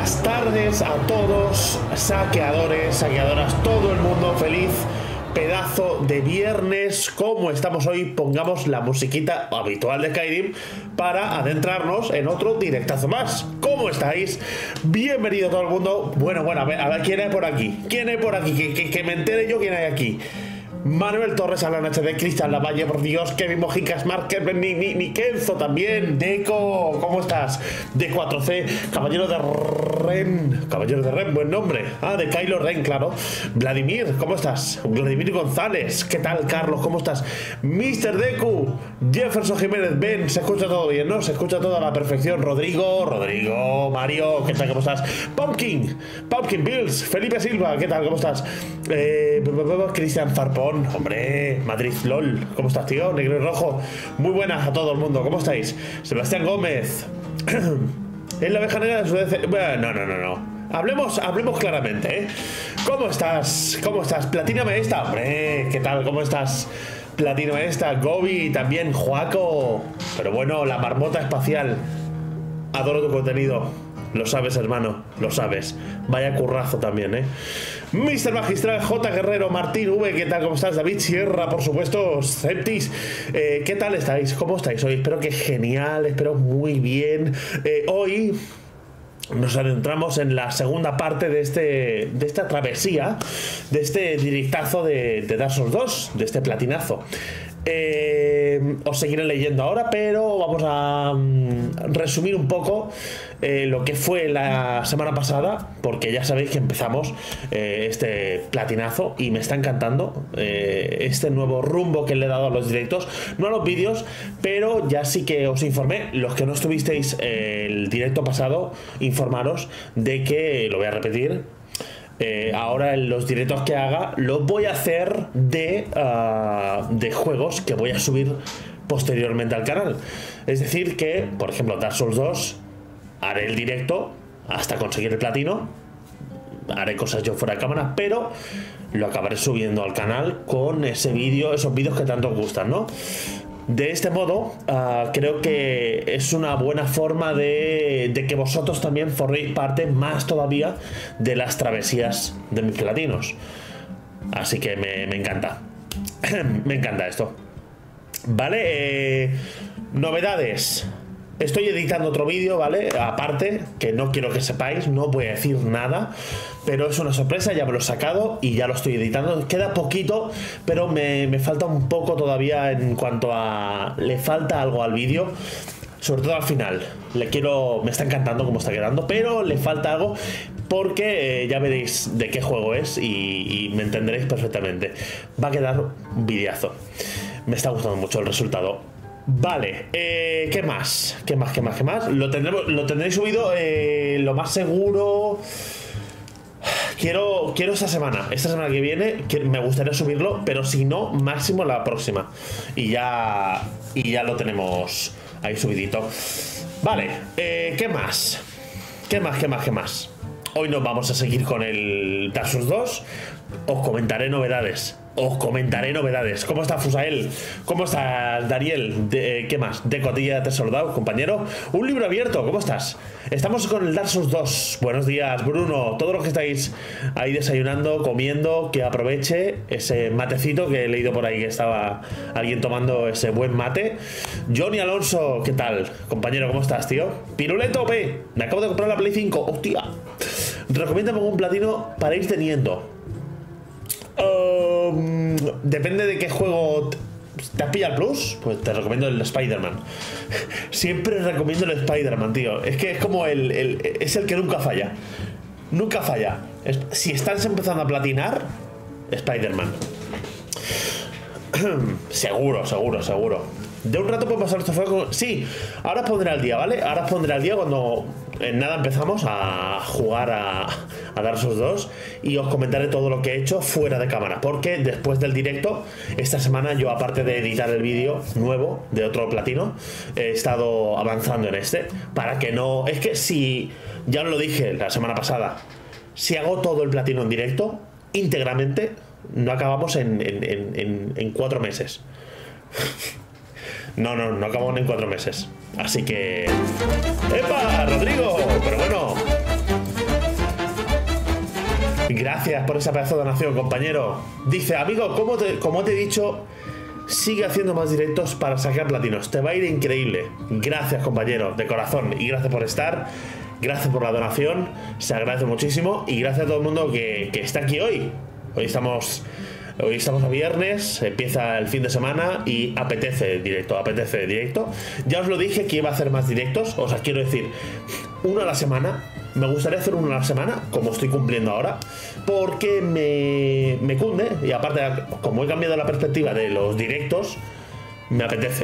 buenas tardes a todos, saqueadores, saqueadoras, todo el mundo feliz. Pedazo de viernes. ¿Cómo estamos hoy? Pongamos la musiquita habitual de Skyrim para adentrarnos en otro directazo más. ¿Cómo estáis? Bienvenido todo el mundo. Bueno, a ver quién hay por aquí. ¿Quién hay por aquí? Que me entere yo quién hay aquí. Manuel Torres, Alan HD, Cristian Lavalle, por Dios, Kevin Mojicas, Mark Kerben, ni Kenzo también, Deco, ¿cómo estás? D4C, Caballero de Ren, buen nombre. Ah, de Kylo Ren, claro. Vladimir, ¿cómo estás? Vladimir González, ¿qué tal, Carlos? ¿Cómo estás? Mr. Deku, Jefferson Jiménez, Ben, se escucha todo bien, ¿no? Se escucha todo a la perfección. Rodrigo, Mario, ¿qué tal? ¿Cómo estás? Pumpkin Bills, Felipe Silva, ¿qué tal? ¿Cómo estás? Cristian Farpón, hombre, Madrid LOL, ¿cómo estás, tío? Negro y rojo, muy buenas a todo el mundo, ¿cómo estáis? Sebastián Gómez, es la oveja negra de su bueno, no. Hablemos claramente, ¿eh? ¿Cómo estás? Platíname esta, hombre, ¿qué tal? ¿Cómo estás? Platíname esta, Gobi, también, Joaco, pero bueno, la marmota espacial, adoro tu contenido. Lo sabes, hermano, lo sabes. Vaya currazo también, ¿eh? Mr. Magistral, J. Guerrero, Martín V, ¿qué tal? ¿Cómo estás? David Sierra, por supuesto, Septis, ¿qué tal estáis? ¿Cómo estáis hoy? Espero que genial, espero muy bien. Hoy nos adentramos en la segunda parte de esta travesía, de este directazo de Dark Souls 2, de este platinazo. Os seguiré leyendo ahora, pero vamos a resumir un poco lo que fue la semana pasada, porque ya sabéis que empezamos este platinazo y me está encantando este nuevo rumbo que le he dado a los directos, no a los vídeos, pero ya sí que os informé. Los que no estuvisteis el directo pasado, informaros de que, lo voy a repetir, ahora en los directos que haga los voy a hacer de juegos que voy a subir posteriormente al canal. Es decir que, por ejemplo, Dark Souls 2 haré el directo hasta conseguir el platino, haré cosas yo fuera de cámara, pero lo acabaré subiendo al canal con esos vídeos que tanto os gustan, ¿no? De este modo, creo que es una buena forma de que vosotros también forméis parte más todavía de las travesías de mis platinos. Así que me encanta. Me encanta esto. Vale, novedades. Estoy editando otro vídeo, ¿vale? Aparte, que no quiero que sepáis, no voy a decir nada, pero es una sorpresa, ya me lo he sacado y ya lo estoy editando. Queda poquito, pero me falta un poco todavía en cuanto a... Le falta algo al vídeo, sobre todo al final. Me está encantando cómo está quedando, pero le falta algo porque ya veréis de qué juego es y me entenderéis perfectamente. Va a quedar un videazo. Me está gustando mucho el resultado. Vale, ¿qué más? ¿Qué más? Lo tendréis subido, lo más seguro. Quiero esta semana que viene, me gustaría subirlo, pero si no, máximo la próxima. Y ya lo tenemos ahí subidito. Vale, ¿qué más? ¿Qué más? Hoy nos vamos a seguir con el Dark Souls 2. Os comentaré novedades. ¿Cómo está Fusael? ¿Cómo está Dariel? ¿Qué más? De Cotilla de Soldado, compañero. Un libro abierto, ¿cómo estás? Estamos con el Dark Souls 2. Buenos días, Bruno. Todos los que estáis ahí desayunando, comiendo, que aproveche ese matecito que he leído por ahí que estaba alguien tomando ese buen mate. Johnny Alonso, ¿qué tal? Compañero, ¿cómo estás, tío? Piruleto P. Me acabo de comprar la Play 5. ¡Hostia! Recomiéndame un platino para ir teniendo. Depende de qué juego. ¿Te has pillado el Plus? Pues te recomiendo el Spider-Man. Siempre recomiendo el Spider-Man, tío. Es que es como es el que nunca falla. Nunca falla. Si estás empezando a platinar, Spider-Man. Seguro. De un rato puede pasar esto fuego. Sí, ahora os pondré al día, ¿vale? Ahora os pondré al día cuando en nada empezamos a jugar a Dark Souls 2 y os comentaré todo lo que he hecho fuera de cámara, porque después del directo, esta semana yo, aparte de editar el vídeo nuevo de otro platino, he estado avanzando en este, para que no... Es que si, ya os lo dije la semana pasada, si hago todo el platino en directo, íntegramente, no acabamos en 4 meses. No acabamos en 4 meses. Así que... ¡Epa, Rodrigo! Pero bueno, Gracias por esa pedazo de donación, compañero. Dice, amigo, como te he dicho, sigue haciendo más directos para sacar platinos. Te va a ir increíble. Gracias, compañero, de corazón. Y gracias por estar. Gracias por la donación. Se agradece muchísimo. Y gracias a todo el mundo que está aquí hoy. Hoy estamos a viernes, empieza el fin de semana y apetece directo. Ya os lo dije que iba a hacer más directos. O sea, quiero decir, uno a la semana. Me gustaría hacer uno a la semana, como estoy cumpliendo ahora, porque me cunde. Y aparte, como he cambiado la perspectiva de los directos, me apetece.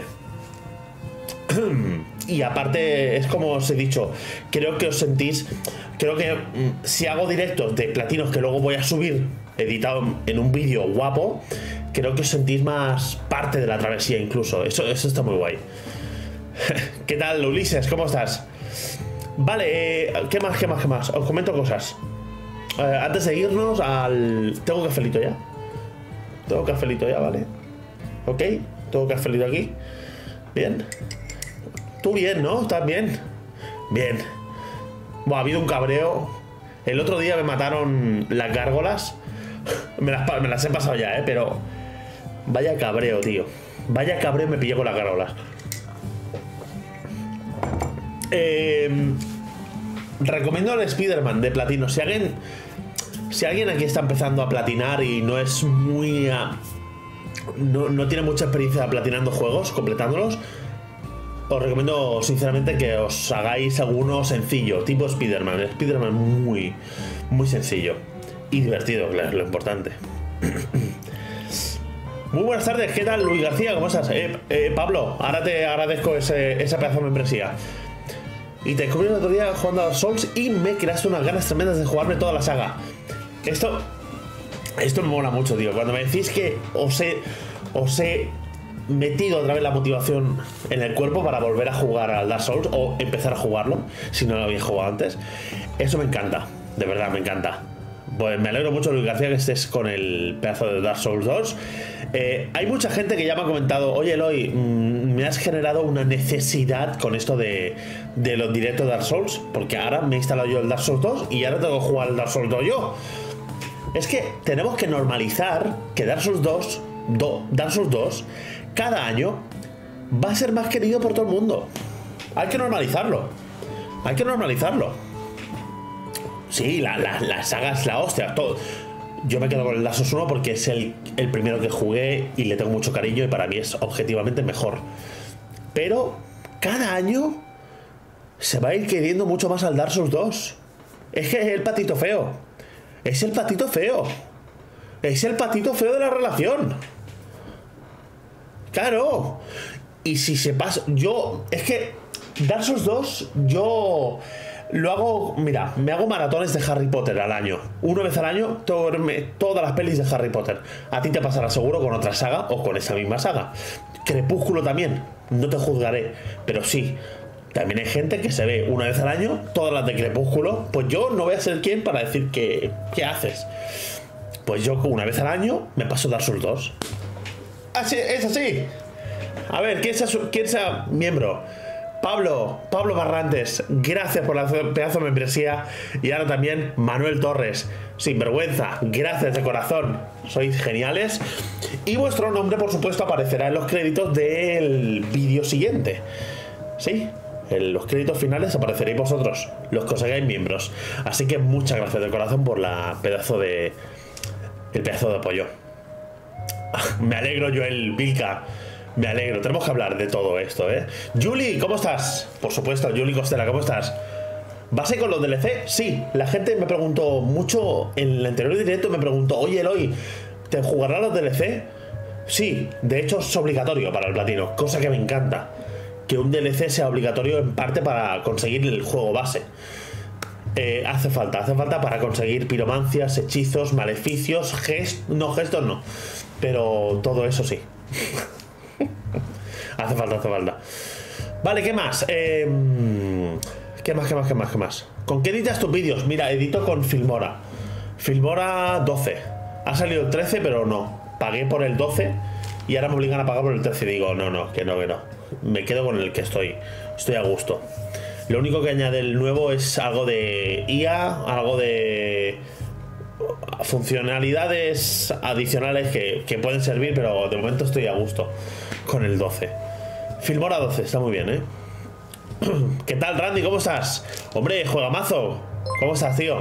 Y aparte, es como os he dicho, creo que os sentís. Creo que si hago directos de platinos que luego voy a subir editado en un vídeo guapo, creo que os sentís más parte de la travesía incluso. Eso está muy guay. ¿Qué tal, Ulises? ¿Cómo estás? Vale, ¿qué más? Os comento cosas. Antes de irnos al... Tengo cafelito ya, ¿vale? Ok, tengo cafelito aquí. Bien. Tú bien, ¿no? ¿Estás bien? Bien. Buah, ha habido un cabreo. El otro día me mataron las gárgolas. Me las he pasado ya, pero... Vaya cabreo, tío. Vaya cabreo me pillé con las gárgolas. Recomiendo el Spider-Man de platino. Si alguien aquí está empezando a platinar y no es muy... no tiene mucha experiencia platinando juegos, completándolos, os recomiendo sinceramente que os hagáis alguno sencillo, tipo Spider-Man. El Spider-Man muy, muy sencillo y divertido, que es lo importante. Muy buenas tardes, ¿qué tal, Luis García? ¿Cómo estás? Pablo, ahora te agradezco esa pedazo de membresía. Y te descubrí el otro día jugando a Dark Souls y me creaste unas ganas tremendas de jugarme toda la saga. Esto me mola mucho, tío. Cuando me decís que os he metido otra vez la motivación en el cuerpo para volver a jugar al Dark Souls o empezar a jugarlo, si no lo habéis jugado antes, eso me encanta, de verdad me encanta. Pues me alegro mucho, Luis García, que estés con el pedazo de Dark Souls 2. Hay mucha gente que ya me ha comentado, oye Eloy, me has generado una necesidad con esto de los directos de Dark Souls, porque ahora me he instalado yo el Dark Souls 2 y ahora tengo que jugar el Dark Souls 2 yo. Es que tenemos que normalizar que Dark Souls 2 cada año va a ser más querido por todo el mundo. Hay que normalizarlo. Sí, la saga es la hostia. Todo. Yo me quedo con el Dark Souls 1 porque es el primero que jugué y le tengo mucho cariño y para mí es objetivamente mejor. Pero cada año se va a ir queriendo mucho más al Dark Souls 2. Es que es el patito feo. Es el patito feo de la relación. Claro. Y si se pasa... Es que Dark Souls 2, yo... Lo hago, mira, me hago maratones de Harry Potter al año. Una vez al año tengo que verme todas las pelis de Harry Potter. A ti te pasará seguro con otra saga o con esa misma saga. Crepúsculo también, no te juzgaré, pero sí, también hay gente que se ve una vez al año todas las de Crepúsculo. Pues yo no voy a ser quien para decir ¿qué haces? Pues yo una vez al año me paso Dark Souls 2. Así, es así. A ver, ¿quién sea miembro? Pablo Barrantes, gracias por la pedazo de membresía. Y ahora también Manuel Torres, sinvergüenza, gracias de corazón, sois geniales. Y vuestro nombre, por supuesto, aparecerá en los créditos del vídeo siguiente. Sí, en los créditos finales apareceréis vosotros, los que os hagáis miembros. Así que muchas gracias de corazón por el pedazo de apoyo. Me alegro, Joel Vilca. Me alegro, tenemos que hablar de todo esto, ¿eh? Juli, ¿cómo estás? Por supuesto, Juli Costela, ¿cómo estás? ¿Vas a ir con los DLC? Sí, la gente me preguntó mucho, en el anterior directo me preguntó, oye Eloy, ¿te jugarás los DLC? Sí, de hecho es obligatorio para el platino, cosa que me encanta. Que un DLC sea obligatorio en parte para conseguir el juego base. Hace falta para conseguir piromancias, hechizos, maleficios, gestos no, pero todo eso sí. Hace falta. Vale, ¿qué más? ¿Qué más? ¿Con qué editas tus vídeos? Mira, edito con Filmora. Filmora 12. Ha salido el 13, pero no. Pagué por el 12 y ahora me obligan a pagar por el 13. Digo, que no. Me quedo con el que estoy a gusto. Lo único que añade el nuevo es algo de IA, algo de funcionalidades adicionales que pueden servir, pero de momento estoy a gusto con el 12. Filmora 12, está muy bien, ¿eh? ¿Qué tal, Randy? ¿Cómo estás? Hombre, juega mazo. ¿Cómo estás, tío?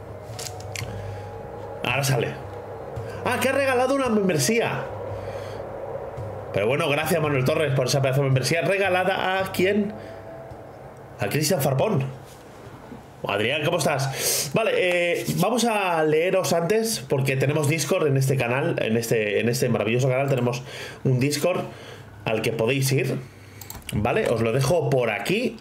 Ahora sale. Ah, que ha regalado una membresía. Pero bueno, gracias, Manuel Torres, por esa pedazo de membresía. ¿Regalada a quién? A Cristian Farpón. Adrián, ¿cómo estás? Vale, vamos a leeros antes, porque tenemos Discord en este canal, en este maravilloso canal tenemos un Discord al que podéis ir, ¿vale? Os lo dejo por aquí.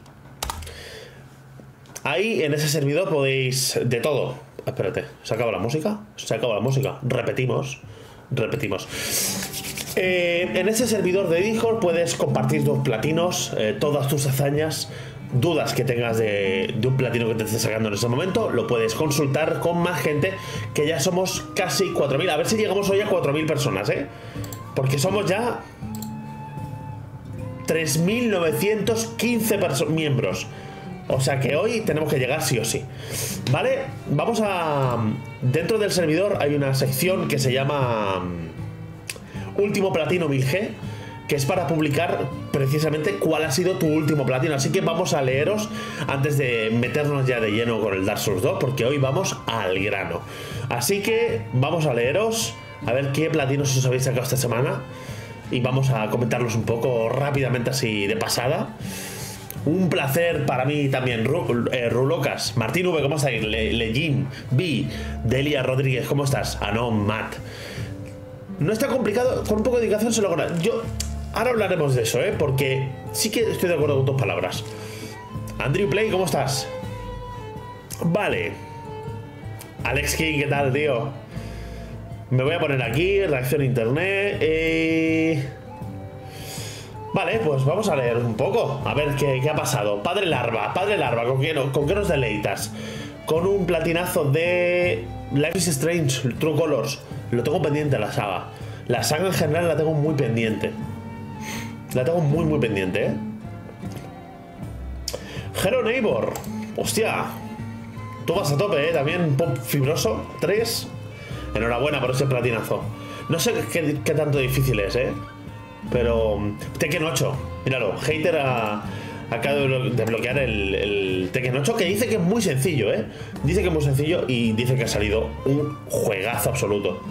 Ahí, en ese servidor, podéis de todo. Espérate, ¿se acaba la música? Se acaba la música. Repetimos. En ese servidor de Discord puedes compartir tus platinos, todas tus hazañas, dudas que tengas de un platino que te estés sacando en ese momento, lo puedes consultar con más gente, que ya somos casi 4.000. A ver si llegamos hoy a 4.000 personas, ¿eh? Porque somos ya 3.915 miembros. O sea que hoy tenemos que llegar sí o sí. ¿Vale? Vamos a... Dentro del servidor hay una sección que se llama Último Platino 1000G, que es para publicar precisamente cuál ha sido tu último platino. Así que vamos a leeros antes de meternos ya de lleno con el Dark Souls 2, porque hoy vamos al grano. Así que vamos a leeros, a ver qué platinos os habéis sacado esta semana, y vamos a comentarlos un poco rápidamente así de pasada. Un placer para mí también, Rulocas, Martín V, ¿cómo estáis? Legin, B, Delia Rodríguez, ¿cómo estás? Anon, Matt. No está complicado, con un poco de dedicación se logra. Ahora hablaremos de eso, porque sí que estoy de acuerdo con tus palabras. Andrew Play, ¿cómo estás? Vale. Alex King, ¿qué tal, tío? Me voy a poner aquí, reacción internet. Vale, pues vamos a leer un poco. A ver qué ha pasado. Padre Larva, ¿con qué nos deleitas? Con un platinazo de Life is Strange, True Colors. Lo tengo pendiente la saga. La saga en general la tengo muy pendiente. La tengo muy pendiente, ¿eh? Hero Neighbor. Hostia. Tú vas a tope, ¿eh? También Pop Fibroso 3. Enhorabuena por ese platinazo. No sé qué tanto difícil es, ¿eh? Pero... Tekken 8. Míralo. Hater acaba de bloquear el Tekken 8, que dice que es muy sencillo, ¿eh? Dice que es muy sencillo y dice que ha salido un juegazo absoluto.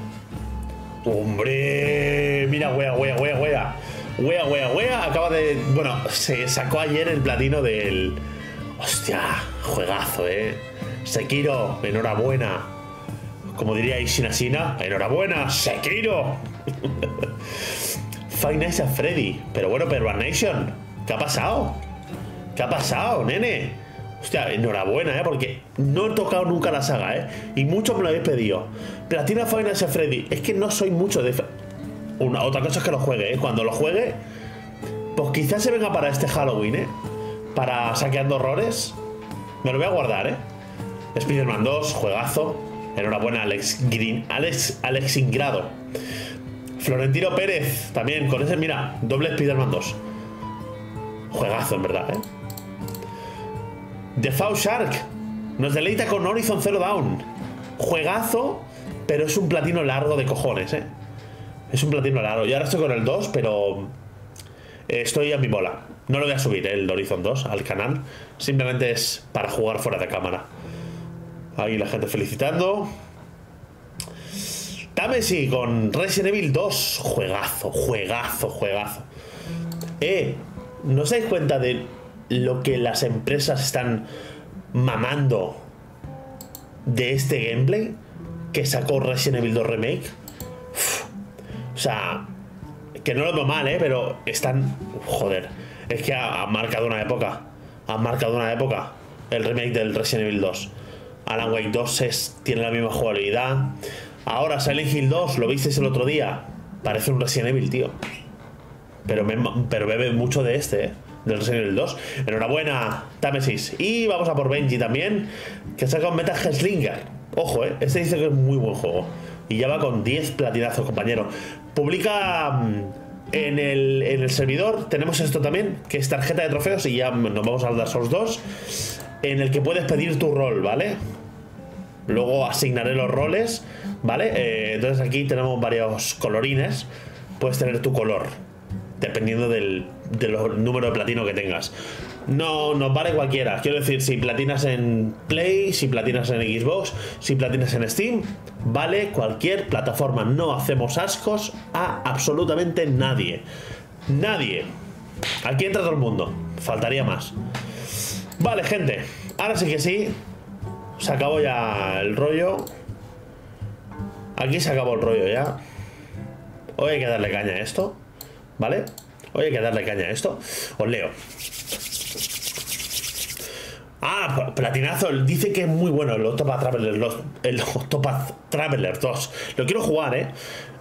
¡Hombre! Mira, wea. Acaba de... Bueno, se sacó ayer el platino del... Hostia, juegazo, Sekiro, enhorabuena. Como diría Ishinashina, enhorabuena, Sekiro. Five Nights at Freddy. Pero bueno, Pervert Nation, ¿qué ha pasado? ¿Qué ha pasado, nene? Hostia, enhorabuena, porque no he tocado nunca la saga, y muchos me lo habéis pedido. Platina Five Nights at Freddy. Es que no soy mucho de... Otra cosa es que lo juegue, Cuando lo juegue, pues quizás se venga para este Halloween, para Saqueando Horrores. Me lo voy a guardar, Spider-Man 2, juegazo. Enhorabuena, Alex Ingrado. Florentino Pérez, también con ese, mira, doble Spider-Man 2. Juegazo, en verdad, The Foul Shark nos deleita con Horizon Zero Dawn. Juegazo, pero es un platino largo de cojones, Es un platino largo. Y ahora estoy con el 2, pero estoy a mi bola. No lo voy a subir, el Horizon 2 al canal. Simplemente es para jugar fuera de cámara. Ahí la gente felicitando. Tamesi con Resident Evil 2. Juegazo. ¿No os dais cuenta de lo que las empresas están mamando de este gameplay que sacó Resident Evil 2 Remake? O sea, que no lo veo mal, pero están... Joder, es que ha marcado una época. El remake del Resident Evil 2. Alan Wake 2 tiene la misma jugabilidad. Ahora Silent Hill 2, lo visteis el otro día, parece un Resident Evil, tío. Pero bebe mucho de del Resident Evil 2. Enhorabuena, Támesis. Y vamos a por Benji también, que saca un Metal Gear Slinger. Ojo, este dice que es muy buen juego. Y ya va con 10 platinazos, compañero. Publica en el servidor. Tenemos esto también, que es tarjeta de trofeos. Y ya nos vamos al Dark Souls 2, en el que puedes pedir tu rol, ¿vale? Luego asignaré los roles, ¿vale? Entonces aquí tenemos varios colorines. Puedes tener tu color, dependiendo del número de platino que tengas. No nos vale cualquiera. Quiero decir, si platinas en Play, si platinas en Xbox, si platinas en Steam, vale cualquier plataforma. No hacemos ascos a absolutamente nadie. Nadie. Aquí entra todo el mundo. Faltaría más. Vale, gente. Ahora sí que sí. Se acabó ya el rollo. Aquí se acabó el rollo ya. Hoy hay que darle caña a esto, ¿vale? Hoy hay que darle caña a esto. Os leo. Ah, platinazo. Dice que es muy bueno el Octopath Traveler, el Octopath Traveler 2. Lo quiero jugar, ¿eh?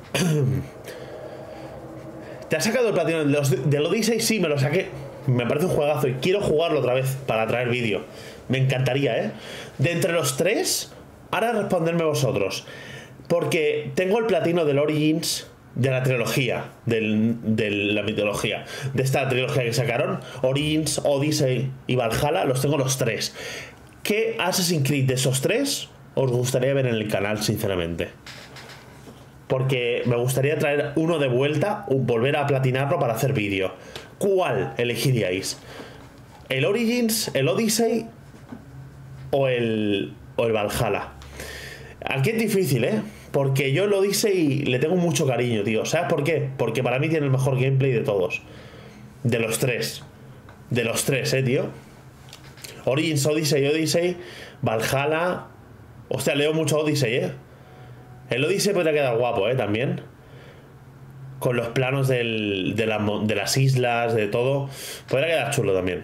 ¿Te has sacado el platino del Odyssey? Sí, me lo saqué. Me parece un juegazo y quiero jugarlo otra vez para traer vídeo. Me encantaría, ¿eh? De entre los tres, ahora responderme vosotros. Porque tengo el platino del Origins, de la trilogía, de la mitología, de esta trilogía que sacaron, Origins, Odyssey y Valhalla, los tengo los tres. ¿Qué Assassin's Creed de esos tres os gustaría ver en el canal, sinceramente? Porque me gustaría traer uno de vuelta, volver a platinarlo para hacer vídeo. ¿Cuál elegiríais? ¿El Origins, el Odyssey o el Valhalla? Aquí es difícil, ¿eh? Porque yo el Odyssey le tengo mucho cariño, tío. ¿Sabes por qué? Porque para mí tiene el mejor gameplay de todos. De los tres. De los tres, tío. Origins, Odyssey, Valhalla. Hostia, leo mucho Odyssey, ¿eh? El Odyssey podría quedar guapo, también. Con los planos de las islas, de todo. Podría quedar chulo también.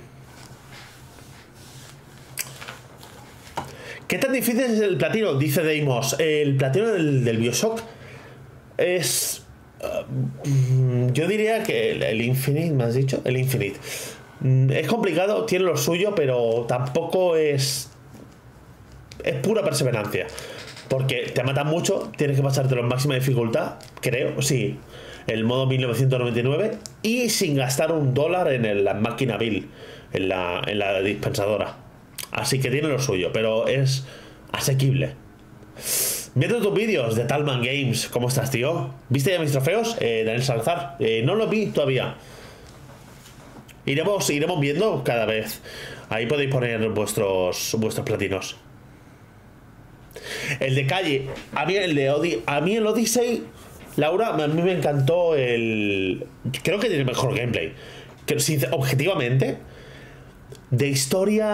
¿Qué tan difícil es el platino? Dice Deimos. El platino del BioShock es... yo diría que el Infinite, ¿me has dicho? El Infinite. Es complicado, tiene lo suyo, pero tampoco es... Es pura perseverancia. Porque te matan mucho, tienes que pasártelo en máxima dificultad, creo, sí. El modo 1999 y sin gastar $1 en la máquina Bill, en la dispensadora. Así que tiene lo suyo, pero es asequible. Viendo tus vídeos de Talman Games, ¿cómo estás, tío? ¿Viste ya mis trofeos? Daniel Salazar, no los vi todavía. Iremos viendo cada vez. Ahí podéis poner vuestros platinos. El de calle, a mí el Odyssey, Laura, a mí me encantó creo que tiene mejor gameplay. Objetivamente, de historia...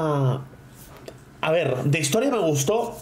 A ver, de historia me gustó.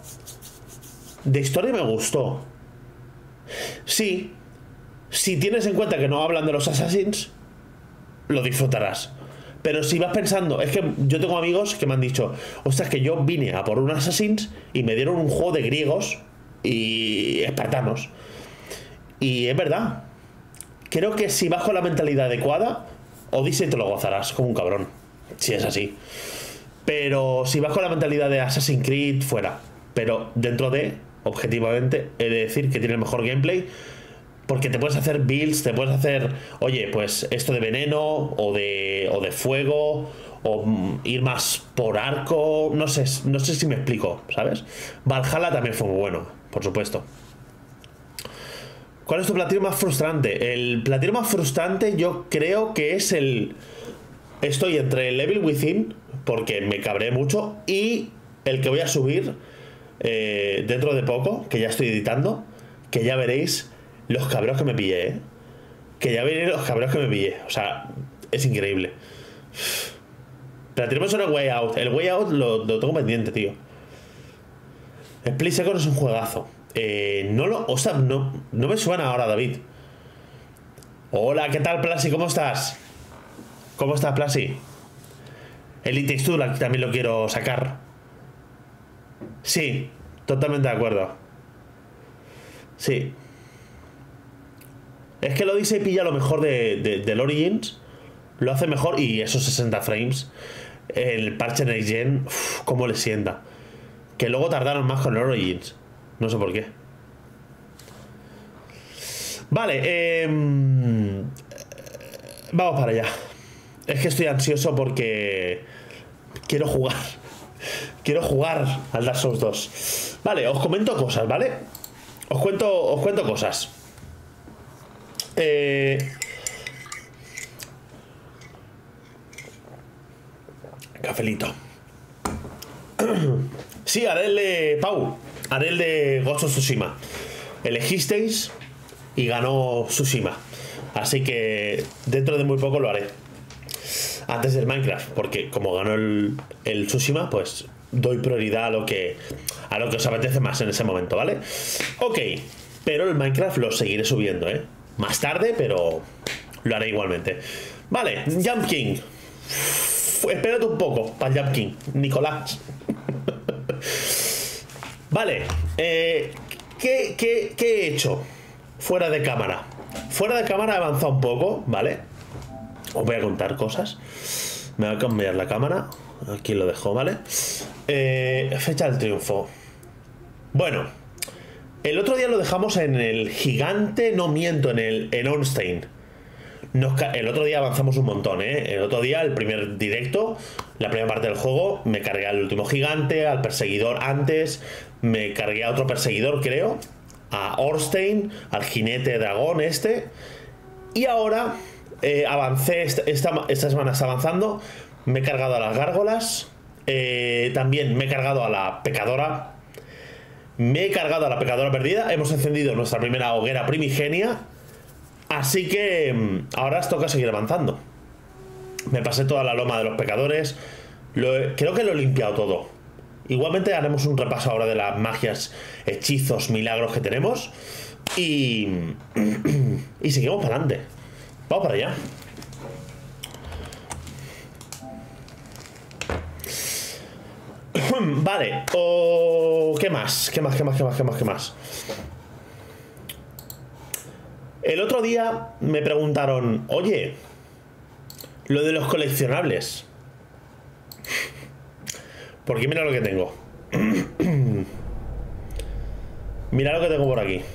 Sí, si tienes en cuenta que no hablan de los Assassins, lo disfrutarás. Pero si vas pensando, es que yo tengo amigos que me han dicho, ostras, que yo vine a por un Assassins y me dieron un juego de griegos y espartanos. Y es verdad. Creo que si vas con la mentalidad adecuada, Odyssey te lo gozarás como un cabrón. Si es así. Pero si vas con la mentalidad de Assassin's Creed, fuera. Pero dentro de, objetivamente, he de decir que tiene el mejor gameplay. Porque te puedes hacer builds, te puedes hacer, oye, pues esto de veneno o de fuego, o ir más por arco, no sé si me explico, ¿sabes? Valhalla también fue muy bueno, por supuesto. ¿Cuál es tu platino más frustrante? El platino más frustrante yo creo que es estoy entre el Evil Within, porque me cabré mucho, y el que voy a subir dentro de poco, que ya estoy editando, que ya veréis los cabreos que me pillé, Que ya veréis los cabreos que me pillé. O sea, es increíble. Pero tenemos ahora el Way Out. El Way Out lo tengo pendiente, tío. El Split Second es un juegazo. O sea, no me suena ahora, David. Hola, ¿qué tal, Plasi? ¿Cómo estás? ¿Cómo estás, Plasi? El It Takes Two también lo quiero sacar. Sí, totalmente de acuerdo. Sí. Es que el Odyssey pilla lo mejor del Origins. Lo hace mejor. Y esos 60 frames, el parche Next Gen, cómo le sienta. Que luego tardaron más con el Origins. No sé por qué. Vale, vamos para allá. Es que estoy ansioso porque quiero jugar. Quiero jugar al Dark Souls 2. Vale, os comento cosas, ¿vale? Os cuento cosas. Cafelito. Sí, haré el de Pau. Haré el de Ghost of Tsushima. Elegisteis y ganó Tsushima. Así que dentro de muy poco lo haré. Antes del Minecraft. Porque como ganó el Tsushima, pues doy prioridad a lo que os apetece más en ese momento, ¿vale? Ok. Pero el Minecraft lo seguiré subiendo, ¿eh? Más tarde, pero lo haré igualmente. Vale, Jump King. Espérate un poco para el Jump King, Nicolás. Vale, ¿qué he hecho? Fuera de cámara. Fuera de cámara he avanzado un poco, ¿vale? Os voy a contar cosas. Me voy a cambiar la cámara. Aquí lo dejo, ¿vale? Fecha del triunfo. Bueno, el otro día lo dejamos en el gigante, no miento, en Ornstein. El otro día avanzamos un montón, ¿eh? El otro día, el primer directo, la primera parte del juego, me cargué al último gigante, al perseguidor antes, me cargué a otro perseguidor, creo, a Ornstein, al jinete dragón este, y ahora avancé, esta semana está avanzando, me he cargado a las gárgolas, también me he cargado a la pecadora, perdida, hemos encendido nuestra primera hoguera primigenia. Así que ahora os toca seguir avanzando. Me pasé toda la loma de los pecadores. Creo que lo he limpiado todo. Igualmente haremos un repaso ahora de las magias, hechizos, milagros que tenemos. Y seguimos para adelante. Vamos para allá. Vale. ¿Qué más? ¿Qué más? El otro día me preguntaron, oye, lo de los coleccionables. Porque mira lo que tengo. Mira lo que tengo por aquí.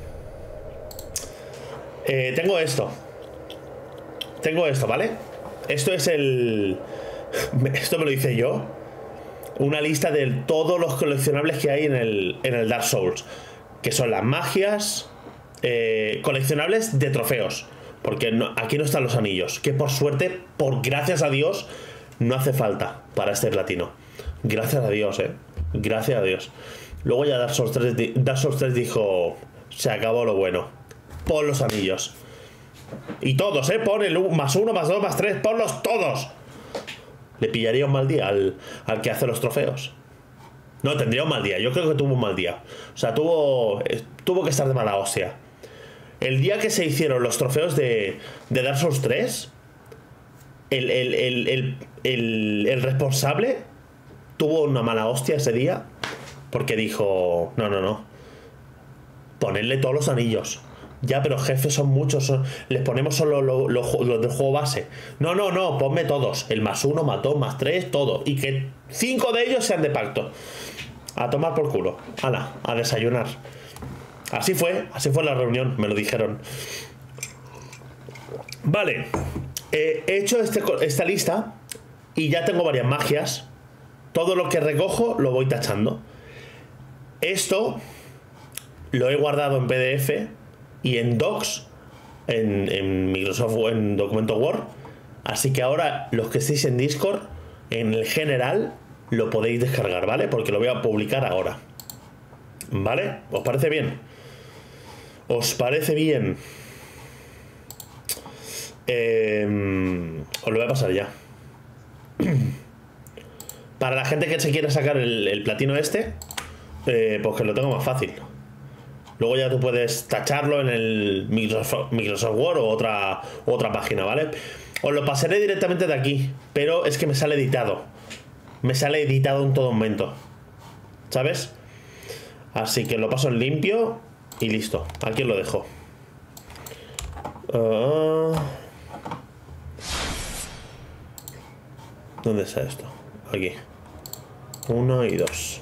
Tengo esto, ¿vale? Esto es esto me lo hice yo. Una lista de todos los coleccionables que hay en el Dark Souls. Que son las magias... coleccionables de trofeos, porque aquí no están los anillos, que por suerte, gracias a Dios, no hace falta para este platino. Gracias a Dios, gracias a Dios. Luego ya Dark Souls 3 dijo, se acabó lo bueno, pon los anillos y todos, pon el +1, +2, +3, ponlos todos. Le pillaría un mal día al que hace los trofeos. No, tendría un mal día. Yo creo que tuvo un mal día. O sea, tuvo que estar de mala hostia. El día que se hicieron los trofeos de Dark Souls 3, el responsable tuvo una mala hostia ese día. Porque dijo, no. Ponedle todos los anillos. Ya, pero jefes son muchos. Les ponemos solo los del juego base. No, ponme todos. El +1, +2, +3, todo. Y que 5 de ellos sean de pacto. A tomar por culo. Hala, a desayunar. Así fue la reunión, me lo dijeron. Vale. He hecho esta lista y ya tengo varias magias. Todo lo que recojo lo voy tachando. Esto lo he guardado en PDF y en Docs, en Microsoft, en documento Word. Así que ahora los que estéis en Discord, en el general, lo podéis descargar, ¿vale? Porque lo voy a publicar ahora. ¿Vale? ¿Os parece bien? ¿Os parece bien? Os lo voy a pasar ya. Para la gente que se quiera sacar el platino este, pues que lo tengo más fácil. Luego ya tú puedes tacharlo en el Microsoft Word o otra página, ¿vale? Os lo pasaré directamente de aquí, pero es que me sale editado. Me sale editado en todo momento, ¿sabes? Así que lo paso en limpio y listo. Aquí lo dejo. ¿Dónde está esto? Aquí. 1 y 2.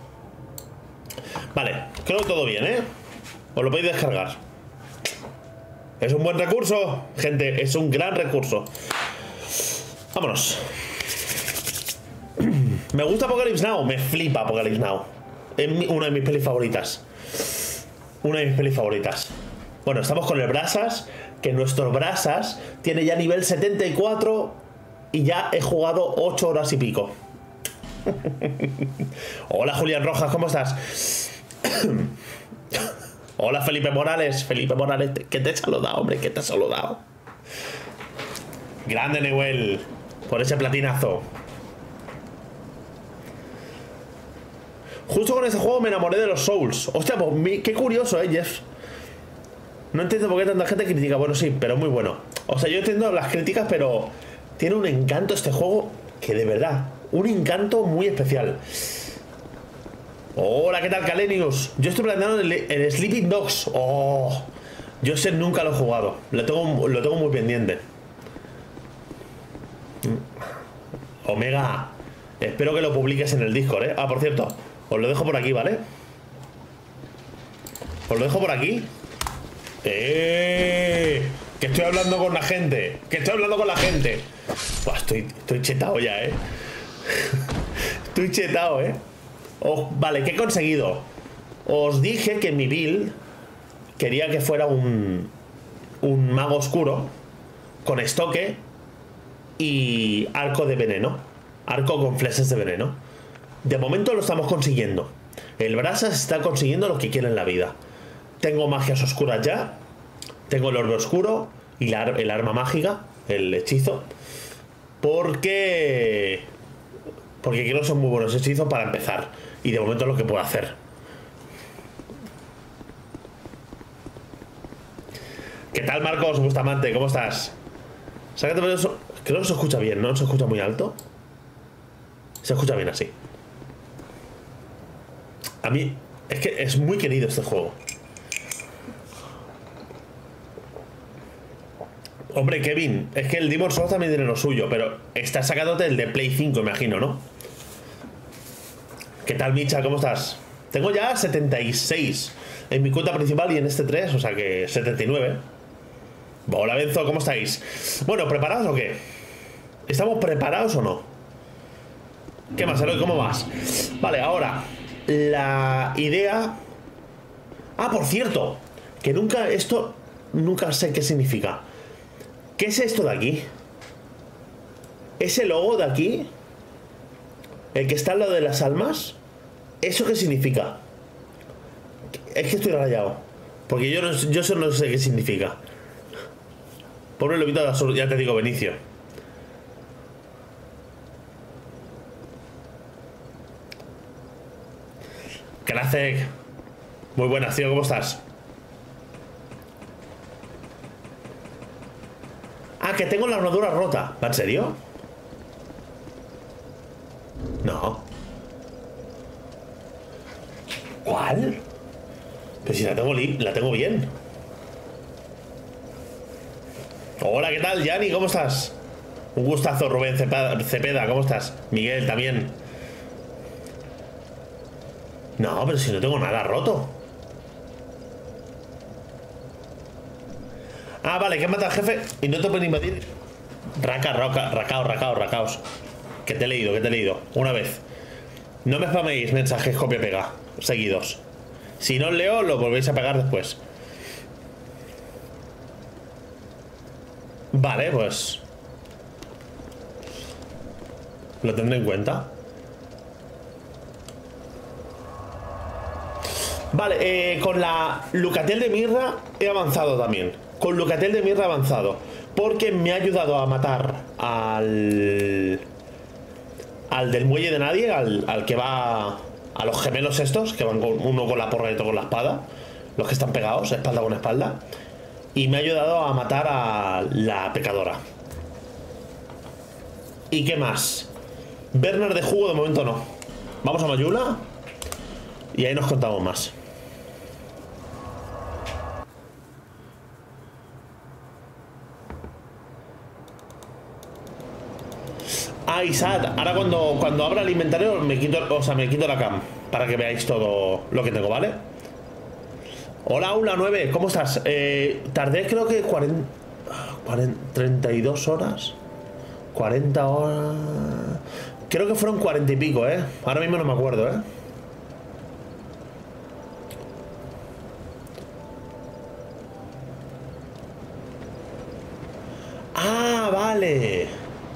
Vale, creo que todo bien, ¿eh? Os lo podéis descargar. Es un buen recurso, gente. Es un gran recurso. Vámonos. Me gusta Apocalypse Now, me flipa Apocalypse Now. Es una de mis pelis favoritas. Una de mis pelis favoritas. Bueno, estamos con el Brasas, que nuestro Brasas tiene ya nivel 74 y ya he jugado 8 horas y pico. Hola Julián Rojas, ¿cómo estás? Hola Felipe Morales, que te he saludado, hombre, que te he saludado. Grande Neuel, por ese platinazo. Justo con este juego me enamoré de los Souls. Hostia, pues, qué curioso, Jeff. No entiendo por qué tanta gente critica. Bueno, sí, pero muy bueno. O sea, yo entiendo las críticas, pero tiene un encanto este juego que de verdad, un encanto muy especial. Hola, ¿qué tal, Kalenius? Yo estoy planteando el Sleeping Dogs. Oh, yo ese nunca lo he jugado. Lo tengo muy pendiente. Omega, espero que lo publiques en el Discord, ¿eh? Ah, por cierto, os lo dejo por aquí, ¿vale? Os lo dejo por aquí. Que estoy hablando con la gente. Que estoy hablando con la gente. Buah, estoy chetado ya, ¿eh? Estoy chetado, ¿eh? Vale, ¿qué he conseguido? Os dije que mi build quería que fuera un mago oscuro con estoque y arco de veneno. Arco con flechas de veneno. De momento lo estamos consiguiendo. El Brasas está consiguiendo lo que quiere en la vida. Tengo magias oscuras ya. Tengo el orbe oscuro y el arma mágica, el hechizo. Porque creo que son muy buenos hechizos para empezar. Y de momento es lo que puedo hacer. ¿Qué tal, Marcos Bustamante? ¿Cómo estás? Sácate por eso. Creo que se escucha bien, ¿no? ¿Se escucha muy alto? Se escucha bien así. A mí es que es muy querido este juego. Hombre, Kevin, es que el Demon's Souls también tiene lo suyo, pero está sacándote el de Play 5, imagino, ¿no? ¿Qué tal, Micha? ¿Cómo estás? Tengo ya 76 en mi cuenta principal y en este 3, o sea que 79. Hola, Benzo, ¿cómo estáis? Bueno, ¿preparados o qué? ¿Estamos preparados o no? ¿Qué más, Eloy? ¿Cómo vas? Vale, ahora la idea... Ah, por cierto, que nunca sé qué significa. ¿Qué es esto de aquí? Ese logo de aquí, el que está al lado de las almas, ¿eso qué significa? Es que estoy rayado, porque yo eso no sé qué significa. Pobre lobito de azul, ya te digo, Benicio. Kracek, muy buenas, tío, ¿cómo estás? Ah, que tengo la armadura rota. ¿En serio? No. ¿Cuál? Pero si la tengo bien. Hola, ¿qué tal, Yanni? ¿Cómo estás? Un gustazo, Rubén Cepeda, ¿cómo estás? Miguel, también. No, pero si no tengo nada roto. Ah, vale, que mata al jefe y no te pueden invadir. Racaos. Que te he leído. Una vez. No me spaméis mensajes copia-pega seguidos. Si no os leo, lo volvéis a pegar después. Vale, pues lo tendré en cuenta. Vale, con la Lucatel de Mirra he avanzado también. Con Lucatel de Mirra he avanzado. Porque me ha ayudado a matar al del muelle de nadie, al que va... A los gemelos estos, que van uno con la porra y otro con la espada. Los que están pegados, espalda con espalda. Y me ha ayudado a matar a la pecadora. ¿Y qué más? Bernard de jugo de momento no. Vamos a Mayula y ahí nos contamos más. Ah, Isad, ahora cuando abra el inventario me quito la cam para que veáis todo lo que tengo, ¿vale? Hola, Aula 9, ¿cómo estás? Tardé creo que 32 horas. 40 horas. Creo que fueron 40 y pico, ¿eh? Ahora mismo no me acuerdo, ¿eh? Ah, vale.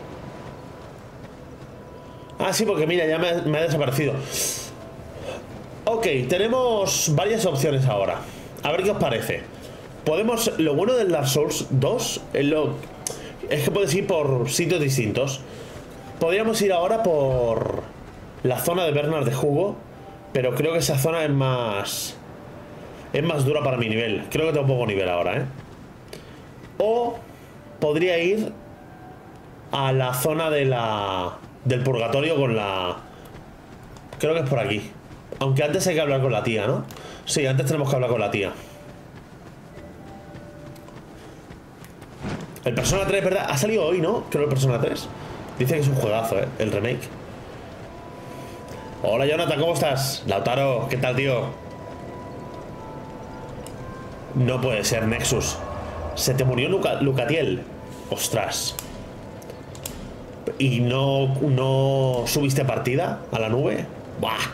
Ah, sí, porque mira, ya me ha desaparecido. Ok, tenemos varias opciones ahora. A ver qué os parece. Podemos... Lo bueno del Dark Souls 2 es que puedes ir por sitios distintos. Podríamos ir ahora por la zona de Bernard de Jugo, pero creo que esa zona es más... Es más dura para mi nivel. Creo que tengo poco nivel ahora, ¿eh? O podría ir a la zona de del purgatorio con la... Creo que es por aquí. Aunque antes hay que hablar con la tía, ¿no? Sí, antes tenemos que hablar con la tía. El Persona 3, ¿verdad? Ha salido hoy, ¿no? Creo el Persona 3. Dice que es un juegazo, ¿eh? El remake. Hola, Jonathan, ¿cómo estás? Lautaro, ¿qué tal, tío? No puede ser, Nexus. Se te murió Lucatiel. Ostras. ¿Y no subiste partida a la nube? Buah.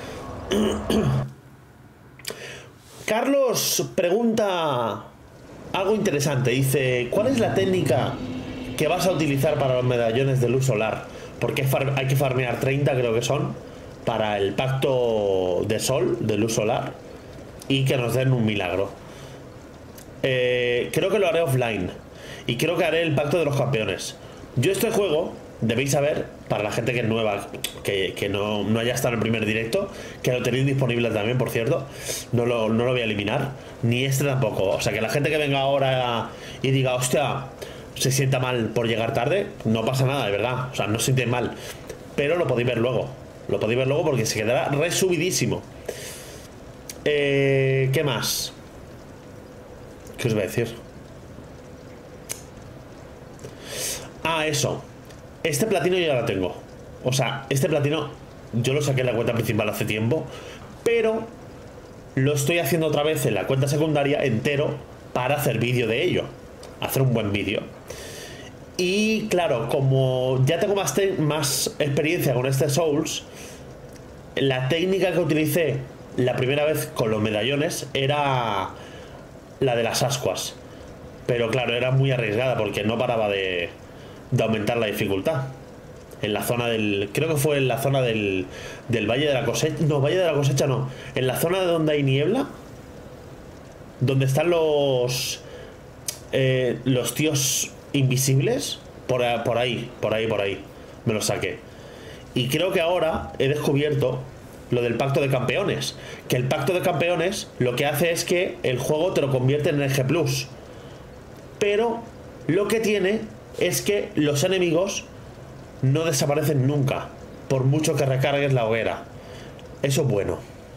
Carlos pregunta algo interesante. Dice, ¿cuál es la técnica que vas a utilizar para los medallones de luz solar? Porque hay que farmear 30, creo que son, para el pacto de sol, de luz solar, y que nos den un milagro. Creo que lo haré offline. Y creo que haré el pacto de los campeones. Yo este juego, debéis saber, para la gente que es nueva, que no haya estado en el primer directo, que lo tenéis disponible también, por cierto, no lo voy a eliminar, ni este tampoco. O sea, que la gente que venga ahora y diga, hostia, se sienta mal por llegar tarde, no pasa nada, de verdad. O sea, no os sintéis mal. Pero lo podéis ver luego. Lo podéis ver luego porque se quedará resubidísimo. ¿Qué más? ¿Qué os voy a decir? Ah, eso. Este platino yo ya lo tengo. O sea, este platino yo lo saqué en la cuenta principal hace tiempo, pero lo estoy haciendo otra vez en la cuenta secundaria entero para hacer vídeo de ello. Hacer un buen vídeo. Y claro, como ya tengo más experiencia con este Souls, la técnica que utilicé la primera vez con los medallones era la de las ascuas. Pero claro, era muy arriesgada porque no paraba de aumentar la dificultad. En la zona del... Creo que fue en la zona del Valle de la Cosecha. No, Valle de la Cosecha no. En la zona de donde hay niebla. Donde están los tíos invisibles. Por ahí. Me los saqué. Y creo que ahora he descubierto lo del pacto de campeones. Que el pacto de campeones lo que hace es que el juego te lo convierte en G+. Pero lo que tiene es que los enemigos no desaparecen nunca, por mucho que recargues la hoguera. Eso es bueno.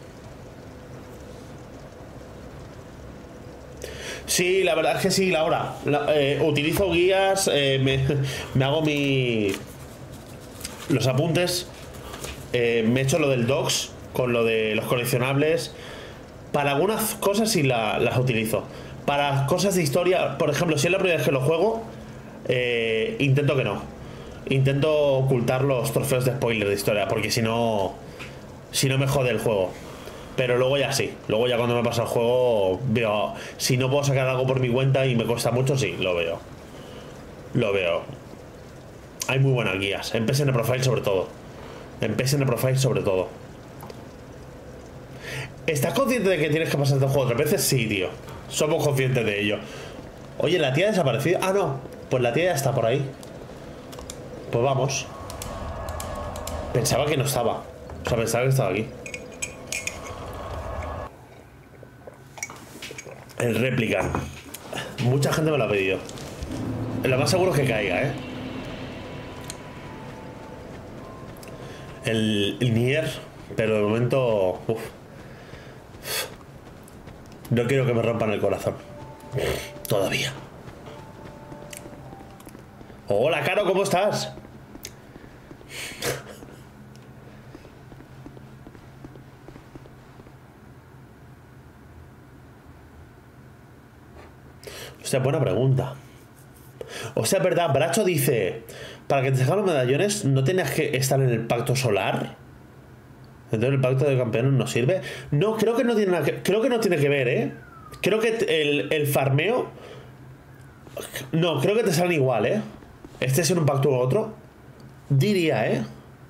Sí, la verdad es que sí, Laura. Utilizo guías, me hago los apuntes. Me he hecho lo del docs con lo de los coleccionables. Para algunas cosas sí las utilizo. Para cosas de historia, por ejemplo, si es la primera vez que lo juego, intento que no. Intento ocultar los trofeos de spoiler de historia, porque si no me jode el juego. Pero luego ya sí. Luego ya cuando me pasa el juego veo. Si no puedo sacar algo por mi cuenta y me cuesta mucho, sí, lo veo. Lo veo. Hay muy buenas guías. En PSN Profile sobre todo. En PSN Profile sobre todo. ¿Estás consciente de que tienes que pasarte el juego 3 veces? Sí, tío. Somos conscientes de ello. Oye, ¿la tía ha desaparecido? Ah, no. Pues la tía ya está por ahí. Pues vamos. Pensaba que no estaba. O sea, pensaba que estaba aquí. El réplica. Mucha gente me lo ha pedido. Lo más seguro es que caiga, ¿eh? El Nier. Pero de momento... Uf. No quiero que me rompan el corazón. Todavía. Hola, Caro, ¿cómo estás? O sea, buena pregunta. O sea, es verdad, Bracho dice... para que te sacan los medallones no tenías que estar en el pacto solar. Entonces el pacto de campeones no sirve. No, creo que no tiene nada que, creo que no tiene que ver, ¿eh? Creo que el farmeo... No, creo que te salen igual, ¿eh? Este es en un pacto u otro. Diría, ¿eh?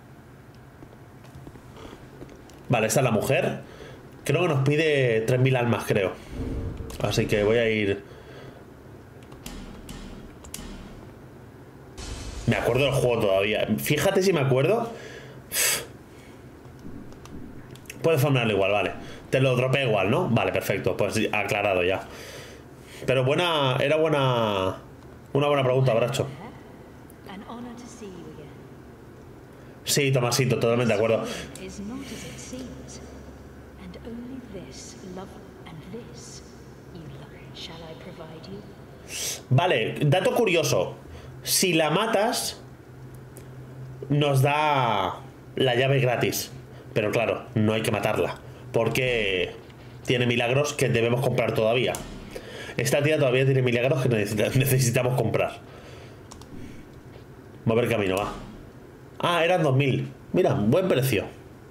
Vale, esta es la mujer. Creo que nos pide 3000 almas, creo. Así que voy a ir... Me acuerdo del juego todavía. Fíjate si me acuerdo. Puedes farmearlo igual, vale. Te lo dropé igual, ¿no? Vale, perfecto. Pues aclarado ya. Pero buena... Era buena... Una buena pregunta, Bracho. Sí, Tomasito, totalmente de acuerdo. Vale, dato curioso. Si la matas, nos da la llave gratis. Pero claro, no hay que matarla, porque tiene milagros que debemos comprar todavía. Esta tía todavía tiene milagros que necesitamos comprar. Voy a ver camino, va. Ah, eran 2000. Mira, buen precio.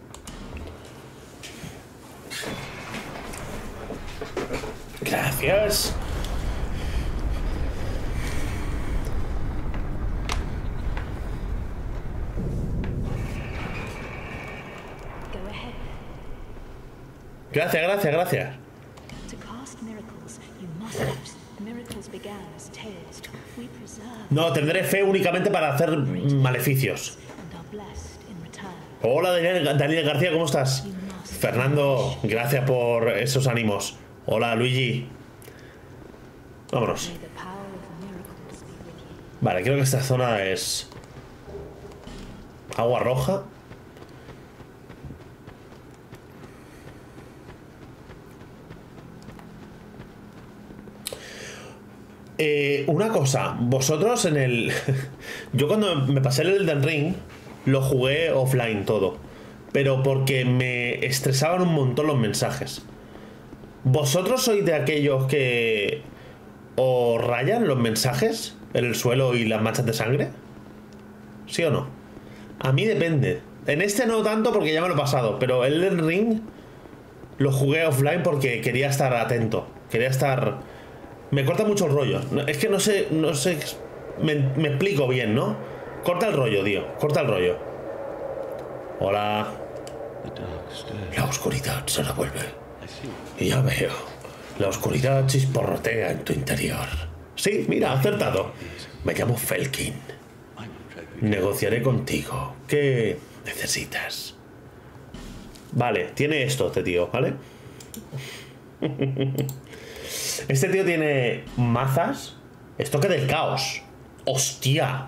Gracias. Gracias, gracias, gracias. No, tendré fe únicamente para hacer maleficios. Hola, Daniel García, ¿cómo estás? Fernando, gracias por esos ánimos. Hola, Luigi. Vámonos. Vale, creo que esta zona es... Agua roja. Una cosa, vosotros en el... Yo cuando me pasé el Elden Ring lo jugué offline todo, pero porque me estresaban un montón los mensajes. ¿Vosotros sois de aquellos que os rayan los mensajes en el suelo y las manchas de sangre? ¿Sí o no? A mí depende. En este no tanto porque ya me lo he pasado, pero el Elden Ring lo jugué offline porque quería estar atento. Quería estar... Me corta mucho el rollo. Es que no sé me explico bien, ¿no? Corta el rollo, tío. Corta el rollo. Hola. La oscuridad se revuelve. Y ya veo. La oscuridad chisporrotea en tu interior. Sí, mira, acertado. Me llamo Felkin. Negociaré contigo. ¿Qué necesitas? Vale, tiene esto este tío, ¿vale? Este tío tiene mazas. Estoque del caos. ¡Hostia!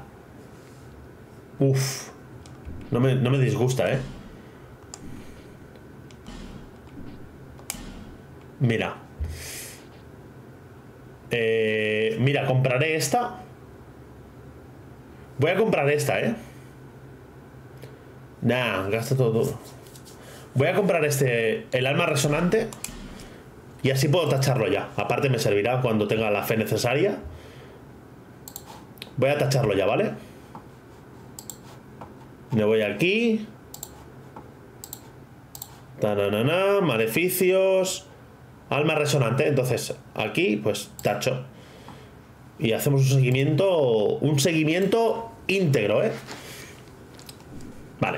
Uf. No me disgusta, ¿eh? Mira. Mira, compraré esta. Voy a comprar esta, ¿eh? Nah, gasta todo. Voy a comprar el alma resonante. Y así puedo tacharlo ya. Aparte me servirá cuando tenga la fe necesaria. Voy a tacharlo ya, ¿vale? Me voy aquí. Tananana, maleficios. Alma resonante. Entonces, aquí, pues, tacho. Y hacemos un seguimiento. Un seguimiento íntegro, ¿eh? Vale.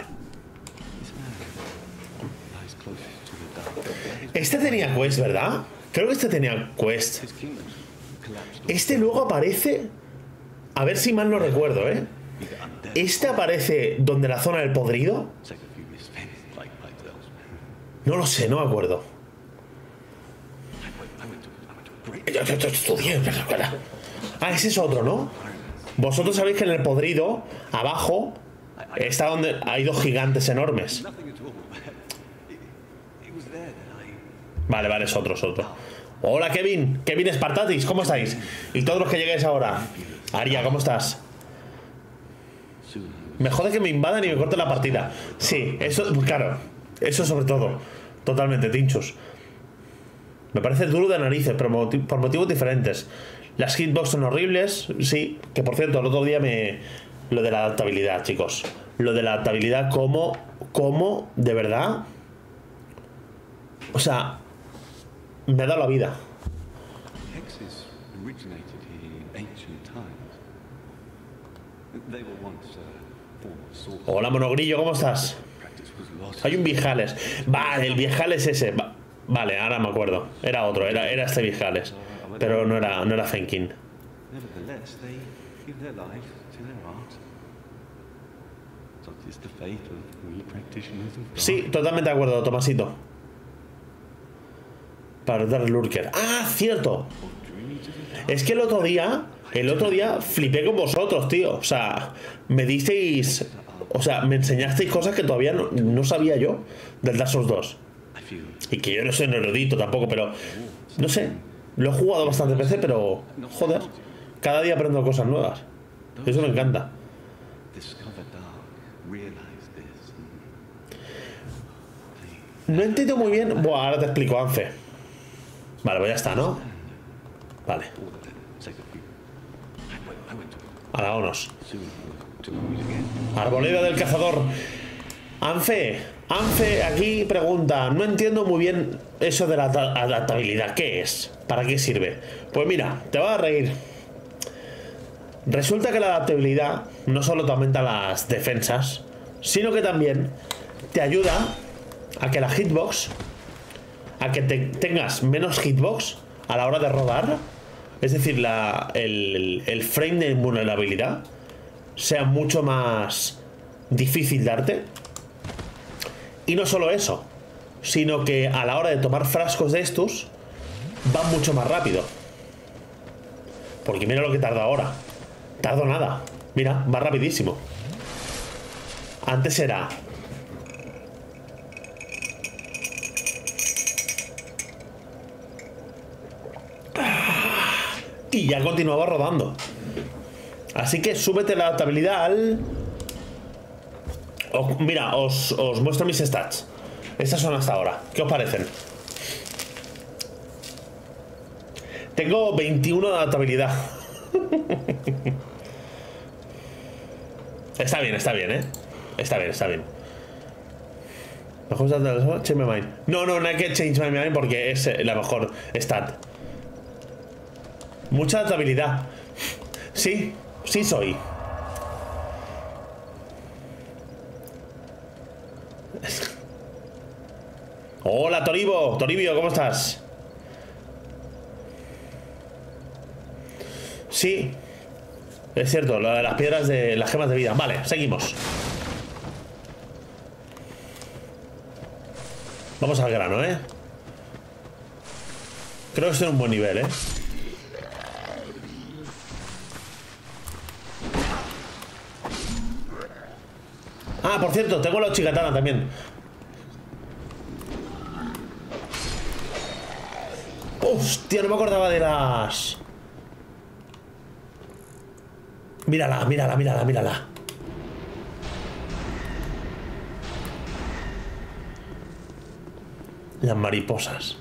Este tenía quest, ¿verdad? Creo que este tenía quest. Este luego aparece... A ver si mal no recuerdo, ¿eh? Este aparece donde la zona del podrido. No lo sé, no me acuerdo. Ah, ese es otro, ¿no? Vosotros sabéis que en el podrido, abajo, está donde hay dos gigantes enormes. Vale, vale, es otro, es otro. Hola, Kevin. Kevin Spartatis, ¿cómo estáis? Y todos los que lleguéis ahora. Aria, ¿cómo estás? Me jode que me invadan y me corten la partida. Sí, eso, claro. Eso sobre todo. Totalmente, tinchos. Me parece duro de narices, pero por motivos diferentes. Las hitbox son horribles, sí. Que por cierto, el otro día me Lo de la adaptabilidad, chicos. Lo de la adaptabilidad, ¿cómo? ¿De verdad? O sea, me ha dado la vida. Hola, monogrillo, ¿cómo estás? Hay un Viejales. Vale, el Viejales ese. Vale, ahora me acuerdo. Era otro, era este Viejales. Pero no era Fenkin. Sí, totalmente de acuerdo, Tomasito. Para dar lurker. ¡Ah, cierto! Es que el otro día flipé con vosotros, tío. O sea, me disteis... O sea, me enseñasteis cosas que todavía no sabía yo del Dark Souls 2. Y que yo no soy un erudito tampoco, pero... No sé. Lo he jugado bastante en PC, pero... Joder. Cada día aprendo cosas nuevas. Eso me encanta. No entiendo muy bien... Buah, ahora te explico, Anfe. Vale, pues ya está, ¿no? Vale. Ahora vámonos. Arboleda del cazador. Anfe, aquí pregunta. No entiendo muy bien eso de la adaptabilidad. ¿Qué es? ¿Para qué sirve? Pues mira, te vas a reír. Resulta que la adaptabilidad no solo te aumenta las defensas, sino que también te ayuda a que la hitbox, a que tengas menos hitbox a la hora de rodar. Es decir, el frame de vulnerabilidad sea mucho más difícil darte. Y no solo eso, sino que a la hora de tomar frascos de estos van mucho más rápido. Porque mira lo que tarda ahora. Tardo nada. Mira, va rapidísimo. Antes era... Y ya continuaba rodando. Así que súbete la adaptabilidad al... Mira, os muestro mis stats. Estas son hasta ahora. ¿Qué os parecen? Tengo 21 de adaptabilidad. Está bien, ¿eh? Está bien. Mejor stat, change my mind. No hay que change my mind porque es la mejor stat. Mucha adaptabilidad. Sí soy. Hola, Toribio, ¿cómo estás? Sí, es cierto, lo de las piedras de las gemas de vida. Vale, seguimos. Vamos al grano, ¿eh? Creo que estoy en un buen nivel, ¿eh? Ah, por cierto, tengo la Uchigatana también. Hostia, no me acordaba de las... Mírala. Las mariposas.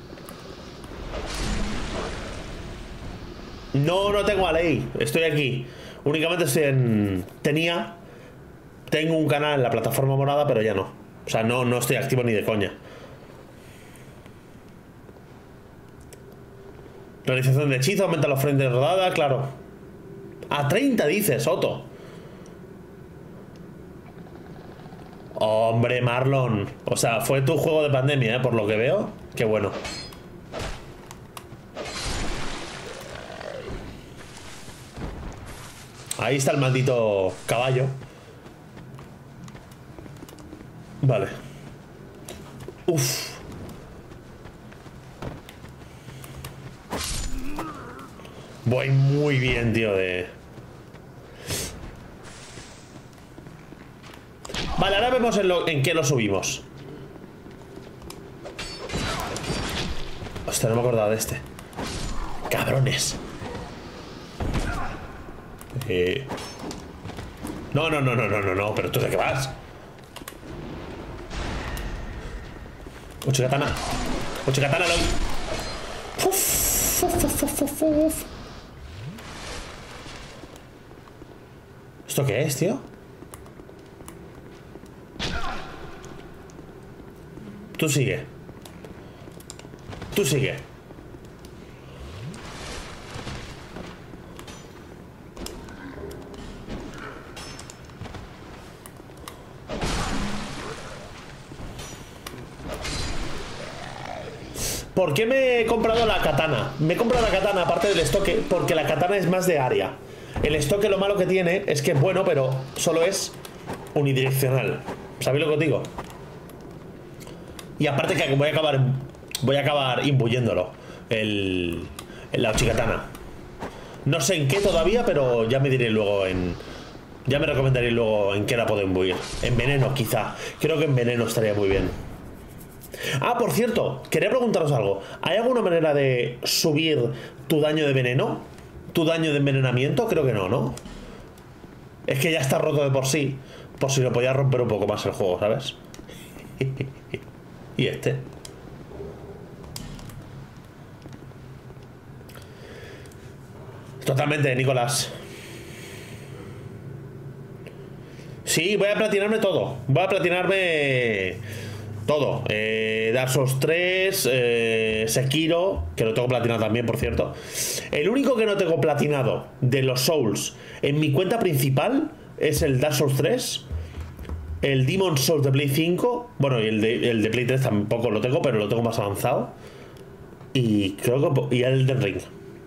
No tengo a ley. Estoy aquí. Únicamente estoy en... Tengo un canal en la plataforma morada, pero ya no. O sea, no estoy activo ni de coña. Realización de hechizo, aumenta los frames de rodada, claro. A 30 dices, Otto. Hombre, Marlon. O sea, fue tu juego de pandemia, por lo que veo. Qué bueno. Ahí está el maldito caballo. Vale. Uf. Voy muy bien, tío, Vale, ahora vemos en qué lo subimos. Hostia, no me acordaba de este. Cabrones. No, pero ¿tú de qué vas? Uchigatana, LOL. ¿Esto qué es, tío? Tú sigue. Tú sigue. ¿Por qué me he comprado la katana? Me he comprado la katana aparte del estoque porque la katana es más de área. El estoque lo malo que tiene es que es bueno, pero solo es unidireccional. ¿Sabéis lo que os digo? Y aparte que voy a acabar imbuyéndolo la Ochikatana. No sé en qué todavía, pero ya me diré luego ya me recomendaré luego en qué la puedo imbuir. En veneno, quizá. Creo que en veneno estaría muy bien. Ah, por cierto, quería preguntaros algo. ¿Hay alguna manera de subir tu daño de veneno? ¿Tu daño de envenenamiento? Creo que no, ¿no? Es que ya está roto de por sí. Por si lo podía romper un poco más el juego, ¿sabes? Y este. Totalmente, Nicolás. Sí, voy a platinarme todo. Voy a platinarme todo. Dark Souls 3, Sekiro, que lo tengo platinado también, por cierto. El único que no tengo platinado de los Souls en mi cuenta principal es el Dark Souls 3. El Demon Souls de Play 5. Bueno, y el de Play 3 tampoco lo tengo, pero lo tengo más avanzado. Y creo que... Y el Elden Ring.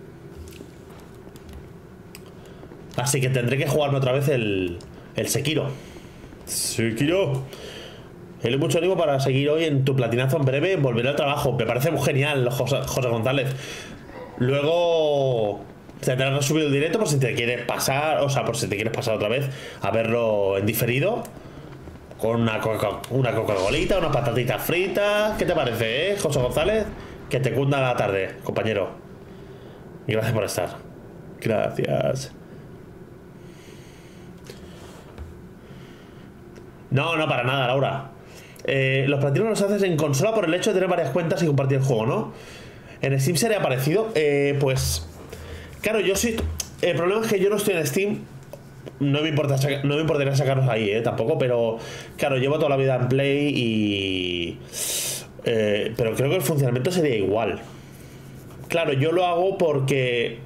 Así que tendré que jugarme otra vez el Sekiro. Sekiro. Hay mucho ánimo para seguir hoy en tu platinazo en breve. Volveré al trabajo. Me parece muy genial, José González. Luego te tendrás resubido el directo por si te quieres pasar. O sea, por si te quieres pasar otra vez a verlo en diferido. Con una Coca-Colita, unas patatitas fritas. ¿Qué te parece, José González? Que te cunda la tarde, compañero. Y gracias por estar. Gracias. No, no, para nada, Laura. Los platinos los haces en consola por el hecho de tener varias cuentas y compartir el juego, ¿no? En Steam sería parecido. Pues... Claro, yo sí... El problema es que yo no estoy en Steam. No me importaría sacarlos ahí, tampoco. Pero, claro, llevo toda la vida en Play y... pero creo que el funcionamiento sería igual. Claro, yo lo hago porque...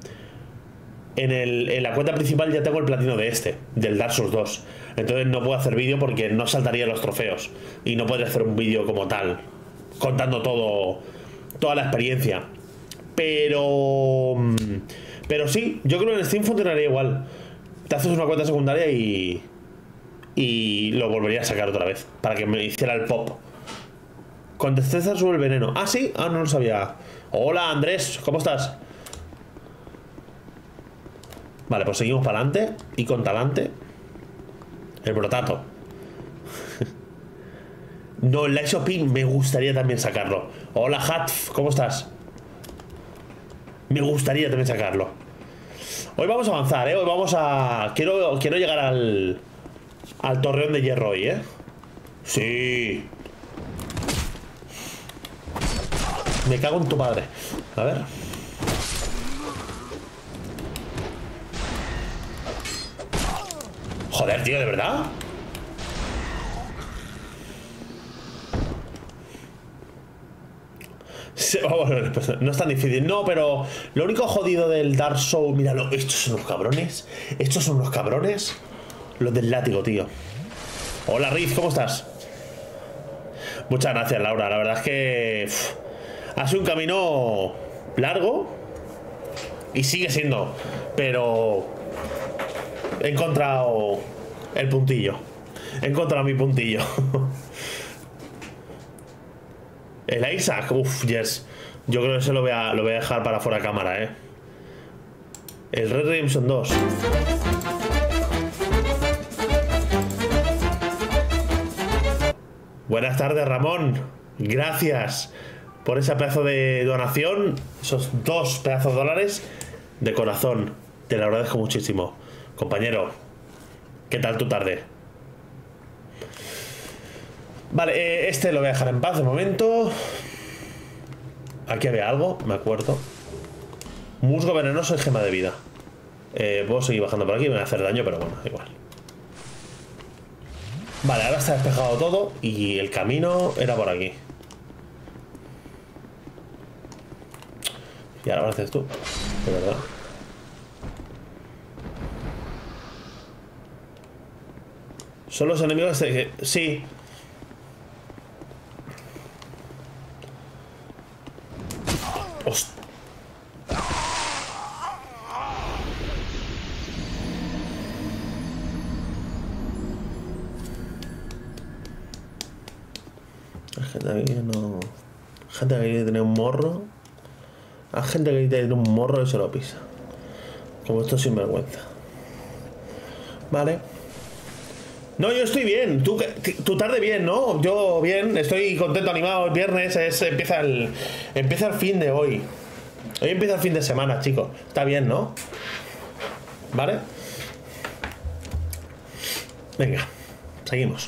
En la cuenta principal ya tengo el platino de del Dark Souls 2. Entonces no puedo hacer vídeo porque no saltaría los trofeos. Y no podría hacer un vídeo como tal, contando toda la experiencia. Pero sí, yo creo que en Steam funcionaría igual. Te haces una cuenta secundaria y lo volvería a sacar otra vez para que me hiciera el pop. Con destreza sube el veneno. Ah, sí, no lo sabía. Hola, Andrés, ¿cómo estás? Vale, pues seguimos para adelante. Y con talante. El brotato. No, el Light of Pink me gustaría también sacarlo. Hola, Hatf, ¿cómo estás? Me gustaría también sacarlo. Hoy vamos a avanzar, Hoy vamos a... Quiero llegar al torreón de hierro hoy, Sí. Me cago en tu padre. A ver. Joder, tío, ¿de verdad? No es tan difícil. No, pero lo único jodido del Dark Souls... Míralo, estos son unos cabrones. Estos son unos cabrones. Los del látigo, tío. Hola, Riz, ¿cómo estás? Muchas gracias, Laura. La verdad es que... ha sido un camino largo. Y sigue siendo. Pero... he encontrado el puntillo. He encontrado mi puntillo. El Isaac, yes. Yo creo que eso lo voy a dejar para fuera de cámara, El Red Redemption 2. Buenas tardes, Ramón. Gracias por ese pedazo de donación. Esos 2 pedazos de dólares de corazón. Te lo agradezco muchísimo. Compañero, ¿qué tal tu tarde? Vale, este lo voy a dejar en paz de momento. Aquí había algo, me acuerdo. Musgo venenoso y gema de vida. Puedo seguir bajando por aquí, me va a hacer daño, pero bueno, igual. Vale, ahora está despejado todo y el camino era por aquí. Y ahora lo haces tú, de verdad. Son los enemigos de... Sí. Hostia. Hay gente aquí que no... Gente que quiere tener un morro. Hay gente que quiere tener un morro y se lo pisa. Como esto sinvergüenza. Vale. No, yo estoy bien. Tú tarde bien, ¿no? Yo bien, estoy contento, animado. El viernes empieza el fin de hoy. Hoy empieza el fin de semana, chicos. Está bien, ¿no? ¿Vale? Venga, seguimos.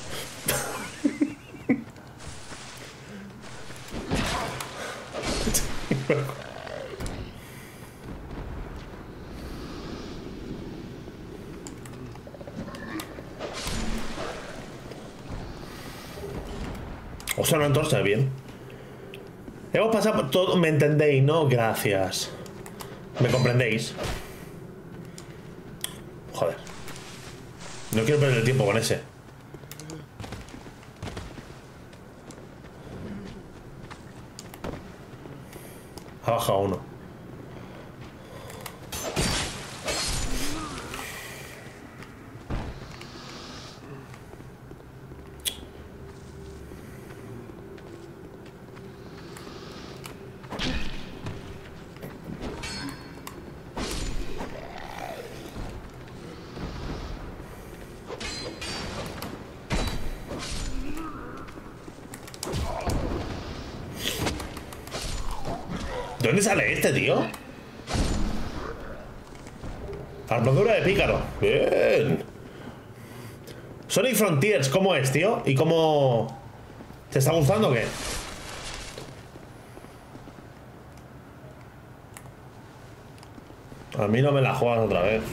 O sea, una antorcha, bien. Hemos pasado por todo. ¿Me entendéis, no? Gracias. ¿Me comprendéis? Joder. No quiero perder el tiempo con ese. Ha bajado uno. ¿De dónde sale este, tío? Armadura de pícaro. Bien. Sonic Frontiers, ¿cómo es, tío? ¿Y cómo...? ¿Te está gustando o qué? A mí no me la juegas otra vez.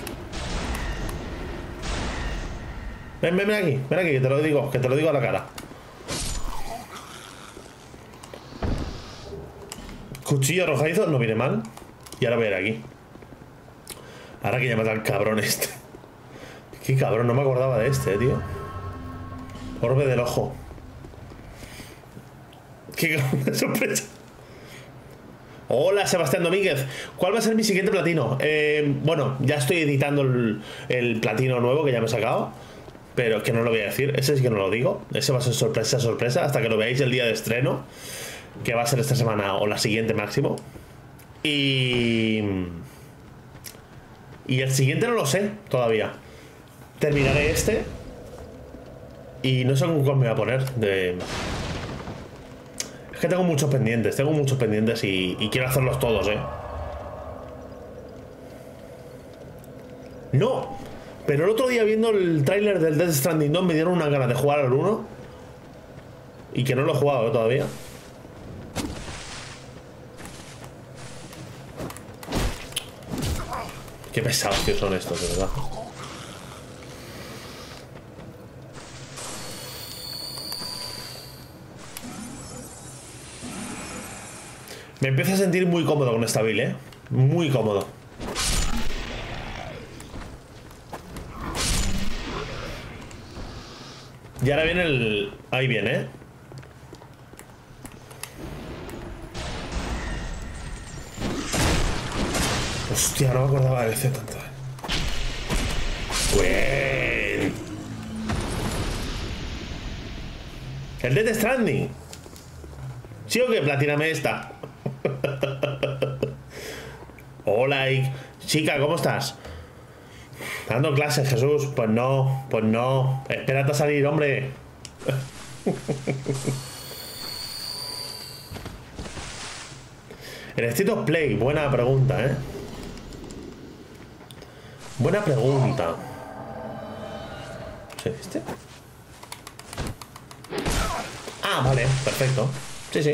Ven aquí, que te lo digo a la cara. Cuchillo arrojadizo, no viene mal. Y ahora voy a ir aquí. Ahora que ya mata al cabrón este. Qué cabrón, no me acordaba de este, tío. Orbe del ojo. Qué cabrón de sorpresa. Hola, Sebastián Domínguez. ¿Cuál va a ser mi siguiente platino? Bueno, ya estoy editando el platino nuevo que ya me he sacado. Pero que no lo voy a decir. Ese sí que no lo digo. Ese va a ser sorpresa, hasta que lo veáis el día de estreno. Que va a ser esta semana o la siguiente máximo. Y el siguiente no lo sé todavía. Terminaré este. Y no sé con cuál me voy a poner. Es que tengo muchos pendientes. Y quiero hacerlos todos, No. Pero el otro día viendo el tráiler del Death Stranding 2 me dieron una ganas de jugar al 1. Y que no lo he jugado todavía. Qué pesados que son estos, de verdad. Me empiezo a sentir muy cómodo con esta build, muy cómodo. Y ahora viene el... Ahí viene, Hostia, no me acordaba de ese tanto. Buen. El Death Stranding. ¿Sí o qué? Platíname esta. Hola, chica, ¿cómo estás? Dando clases, Jesús. Pues no. Espérate a salir, hombre. El State of Play, buena pregunta, Buena pregunta. ¿Sí, este? Ah, vale, perfecto. Sí.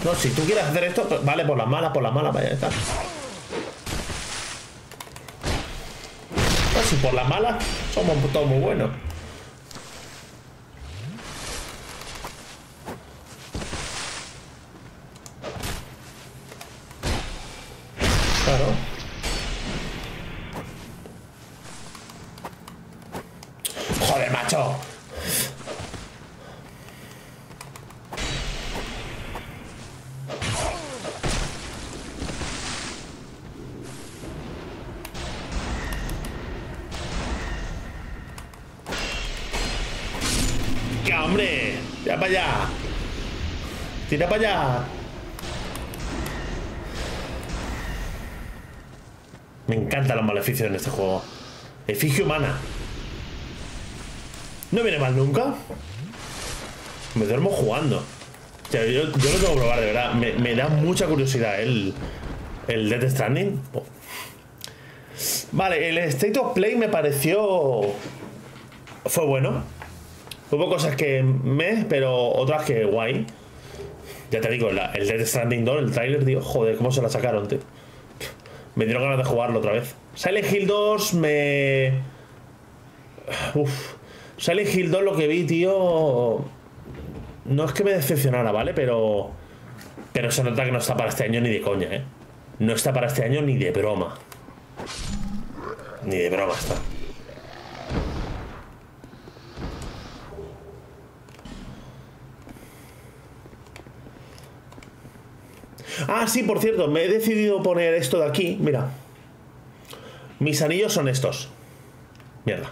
No, si tú quieres hacer esto, pues, vale, por las malas, vaya, ya está. No, si por las malas somos todos muy buenos. Claro. Joder, macho. ¡Ya, hombre! ¡Ya para allá! ¡Tira para allá! Me encantan los maleficios en este juego. Efigie humana. No viene mal nunca. Me duermo jugando. O sea, yo lo tengo que probar, de verdad. Me da mucha curiosidad el Death Stranding. Oh. Vale, el State of Play me pareció... Fue bueno. Hubo cosas que pero otras que guay. Ya te digo, el Death Stranding 2, el trailer, tío, joder, cómo se la sacaron, tío. Me dieron ganas de jugarlo otra vez. Silent Hill 2 Silent Hill 2 lo que vi, tío... No es que me decepcionara, ¿vale? Pero se nota que no está para este año ni de coña, ¿eh? No está para este año ni de broma. Ni de broma está. Ah, sí, por cierto, me he decidido poner esto de aquí. Mira. Mis anillos son estos. Mierda.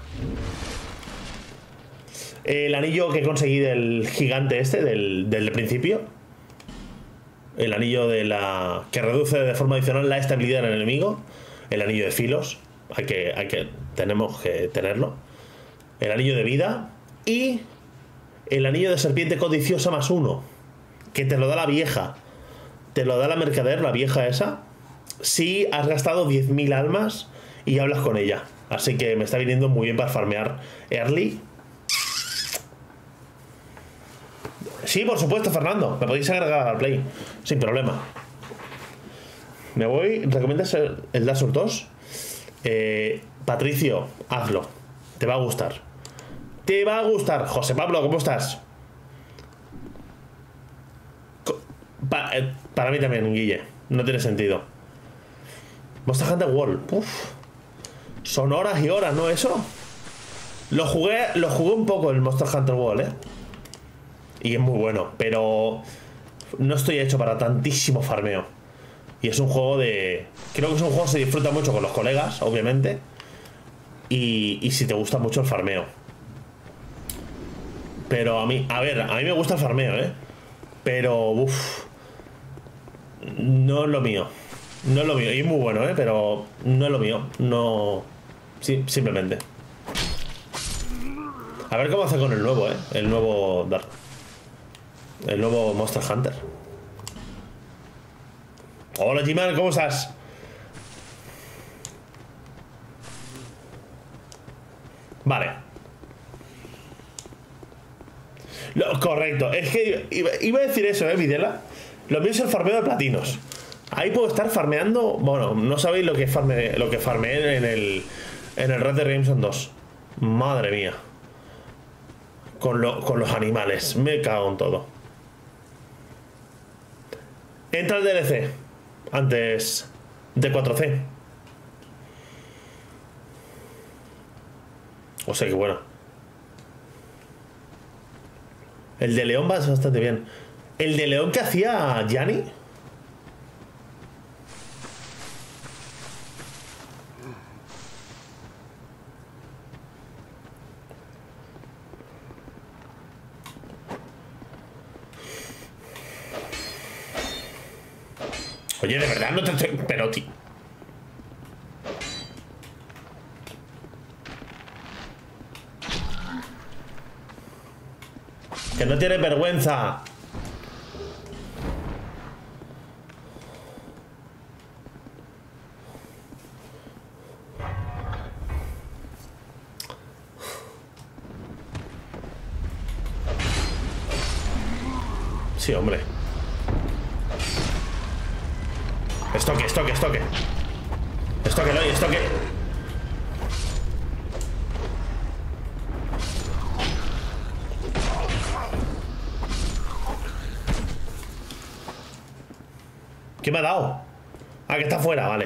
El anillo que conseguí del gigante este, del principio. El anillo de la... que reduce de forma adicional la estabilidad del enemigo. El anillo de filos. Tenemos que tenerlo. El anillo de vida. Y el anillo de serpiente codiciosa +1. Que te lo da la vieja. Te lo da la mercader, la vieja esa. Si has gastado 10.000 almas y hablas con ella. Así que me está viniendo muy bien para farmear early. Sí, por supuesto, Fernando. Me podéis agregar al play. Sin problema. Me voy. ¿Recomiendas el Dark Souls 2? Patricio, hazlo. Te va a gustar. Te va a gustar. José Pablo, ¿cómo estás? Para mí también, Guille. No tiene sentido. Monster Hunter World. Uf. Son horas y horas, ¿no? Eso. Lo jugué un poco el Monster Hunter World, ¿eh? Y es muy bueno, pero no estoy hecho para tantísimo farmeo. Y es un juego de... Creo que es un juego que se disfruta mucho con los colegas, obviamente. Y si te gusta mucho el farmeo. Pero a mí me gusta el farmeo, ¿eh? Pero, uff, no es lo mío. No es lo mío. Y es muy bueno, ¿eh? Pero no es lo mío. No... Sí, simplemente. A ver cómo hace con el nuevo, ¿eh? El nuevo Dark. El nuevo Monster Hunter. Hola, G-Man, ¿cómo estás? Vale. Correcto. Es que iba a decir eso, Videla. Lo mío es el farmeo de platinos. Ahí puedo estar farmeando. Bueno, no sabéis lo que farmeé en el Red Dead Redemption 2. Madre mía. Con los animales. Me cago en todo. Entra el DLC antes de 4C. O sea que bueno. El de León va bastante bien. El de León que hacía Gianni. Oye, de verdad no te estoy... Pero, tío. Que no tienes vergüenza. Sí, hombre. Estoque, estoque, estoque. Estoque, Loy, estoque. ¿Qué me ha dado? Ah, que está fuera, vale.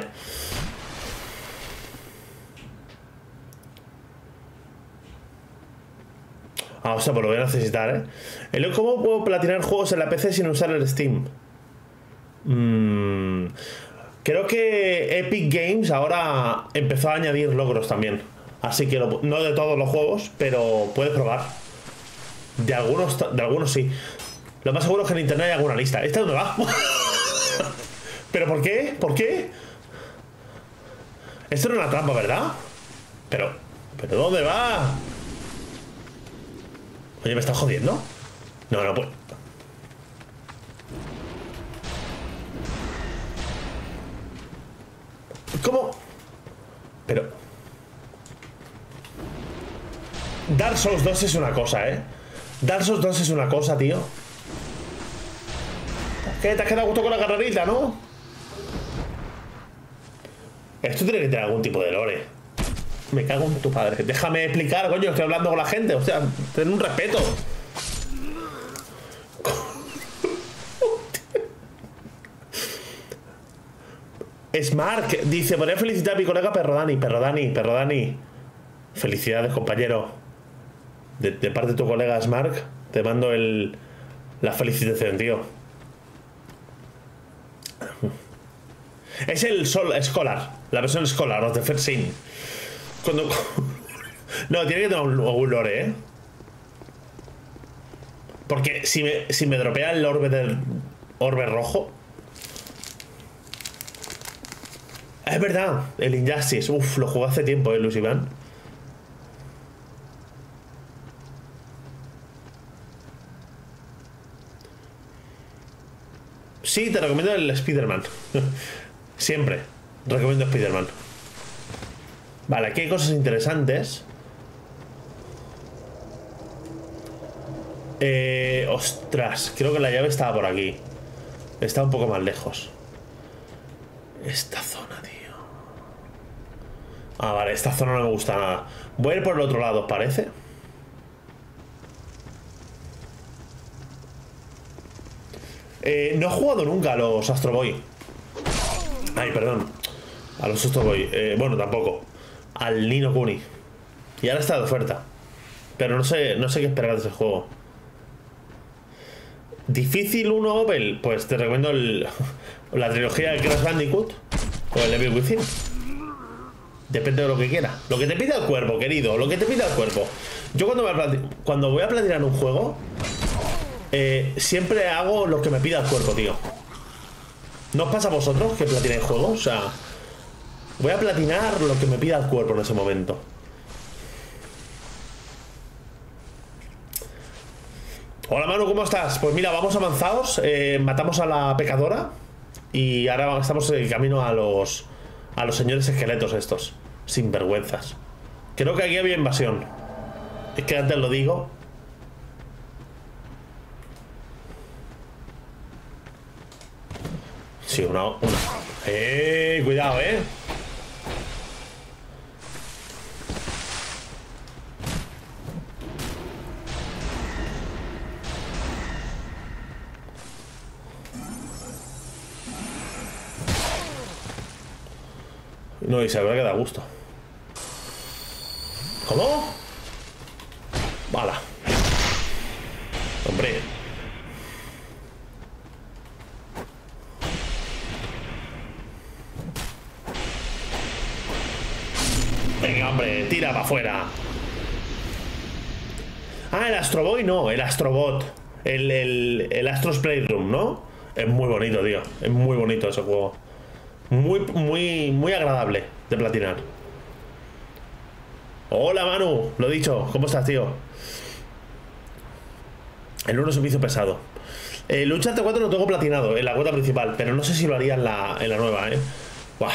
Ah, o sea, pues lo voy a necesitar, ¿eh? ¿Cómo puedo platinar juegos en la PC sin usar el Steam? Creo que Epic Games ahora empezó a añadir logros también. Así que no de todos los juegos, pero puedes probar. De algunos sí. Lo más seguro es que en internet hay alguna lista. ¿Esta dónde va? ¿Pero por qué? ¿Por qué? Esto era una trampa, ¿verdad? ¿Pero dónde va? Oye, ¿me estás jodiendo? No, no puedo. ¿Cómo? Pero... Dark Souls 2 es una cosa, ¿eh? Dark Souls 2 es una cosa, tío. ¿Qué? ¿Te has quedado a gusto con la carrerita, no? Esto tiene que tener algún tipo de lore. Me cago en tu padre. Déjame explicar, coño, estoy hablando con la gente. O sea, ten un respeto. Smart dice: podría felicitar a mi colega Perro Dani. Felicidades, compañero. De parte de tu colega Smart, te mando la felicitación, tío. Es el Scholar, la versión Scholar, of the First Sin. No, tiene que tener un lore, ¿eh? Porque si me dropea el orbe rojo. Es verdad, el Injustice. Uf, lo jugué hace tiempo, Luis Iván. Sí, te recomiendo el Spider-Man. Siempre recomiendo Spider-Man. Vale, aquí hay cosas interesantes. Ostras, creo que la llave estaba por aquí. Está un poco más lejos. Esta zona, tío. Ah, vale, esta zona no me gusta nada. Voy a ir por el otro lado, ¿parece? No he jugado nunca a los Astro Boy. Ay, perdón. A los Astro Boy. Bueno, tampoco. Al Ni no Kuni. Y ahora está de oferta. Pero no sé qué esperar de ese juego. Difícil 1 Opel. Pues te recomiendo la trilogía de Crash Bandicoot o el Evil Within. Depende de lo que quiera. Lo que te pida el cuerpo, querido. Lo que te pida el cuerpo. Yo cuando voy a platinar un juego, siempre hago lo que me pida el cuerpo, tío. ¿No os pasa a vosotros que platináis juegos? O sea, voy a platinar lo que me pida el cuerpo en ese momento. Hola Manu, ¿cómo estás? Pues mira, vamos avanzados. Matamos a la pecadora. Y ahora estamos en el camino a los señores esqueletos estos. Sinvergüenzas. Creo que aquí había invasión. Es que antes lo digo. Sí, una. Cuidado, No, y se habrá quedado a gusto. ¿Cómo? Bala. Hombre. Venga, hombre, tira para afuera. Ah, el Astro Boy no, el Astrobot. El Astro's Playroom, ¿no? Es muy bonito, tío. Es muy bonito ese juego. Muy agradable de platinar. Hola Manu, lo dicho, ¿cómo estás, tío? El 1 se me hizo pesado. El Uncharted 4 lo tengo platinado en la cuota principal, pero no sé si lo haría en la nueva, Buah.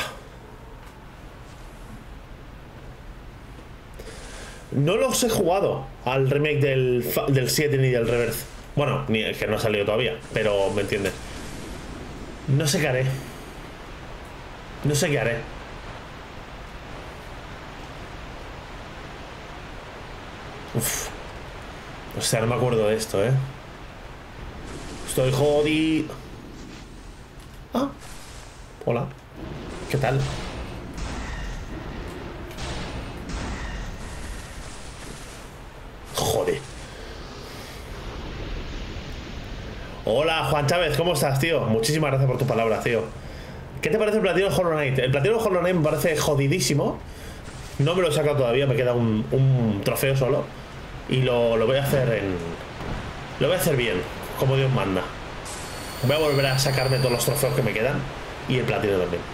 No los he jugado al remake del 7 ni del Reverse. Bueno, ni que no ha salido todavía, pero me entiendes. No sé qué haré. No sé qué haré. Uf. O sea, no me acuerdo de esto, ¿eh? Estoy jodido. Ah. Hola. ¿Qué tal? Joder. Hola, Juan Chávez, ¿cómo estás, tío? Muchísimas gracias por tus palabras, tío. ¿Qué te parece el platino de Hollow Knight? El platino de Hollow Knight me parece jodidísimo. No me lo he sacado todavía, me queda un trofeo solo. Y lo voy a hacer en... Lo voy a hacer bien, como Dios manda. Voy a volver a sacarme todos los trofeos que me quedan. Y el platino también.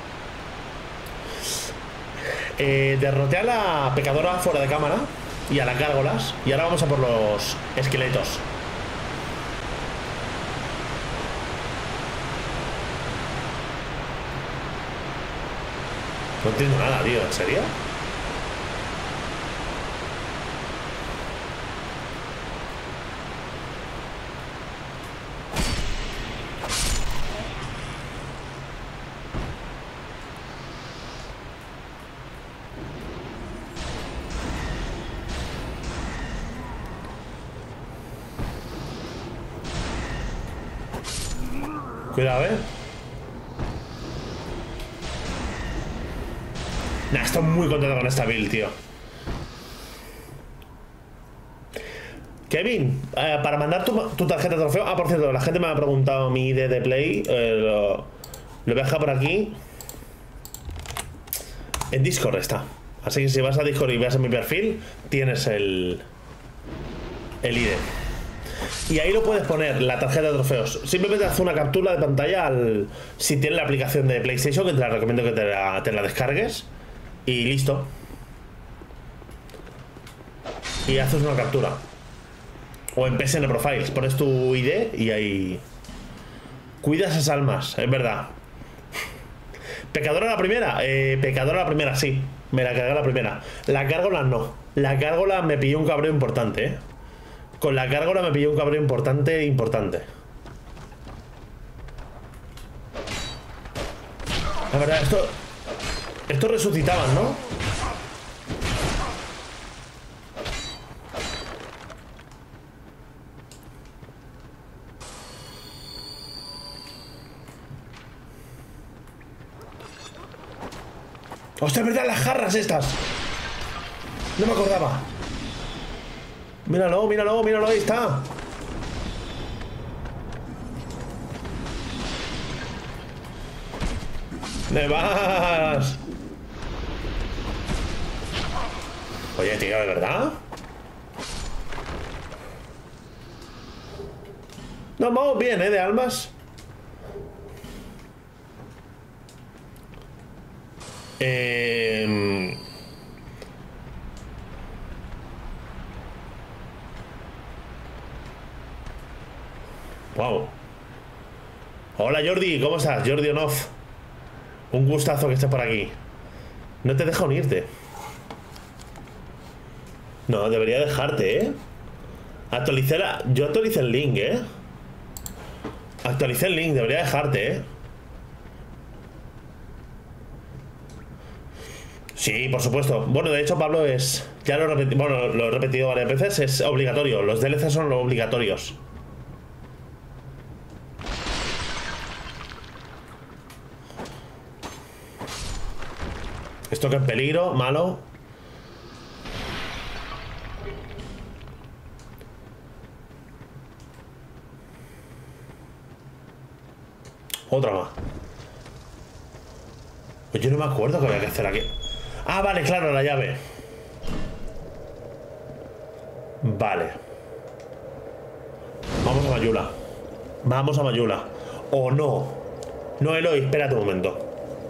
Derroté a la pecadora fuera de cámara. Y a las gárgolas. Y ahora vamos a por los esqueletos. No entiendo nada, tío. ¿En serio? Cuidado, Nah, estoy muy contento con esta build, tío. Kevin, para mandar tu tarjeta de trofeo. Ah, por cierto, la gente me ha preguntado mi ID de Play. Lo voy a dejar por aquí. En Discord está. Así que si vas a Discord y ves en mi perfil, tienes el ID. Y ahí lo puedes poner, la tarjeta de trofeos. Simplemente haz una captura de pantalla si tienes la aplicación de PlayStation, que te la recomiendo que te la descargues. Y listo. Y haces una captura. O en PSN Profiles, pones tu ID y ahí... Cuida esas almas, es verdad. ¿Pecadora la primera? Pecadora la primera, sí. Me la cargué la primera. La gárgola no. La gárgola me pilló un cabreo importante, ¿eh? Con la gárgola me pilló un cabreo importante. La verdad, esto resucitaban, ¿no? ¡Hostia, es verdad! Las jarras estas. No me acordaba. Míralo, míralo, míralo, ahí está. ¿Dónde vas? Oye, tío, ¿de verdad? Nos vamos bien, ¿eh? De almas. Wow. Hola Jordi, ¿cómo estás? Jordi Onoff. Un gustazo que estés por aquí. No te deja unirte. No, debería dejarte, ¿eh? Yo actualicé el link, ¿eh? Actualicé el link, debería dejarte, ¿eh? Sí, por supuesto. Bueno, de hecho, Pablo es... Ya lo he repetido varias veces. Es obligatorio. Los DLC son los obligatorios. Esto que es peligro, malo. Otra más. Pues yo no me acuerdo qué había que hacer aquí. Ah, vale, claro, la llave. Vale. Vamos a Mayula. Vamos a Mayula. O no. No, Eloy, espérate un momento.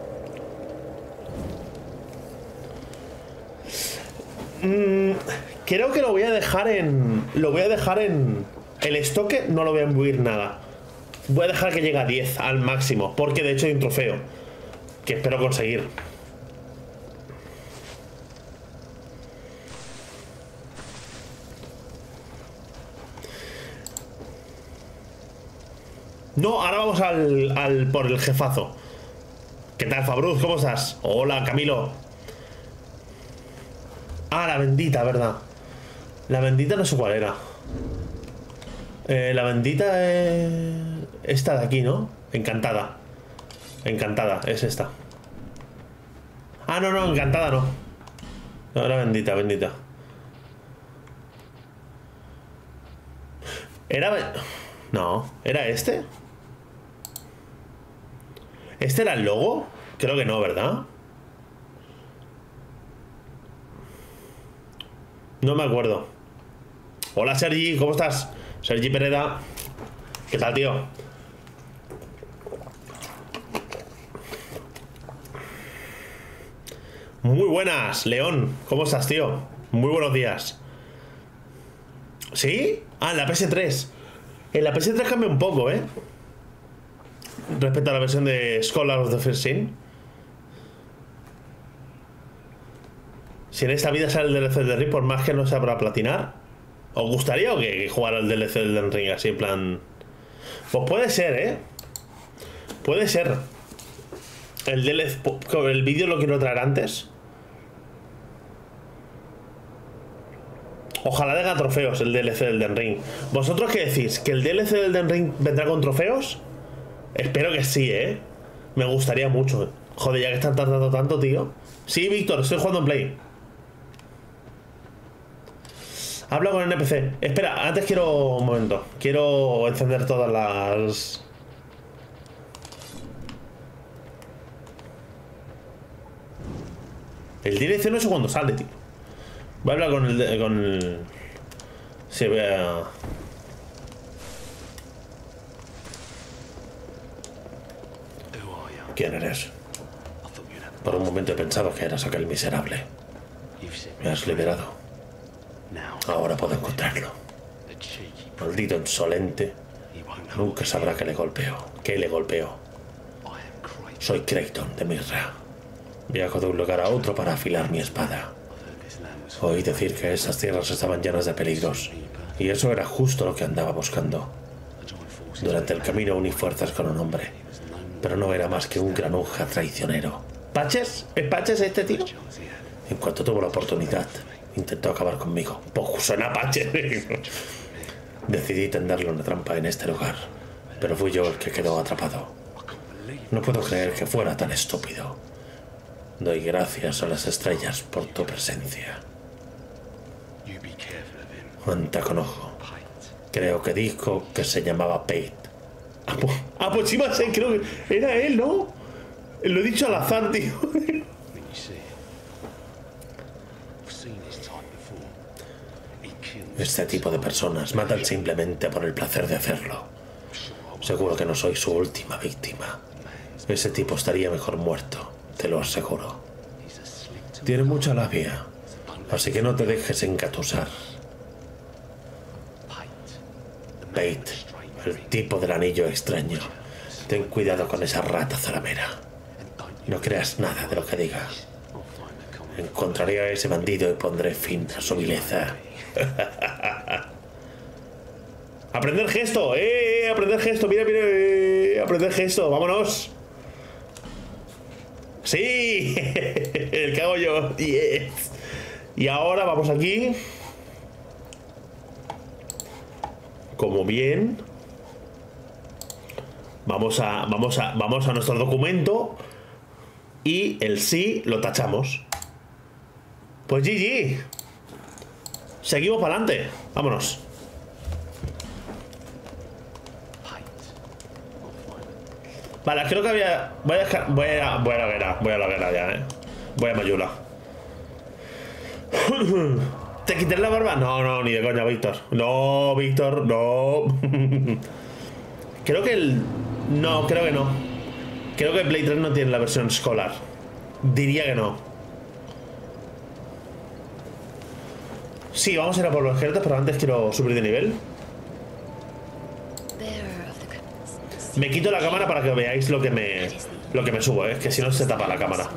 Creo que lo voy a dejar en... Lo voy a dejar en... El estoque no lo voy a imbuir nada. Voy a dejar que llegue a 10 al máximo. Porque de hecho hay un trofeo que espero conseguir. No, ahora vamos por el jefazo. Que tal, Fabruz? ¿Cómo estás? Hola, Camilo. Ah, la bendita, ¿verdad? La bendita no sé cuál era. La bendita es... esta de aquí, ¿no? Encantada. Encantada, es esta. Ah, no, no, encantada no. No, era bendita, bendita. Era... No, ¿era este? ¿Este era el logo? Creo que no, ¿verdad? No me acuerdo. Hola, Sergi, ¿cómo estás? Sergi Pereda. ¿Qué tal, tío? Muy buenas, León. ¿Cómo estás, tío? Muy buenos días. ¿Sí? Ah, en la PS3. En la PS3 cambia un poco, ¿eh? Respecto a la versión de Scholar of the First Sin. Si en esta vida sale el DLC de Ring, por más que no sea para platinar, ¿os gustaría o qué jugar al DLC del Ring así en plan? Pues puede ser, ¿eh? Puede ser. El DLC, el vídeo lo quiero traer antes. Ojalá tenga trofeos el DLC del Elden Ring. ¿Vosotros qué decís? ¿Que el DLC del Elden Ring vendrá con trofeos? Espero que sí, ¿eh? Me gustaría mucho. Joder, ya que están tardando tanto, tío. Sí, Víctor, estoy jugando en Play. Habla con el NPC. Espera, antes quiero... un momento. Quiero encender todas las... El DLC no sé cuándo sale, tío. Voy a hablar con el... Sí, voy a... ¿Quién eres? Por un momento he pensado que eras aquel miserable. Me has liberado. Ahora puedo encontrarlo. Maldito insolente. Nunca sabrá que le golpeo. ¿Qué le golpeo? Soy Creighton de Mirra. Viajo de un lugar a otro para afilar mi espada. Oí decir que esas tierras estaban llenas de peligros, y eso era justo lo que andaba buscando. Durante el camino uní fuerzas con un hombre, pero no era más que un granuja traicionero. ¿Patches? ¿Es Patches este tío? En cuanto tuvo la oportunidad, intentó acabar conmigo. Pues suena a Patches. Decidí tenderle una trampa en este lugar, pero fui yo el que quedó atrapado. No puedo creer que fuera tan estúpido. Doy gracias a las estrellas por tu presencia. Anda con ojo. Creo que dijo que se llamaba Pate. Pues sí, creo que era él, ¿no? Lo he dicho al azar, tío. Este tipo de personas matan simplemente por el placer de hacerlo. Seguro que no soy su última víctima. Ese tipo estaría mejor muerto, te lo aseguro. Tiene mucha labia, así que no te dejes engatusar. Pate, el tipo del anillo extraño. Ten cuidado con esa rata zaramera. No creas nada de lo que diga. Encontraré a ese bandido y pondré fin a su vileza. ¡Aprender gesto! ¡Aprender gesto! ¡Mira, mira! ¡Aprender gesto! ¡Vámonos! ¡Sí! El que hago yo. ¡Yes! Y ahora vamos aquí. Como bien. Vamos a nuestro documento. Y el sí lo tachamos. Pues GG. Seguimos para adelante. Vámonos. Vale, creo que había... Voy a la guerra ya, Voy a Mayula. ¿Te quité la barba? No, no, ni de coña, Víctor. No, Víctor, no. Creo que el... No, creo que no. Creo que el Play 3 no tiene la versión escolar. Diría que no. Sí, vamos a ir a por los esqueletos, pero antes quiero subir de nivel. Me quito la cámara para que veáis lo que me subo, que si no se tapa la cámara.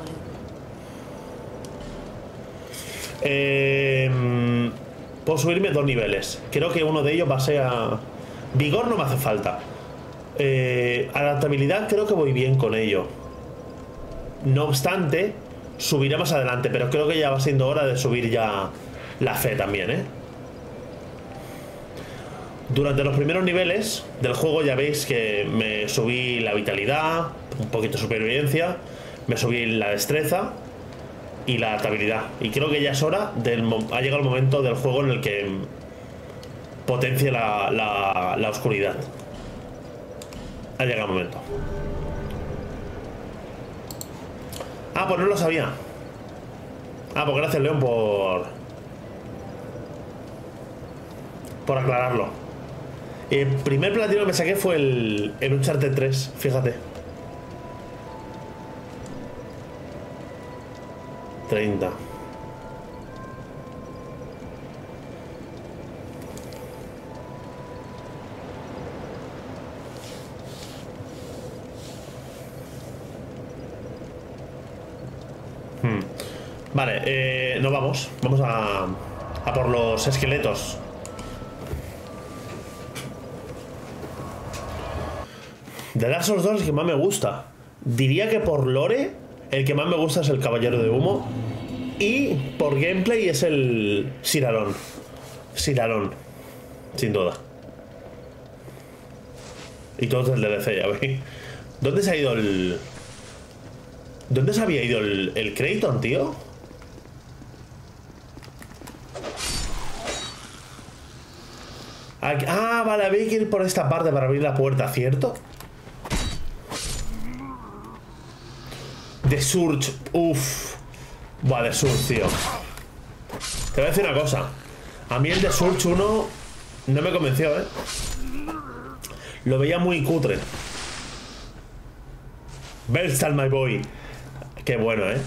Puedo subirme 2 niveles. Creo que uno de ellos va a ser a... Vigor no me hace falta. Adaptabilidad creo que voy bien con ello. No obstante, subiré más adelante, pero creo que ya va siendo hora de subir ya la fe también, ¿eh? Durante los primeros niveles del juego ya veis que me subí la vitalidad, un poquito de supervivencia, me subí la destreza y la adaptabilidad. Y creo que ya es hora ha llegado el momento del juego en el que potencie la oscuridad. Ha llegado el momento. Ah, pues no lo sabía. Ah, pues gracias, León, por aclararlo. El primer platino que me saqué fue el Uncharted 3, fíjate. 30. Vale, nos vamos. Vamos a por los esqueletos. De Dark Souls 2 el que más me gusta. Diría que por lore el que más me gusta es el Caballero de Humo. Y por gameplay es el Siralón. Siralón, sin duda. Y todo el DLC, ya veis. ¿Dónde se ha ido el... ¿Dónde se había ido el Creighton, tío? Aquí, ah, vale, había que ir por esta parte para abrir la puerta, ¿cierto? The Surge, uff. Buah, The Surge, tío. Te voy a decir una cosa. A mí el The Surge 1 no me convenció, ¿eh? Lo veía muy cutre. Belstal, my boy. Qué bueno, ¿eh?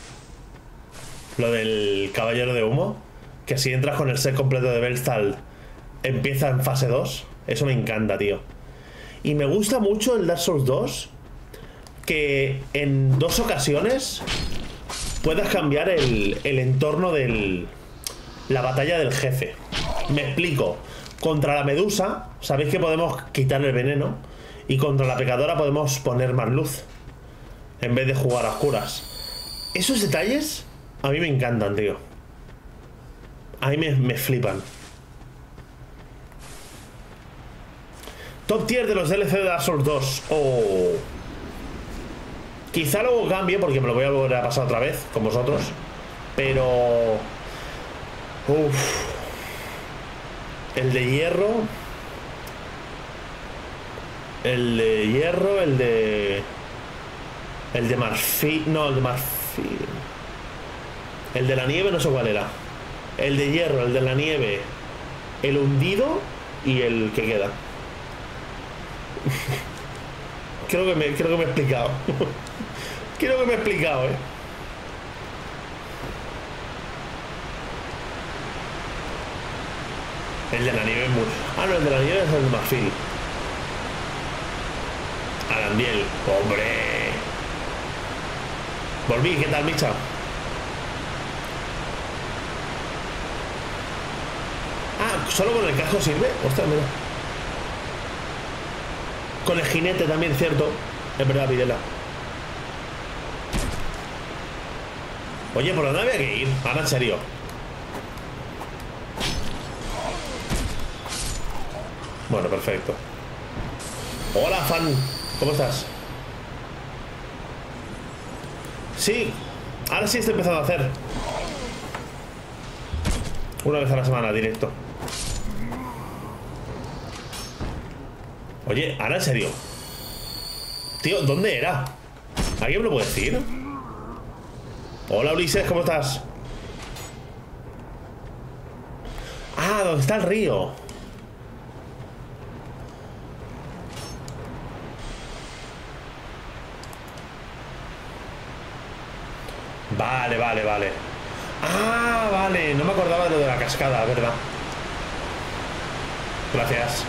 Lo del Caballero de Humo. Que si entras con el set completo de Belstal empieza en fase 2. Eso me encanta, tío. Y me gusta mucho el Dark Souls 2 que en 2 ocasiones puedas cambiar el entorno de la batalla del jefe. Me explico. Contra la medusa, sabéis que podemos quitar el veneno. Y contra la pecadora podemos poner más luz en vez de jugar a oscuras. Esos detalles a mí me encantan, tío. A mí me flipan. Top tier de los DLC de Dark Souls 2. Oh. Quizá luego cambie porque me lo voy a volver a pasar otra vez con vosotros. Pero... Uff. El de hierro. El de hierro, el de marfil. No, el de marfil. El de la nieve no sé cuál era. El de hierro, el de la nieve, el hundido y el que queda. Creo que me he explicado. Creo que me he explicado, ¿eh? El de la nieve es muy... Ah, no, el de la nieve es el de marfil. Arandiel, hombre. Volví, ¿qué tal, Micha? Ah, ¿solo con el casco sirve? Ostras, mira. Con el jinete también, cierto. Es verdad, Videla. Oye, ¿por dónde había que ir? Ahora en serio. Bueno, perfecto. Hola, fan. ¿Cómo estás? Sí, ahora sí estoy empezando a hacer. Una vez a la semana, directo. Oye, ahora en serio. Tío, ¿dónde era? ¿Alguien me lo puede decir? Hola, Ulises, ¿cómo estás? Ah, ¿dónde está el río? Vale, vale, vale. Ah, vale, no me acordaba de lo de la cascada, ¿verdad? Gracias.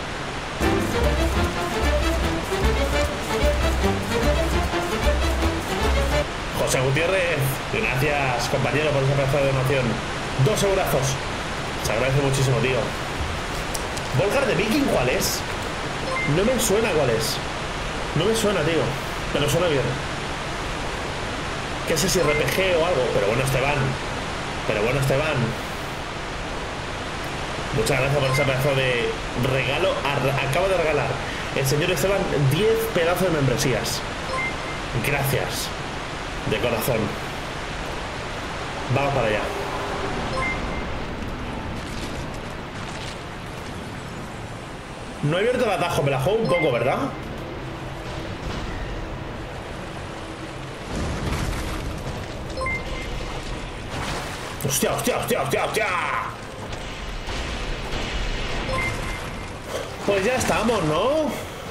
José Gutiérrez, gracias, compañero, por esa pedazo de donación. 2 eurazos. Se agradece muchísimo, tío. ¿Volgar de Viking cuál es? No me suena cuál es. No me suena, tío. Pero suena bien. que sé si RPG o algo. Pero bueno, Esteban. Pero bueno, Esteban. Muchas gracias por ese pedazo de regalo. Acabo de regalar el señor Esteban 10 pedazos de membresías. Gracias. De corazón. Vamos para allá. No he abierto el atajo, me la juego un poco, ¿verdad? ¡Hostia, hostia, hostia, hostia, hostia! Pues ya estamos, ¿no?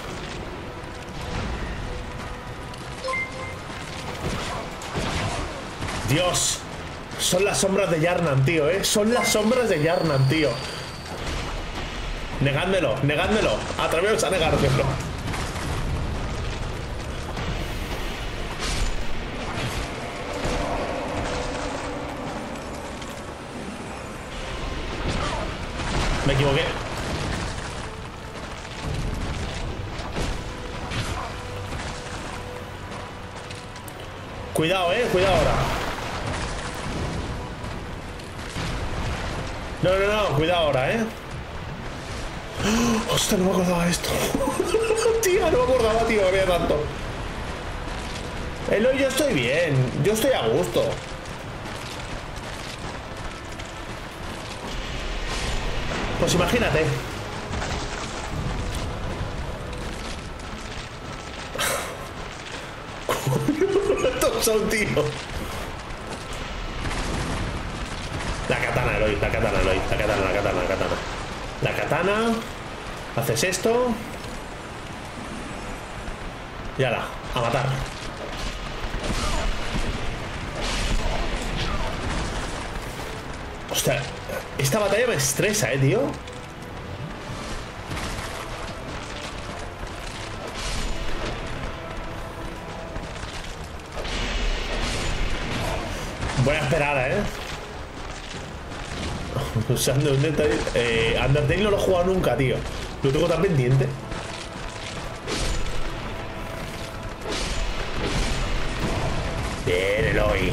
Dios. Son las sombras de Yarnan, tío, ¿eh? Son las sombras de Yarnan, tío. Negádmelo, negádmelo. Atreveos a negármelo. Me equivoqué. Cuidado, cuidado ahora. No, no, no, cuidado ahora, Hostia, no me acordaba de esto. Tío, no me acordaba, tío, que había tanto. Eloy, yo estoy bien. Yo estoy a gusto. Pues imagínate. Estos son, tío. La katana, Eloy, la katana, Eloy. La katana, la katana, la katana. La katana. Haces esto. Y ala, a matar. Hostia, esta batalla me estresa, tío. Voy a esperar, O sea, Undertale no lo he jugado nunca, tío. Lo tengo tan pendiente. Bien, Eloy.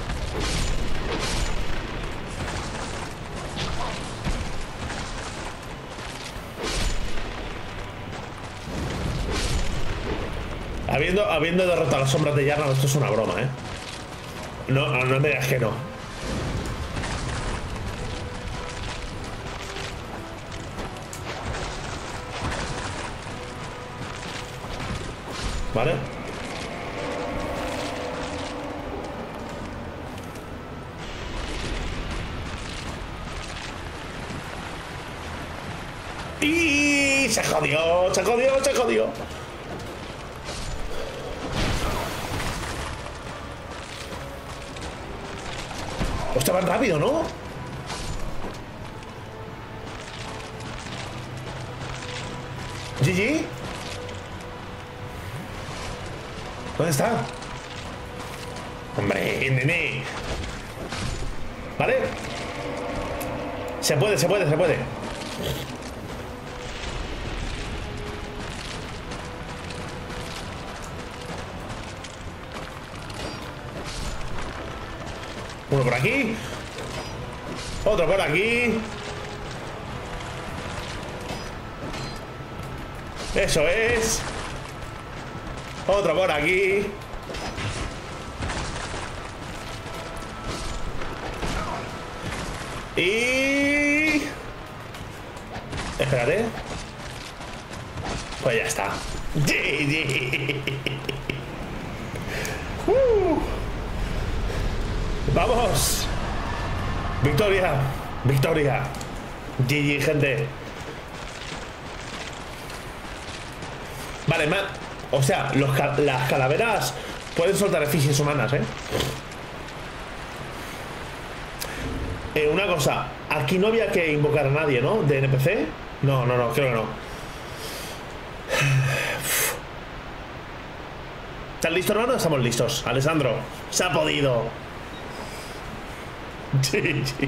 Habiendo derrotado a las sombras de Yarnan, esto es una broma, No, no me digas que no. ¿Vale? Y se jodió, se jodió, se jodió. Hostia, van rápido, ¿no? GG. ¿Dónde está? Hombre, nene. ¿Vale? Se puede, se puede, se puede. Uno por aquí. Otro por aquí. Eso es. Otro por aquí. Y... espérate. Pues ya está. ¡Vamos! ¡Victoria! ¡Victoria! GG, gente. Vale, o sea, las calaveras pueden soltar efigies humanas, una cosa, aquí no había que invocar a nadie, ¿no? De NPC. No, no, no, creo que no. ¿Estás listo, hermano? Estamos listos. Alessandro, se ha podido. Sí, sí.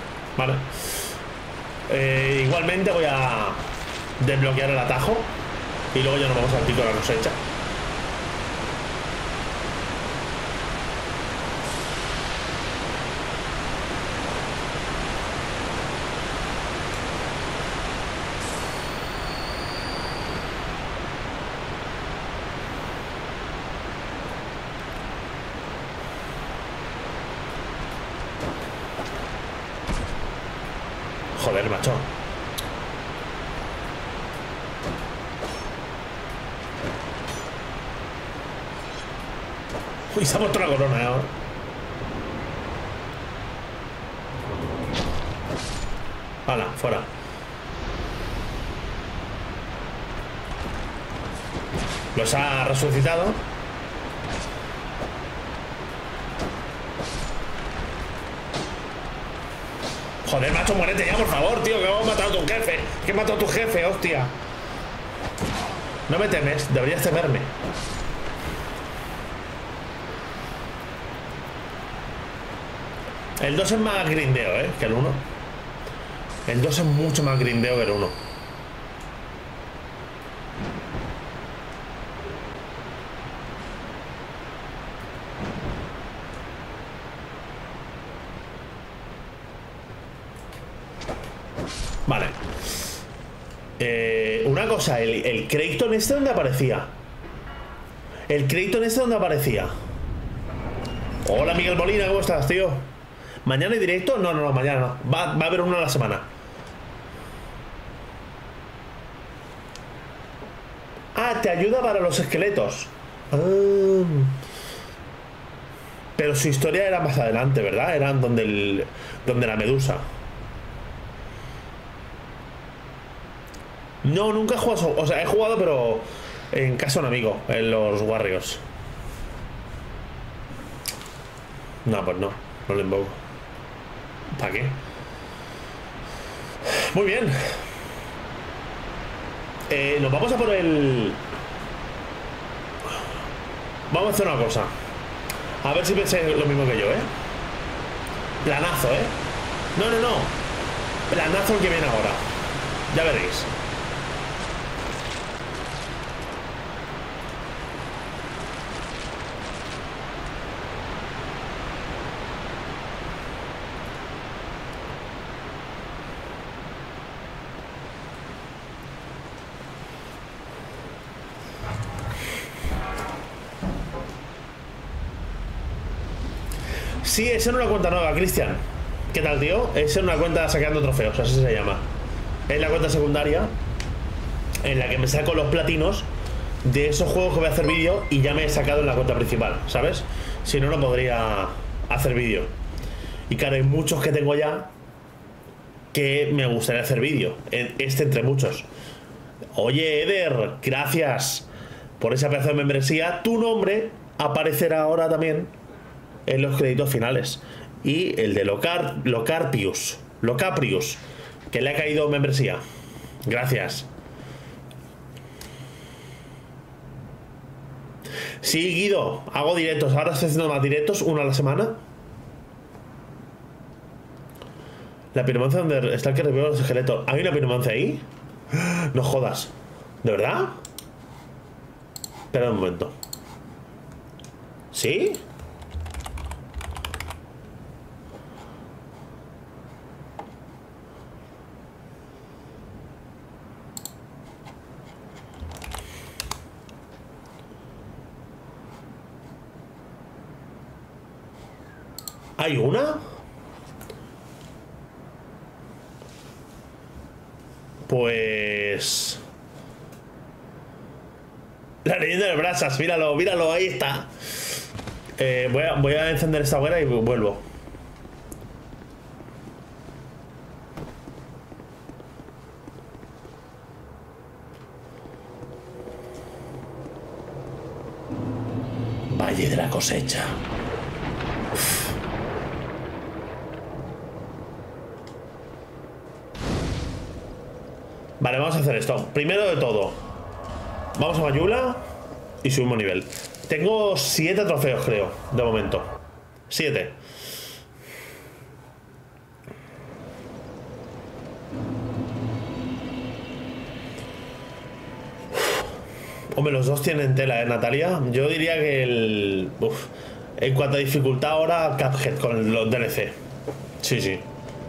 Vale. Igualmente voy a desbloquear el atajo. Y luego ya nos vamos al pico de la cosecha. Joder, macho. Uy, se ha puesto la corona ahora. Hala, fuera. Los ha resucitado. Joder, macho, muérete ya, por favor, tío, que vamos a matar a tu jefe. Que he matado a tu jefe, hostia. No me temes, deberías temerme. El 2 es más grindeo, que el 1. El 2 es mucho más grindeo que el 1. Vale. Una cosa, el Creighton este, ¿dónde aparecía? El Creighton este, ¿dónde aparecía? Hola, Miguel Molina, ¿cómo estás, tío? ¿Mañana hay directo? No, mañana no. Va a haber uno a la semana. Ah, te ayuda para los esqueletos. Pero su historia era más adelante, ¿verdad? Era donde la medusa. No, nunca he jugado. O sea, he jugado, pero en casa de un amigo, en los Warriors. No, pues no. No lo invoco. ¿Para qué? Muy bien. Nos vamos a por el... Vamos a hacer una cosa. A ver si pensáis lo mismo que yo, Planazo, No. Planazo el que viene ahora. Ya veréis. Sí, esa no es una cuenta nueva, Cristian. ¿Qué tal, tío? Esa es una cuenta sacando trofeos, así se llama. Es la cuenta secundaria en la que me saco los platinos de esos juegos que voy a hacer vídeo y ya me he sacado en la cuenta principal, ¿sabes? Si no, no podría hacer vídeo. Y claro, hay muchos que tengo ya que me gustaría hacer vídeo. Este entre muchos. Oye, Eder, gracias por esa pedazo de membresía. Tu nombre aparecerá ahora también en los créditos finales. Y el de Locaprius, que le ha caído membresía. Gracias. Sí, Guido, hago directos. Ahora estoy haciendo más directos, uno a la semana. La piromancia donde está el que revive los esqueletos. ¿Hay una piromancia ahí? No jodas. ¿De verdad? Espera un momento. ¿Sí? ¿Hay una? Pues... La leyenda de brasas, míralo, ahí está. Voy a encender esta hoguera y vuelvo. Valle de la cosecha. Uf. Vale, vamos a hacer esto. Primero de todo, vamos a Mayula y subimos nivel. Tengo 7 trofeos, creo, de momento. 7. Hombre, los dos tienen tela, Natalia. Yo diría que el... Uf. En cuanto a dificultad ahora, Cuphead con los DLC. Sí, sí.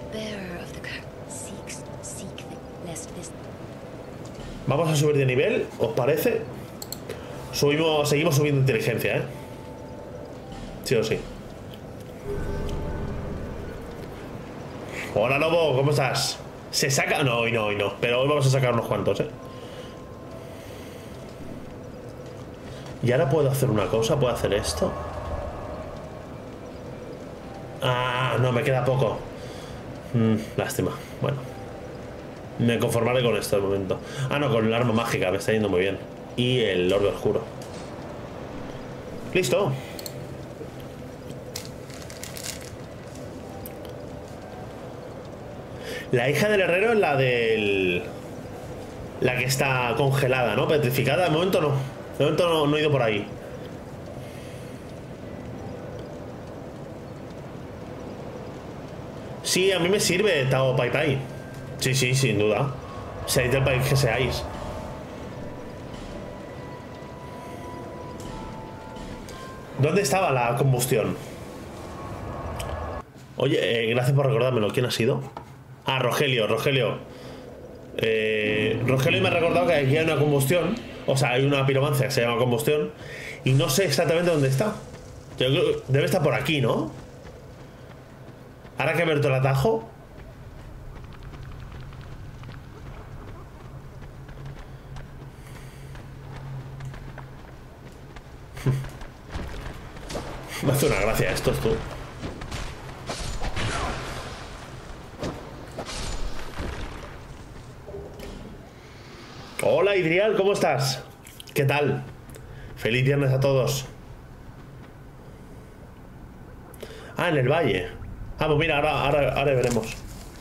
Vamos a subir de nivel, ¿os parece? Seguimos subiendo inteligencia, ¿eh? Sí o sí. Hola, Lobo, ¿cómo estás? ¿Se saca? No, hoy no, hoy no. Pero hoy vamos a sacar unos cuantos, ¿eh? Y ahora puedo hacer una cosa, puedo hacer esto. Ah, no, me queda poco. Lástima, bueno. Me conformaré con esto de momento. Ah, no, con el arma mágica, me está yendo muy bien. Y el orbe oscuro. Listo. La hija del herrero es la del... La que está congelada, ¿no? Petrificada, de momento no. De momento no he ido por ahí. Sí, a mí me sirve Tao Pai Pai. Sí, sí, sin duda. Seáis del país que seáis. ¿Dónde estaba la combustión? Oye, gracias por recordármelo. ¿Quién ha sido? Ah, Rogelio. Rogelio me ha recordado que aquí hay una combustión. O sea, hay una piromancia que se llama combustión. Y no sé exactamente dónde está. Yo creo que debe estar por aquí, ¿no? Ahora que he abierto el atajo. Me hace una gracia esto, tú. Hola, Idrial, ¿cómo estás? ¿Qué tal? Feliz viernes a todos. Ah, en el valle. Ah, pues mira, ahora veremos.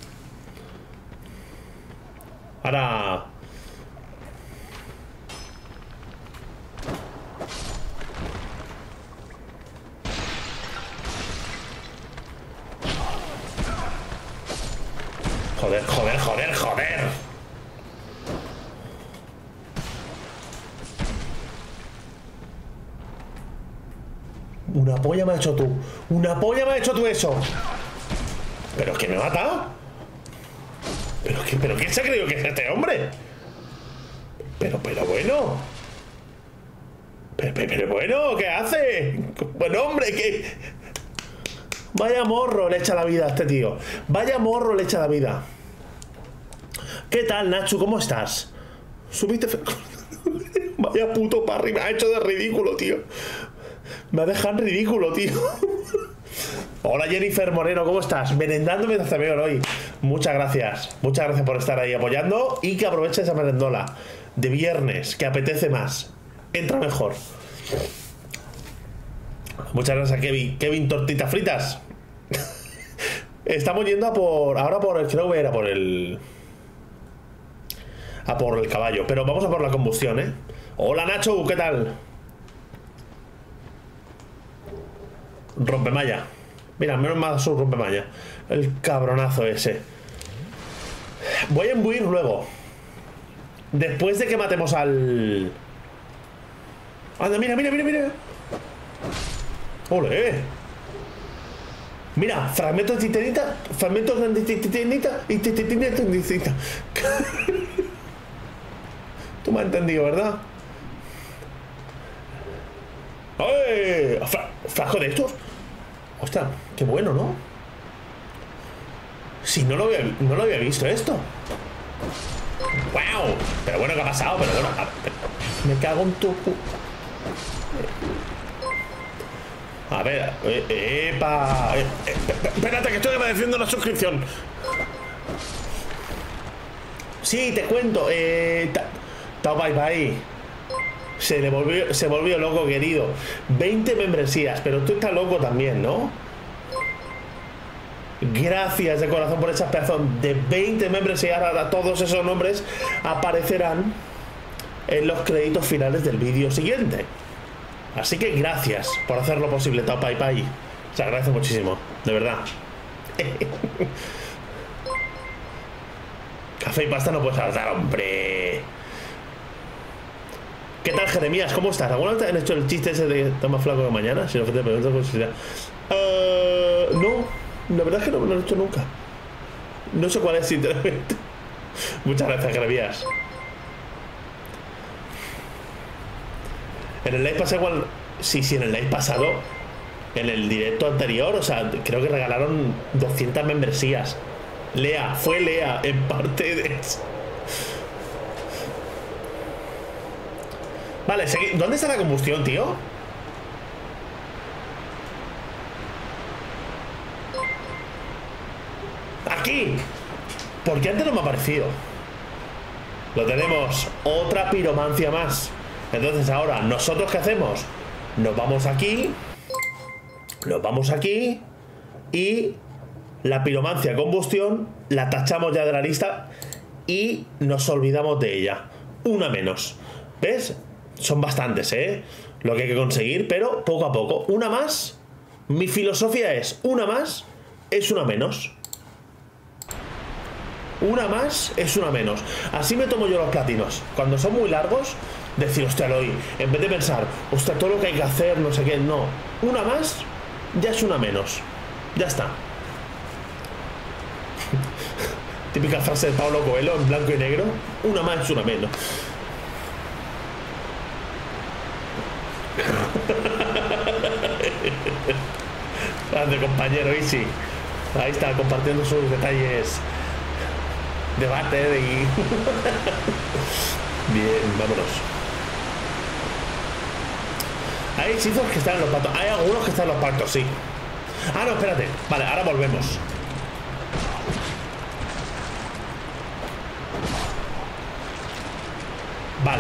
Ahora... Joder. Una polla me ha hecho tú. Una polla me ha hecho tú eso. ¿Pero que me mata? ¿Pero quién se ha creído que es este hombre? Pero bueno. Pero bueno, ¿qué hace? Bueno, hombre, que... Vaya morro le echa la vida a este tío. Vaya morro le echa la vida. ¿Qué tal, Nacho? ¿Cómo estás? Subiste... Vaya puto parry, me ha hecho de ridículo, tío. Me ha dejado en ridículo, tío. Hola, Jennifer Moreno, ¿cómo estás? Merendándome hasta mejor hoy. Muchas gracias. Muchas gracias por estar ahí apoyando. Y que aproveche esa merendola de viernes, que apetece más. Entra mejor. Muchas gracias a Kevin Tortitas Fritas. Estamos yendo a por... Ahora por el... Creo que era por el... A por el caballo. Pero vamos a por la combustión, ¿eh? Hola, Nacho, ¿qué tal? Rompemalla. Mira, menos mal su rompemalla. El cabronazo ese. Voy a imbuir luego. Después de que matemos al... Anda, mira. ¡Ole! Mira, fragmentos de titanita. Fragmentos de titanita y titanita. Tú me has entendido, ¿verdad? ¡Ay! ¿Frasco de estos? Ostras, qué bueno, ¿no? Si no lo había visto esto. ¡Wow! Pero bueno, ¿qué ha pasado? Pero bueno, me cago en tu... A ver, ¡epa! Espérate, que estoy agradeciendo la suscripción. Sí, te cuento. Tao Pai Pai. Se volvió loco, querido. 20 membresías, pero tú estás loco también, ¿no? Gracias de corazón por esas pedazos de 20 membresías. Ahora todos esos nombres aparecerán en los créditos finales del vídeo siguiente. Así que gracias por hacerlo posible, Tao Pai Pai. Se agradece muchísimo, de verdad. Café y pasta no puedes saltar, hombre. ¿Qué tal, Jeremías? ¿Cómo estás? ¿Alguna vez te han hecho el chiste ese de estar más flaco que mañana? Si no te pregunto con sinceridad. No, la verdad es que no me lo han hecho nunca. No sé cuál es, sinceramente. Muchas gracias, Jeremías. En el live pasado igual... Sí, en el live pasado, en el directo anterior, o sea, creo que regalaron 200 membresías. Lea, fue Lea en parte de eso. Vale, ¿dónde está la combustión, tío? ¡Aquí! ¿Por qué antes no me ha aparecido? Lo tenemos. Otra piromancia más. Entonces ahora, ¿nosotros qué hacemos? Nos vamos aquí. Nos vamos aquí. Y la piromancia combustión la tachamos ya de la lista. Y nos olvidamos de ella. Una menos. ¿Ves? Son bastantes, lo que hay que conseguir, pero poco a poco. Una más. Mi filosofía es: una más es una menos. Una más es una menos. Así me tomo yo los platinos. Cuando son muy largos, decir, hostia, Eloy, en vez de pensar, hostia, todo lo que hay que hacer, no sé qué, no. Una más ya es una menos. Ya está. Típica frase de Pablo Coelho en blanco y negro. Una más es una menos. Grande compañero Easy. Ahí está, compartiendo sus detalles. Debate y... Bien, vámonos. Hay hechizos que están en los pactos. Hay algunos que están en los pactos, sí. Ah, no, espérate. Vale, ahora volvemos. Vale.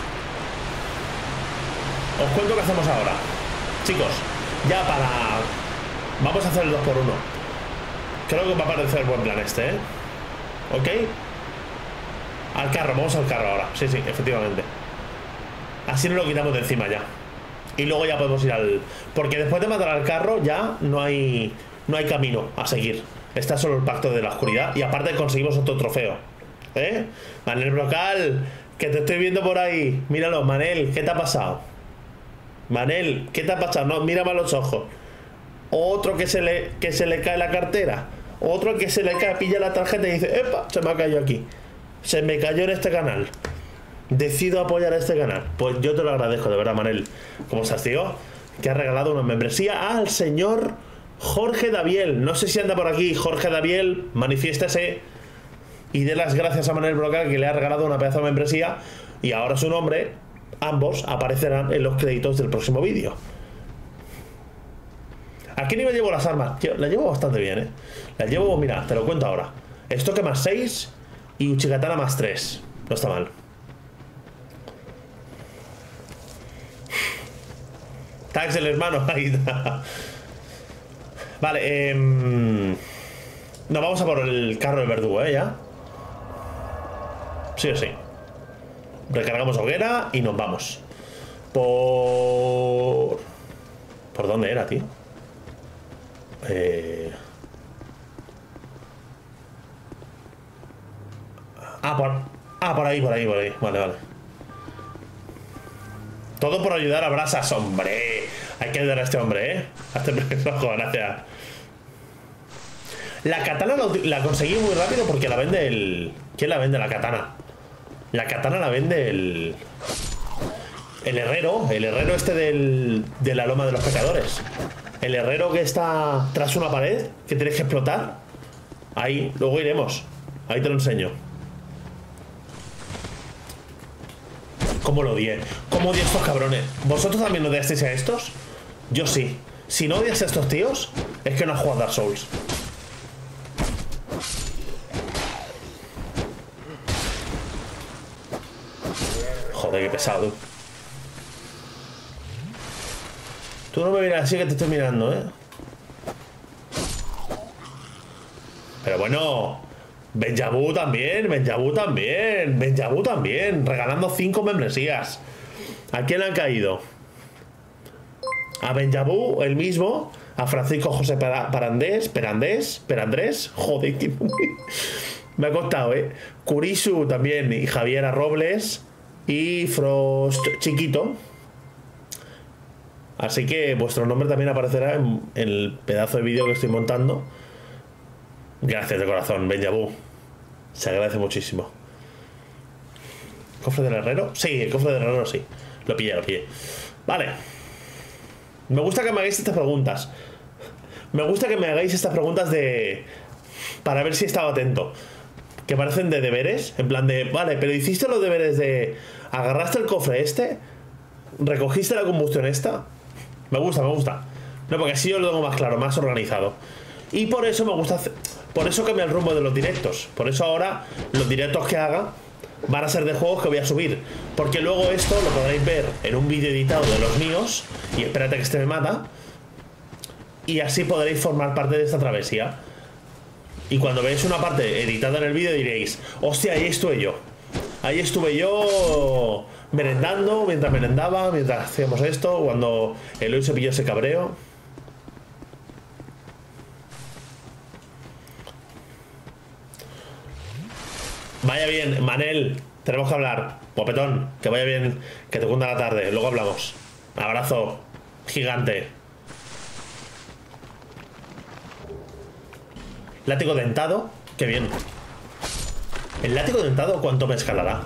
Os cuento qué hacemos ahora. Chicos, ya para... Vamos a hacer el 2x1. Creo que va a parecer buen plan este, ¿ok? Al carro, vamos al carro ahora. Sí, efectivamente. Así nos lo quitamos de encima ya. Y luego ya podemos ir al... Porque después de matar al carro ya no hay camino a seguir. Está solo el pacto de la oscuridad. Y aparte conseguimos otro trofeo. Manel Brocal, que te estoy viendo por ahí. Míralo, Manel, ¿qué te ha pasado? Manel, ¿qué te ha pasado? No, mírame a los ojos. Otro que se le cae la cartera. Otro que se le cae, pilla la tarjeta y dice, ¡epa! Se me ha caído aquí. Se me cayó en este canal. Decido apoyar a este canal. Pues yo te lo agradezco, de verdad, Manel. ¿Cómo estás, tío? Que ha regalado una membresía al señor Jorge Daviel. No sé si anda por aquí. Jorge Daviel, manifiéstese y dé las gracias a Manel Brocal, que le ha regalado una pedazo de membresía. Y ahora su nombre, ambos, aparecerán en los créditos del próximo vídeo. ¿A qué nivel llevo las armas? Tío, las llevo bastante bien, Las llevo, mira, te lo cuento ahora. Estoque más 6 y Uchigatana más 3. No está mal. Tags el hermano, ahí está. Vale, nos vamos a por el carro del verdugo, ya. Sí o sí. Recargamos hoguera y nos vamos. ¿Por dónde era, tío? Por ahí. Vale. Todo por ayudar a Brasas, hombre. Hay que ayudar a este hombre, A este personaje, gracias. La katana la conseguí muy rápido porque la vende el... ¿Quién la vende, la katana? La katana la vende el herrero. El herrero este de la loma de los pecadores. El herrero que está tras una pared que tienes que explotar. Ahí, luego iremos. Ahí te lo enseño. ¿Cómo lo odié? ¿Cómo odié a estos cabrones? ¿Vosotros también odiasteis a estos? Yo sí. Si no odias a estos tíos, es que no has jugado Dark Souls. Joder, qué pesado. Tú no me miras así, que te estoy mirando, Pero bueno, Benjabu también, regalando 5 membresías. ¿A quién han caído? A Benjabu, el mismo. A Francisco José Perandrés. Joder, me ha costado, Kurisu también. Y Javiera Robles. y Frost chiquito. Así que vuestro nombre también aparecerá en el pedazo de vídeo que estoy montando. Gracias de corazón, Benjabú. Se agradece muchísimo. ¿Cofre del herrero? Sí, el cofre del herrero sí. Lo pillé, lo pillé. Vale. Me gusta que me hagáis estas preguntas. Me gusta que me hagáis estas preguntas de... para ver si he estado atento. Que parecen de deberes. En plan de... Vale, pero hiciste los deberes de... ¿Agarraste el cofre este? ¿Recogiste la combustión esta? Me gusta, me gusta. No, porque así yo lo tengo más claro, más organizado. Y por eso me gusta hacer... Por eso cambia el rumbo de los directos. Por eso ahora los directos que haga van a ser de juegos que voy a subir. Porque luego esto lo podréis ver en un vídeo editado de los míos. Y espérate que este me mata. Y así podréis formar parte de esta travesía. Y cuando veáis una parte editada en el vídeo diréis: hostia, ahí estuve yo. Ahí estuve yo merendando, mientras merendaba, mientras hacíamos esto, cuando Eloy se pilló ese cabreo. Vaya bien, Manel, tenemos que hablar. Popetón, que vaya bien, que te cunda la tarde, luego hablamos. Abrazo gigante. Látigo dentado, qué bien. ¿El látigo dentado cuánto me escalará?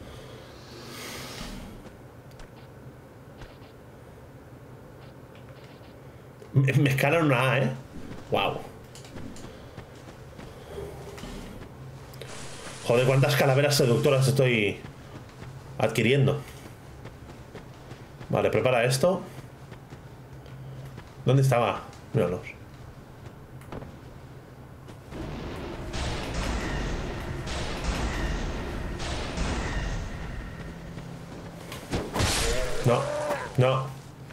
Me escala una A, Wow. Joder, cuántas calaveras seductoras estoy adquiriendo. Vale, prepara esto. ¿Dónde estaba? Míralos. No, no.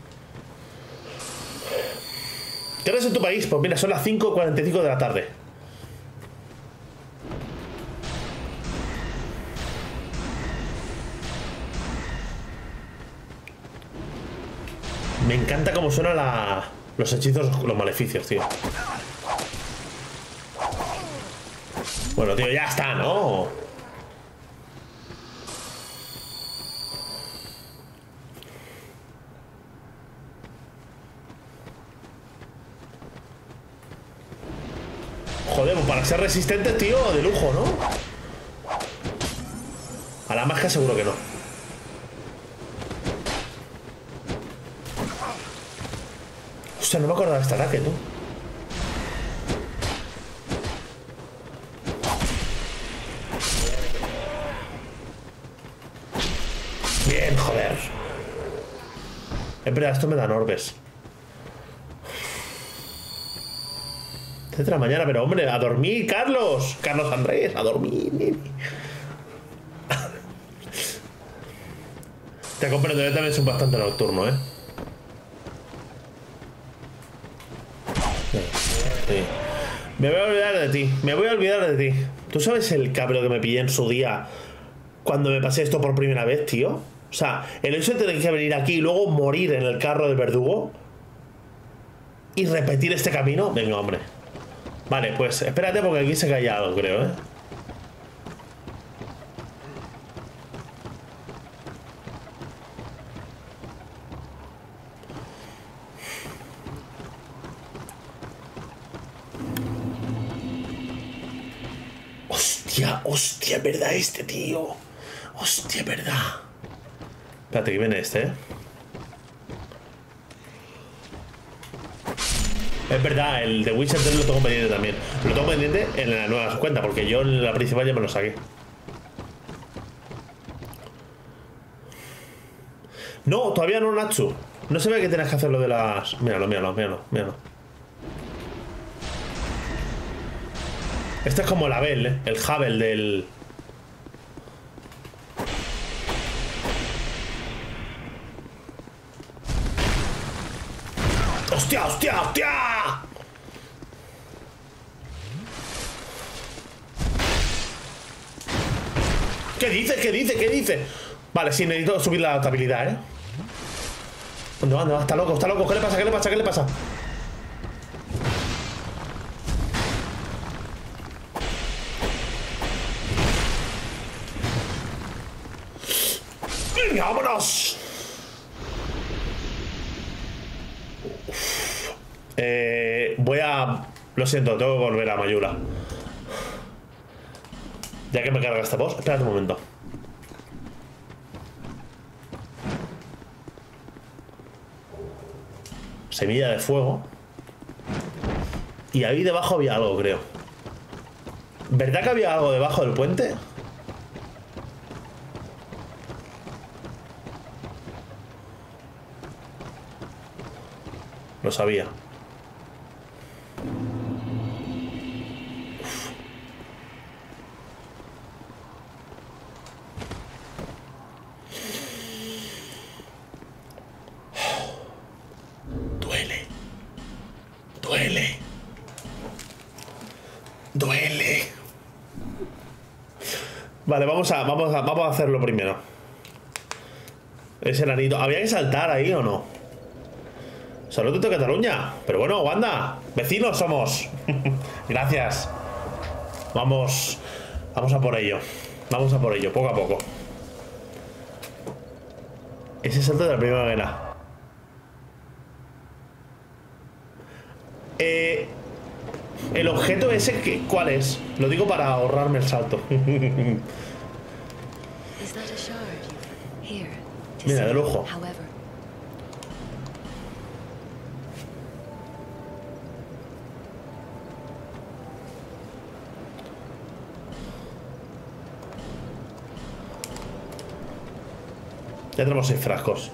¿Qué hora es en tu país? Pues mira, son las 5:45 de la tarde. Me encanta cómo suenan los hechizos, los maleficios, tío. Bueno, tío, ya está, ¿no? Joder, pues para ser resistente, tío, de lujo, ¿no? A la magia seguro que no. Hostia, no me acordaba de este ataque, tú. Bien, joder. Es verdad, esto me dan orbes. 7 de la mañana, pero hombre, a dormir, Carlos. Carlos Andrés, a dormir. Te comprendo, yo también soy bastante nocturno, Sí. Me voy a olvidar de ti. Me voy a olvidar de ti. ¿Tú sabes el cabreo que me pillé en su día cuando me pasé esto por primera vez, tío? O sea, el hecho de tener que venir aquí y luego morir en el carro del verdugo y repetir este camino. Venga, hombre. Vale, pues espérate porque aquí se cae algo, creo, Hostia, hostia, es verdad este, tío. Hostia, es verdad. Espérate, que viene este, Es verdad, el de Witcher 3 lo tengo pendiente también. Lo tengo pendiente en la nueva cuenta, porque yo en la principal ya me lo saqué. No, todavía no, Natsu. No se ve que tienes que hacer lo de las... Míralo, míralo, míralo, míralo. Este es como el Abel, el Havel del... ¡Hostia, hostia, hostia! ¿Qué dice? ¿Qué dice? ¿Qué dice? Vale, sí, necesito subir la habilidad, ¿Dónde va? ¿Dónde va? Está loco, está loco. ¿Qué le pasa? ¿Qué le pasa? ¿Qué le pasa? ¡Venga, vámonos! Voy a... Lo siento, tengo que volver a Mayula. Ya que me carga esta voz. Espérate un momento. Semilla de fuego. Y ahí debajo había algo, creo. ¿Verdad que había algo debajo del puente? Lo sabía. Duele. Duele. Duele. Vale, vamos a hacerlo primero. Ese enanito. ¿Había que saltar ahí o no? Saludos de Cataluña. Pero bueno, Wanda, vecinos somos. Gracias. Vamos a por ello. Vamos a por ello, poco a poco. Ese salto de la primavera. El objeto ese, ¿cuál es? Lo digo para ahorrarme el salto. Mira, de lujo. Ya tenemos 6 frascos.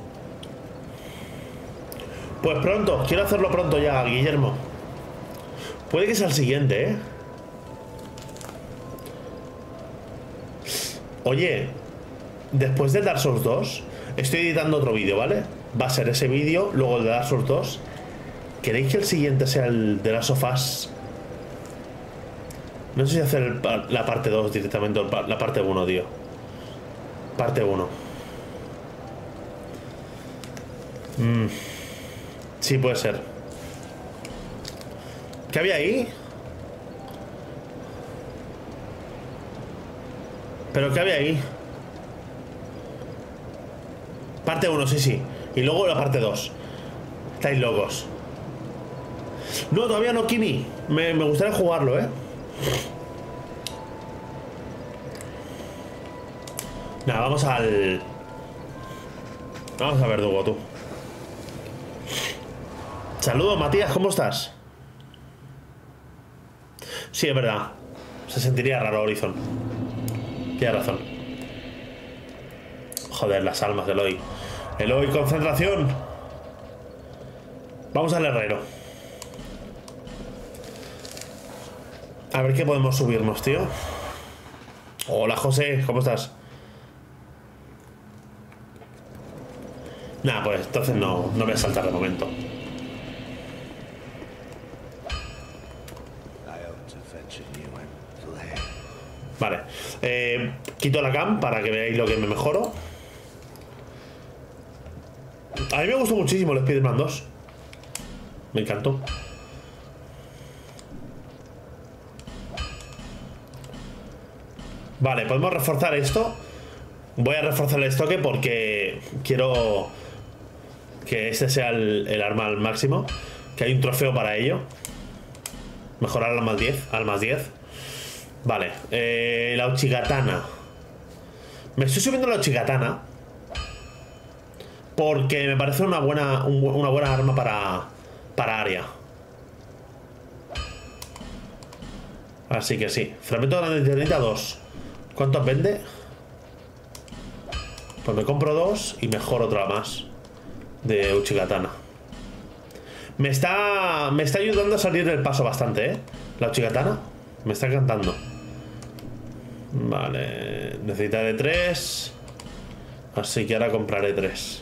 Pues pronto, quiero hacerlo pronto ya, Guillermo. Puede que sea el siguiente, ¿eh? Oye, después de Dark Souls 2, estoy editando otro vídeo, ¿vale? Va a ser ese vídeo, luego el de Dark Souls 2. ¿Queréis que el siguiente sea el de Last of Us? No sé si hacer la parte 2 directamente o la parte 1, tío. Parte 1. Sí, puede ser. ¿Qué había ahí? ¿Pero qué había ahí? Parte 1, sí, sí. Y luego la parte 2. Estáis locos. No, todavía no, Kimi. Me gustaría jugarlo, ¿eh? Nada, vamos al... Vamos a Verdugo, tú. Saludos, Matías, ¿cómo estás? Sí, es verdad. Se sentiría raro Horizon. Tienes razón. Joder, las almas de Eloy. Eloy, concentración. Vamos al herrero. A ver qué podemos subirnos, tío. Hola, José, ¿cómo estás? Nah, pues entonces no voy a saltar de momento. Vale, quito la cam para que veáis lo que me mejoro. A mí me gustó muchísimo el Spider-Man 2. Me encantó. Vale, podemos reforzar esto. Voy a reforzar el estoque porque quiero que este sea el arma al máximo. Que hay un trofeo para ello. Mejorar al más 10. Al más 10. Vale, la Uchigatana. Me estoy subiendo la Uchigatana porque me parece una buena arma para área. Así que sí. Fragmento de granitita 2. ¿Cuántos vende? Pues me compro 2 y mejor otra más de Uchigatana. Me está ayudando a salir del paso bastante, ¿eh? La Uchigatana me está encantando. Vale, necesitaré 3. Así que ahora compraré 3.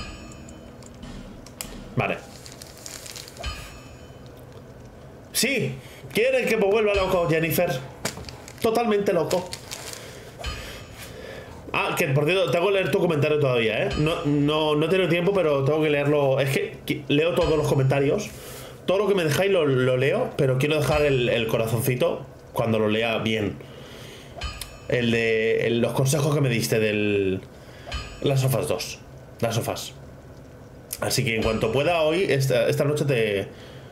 Vale. Sí, quieren que me vuelva loco, Jennifer. Totalmente loco. Ah, que por cierto, tengo que leer tu comentario todavía, ¿eh? No he tenido tiempo, pero tengo que leerlo. Es que leo todos los comentarios. Todo lo que me dejáis lo leo, pero quiero dejar el corazoncito cuando lo lea bien. Los consejos que me diste del Las sofás 2. Las sofás. Así que en cuanto pueda hoy, esta noche te...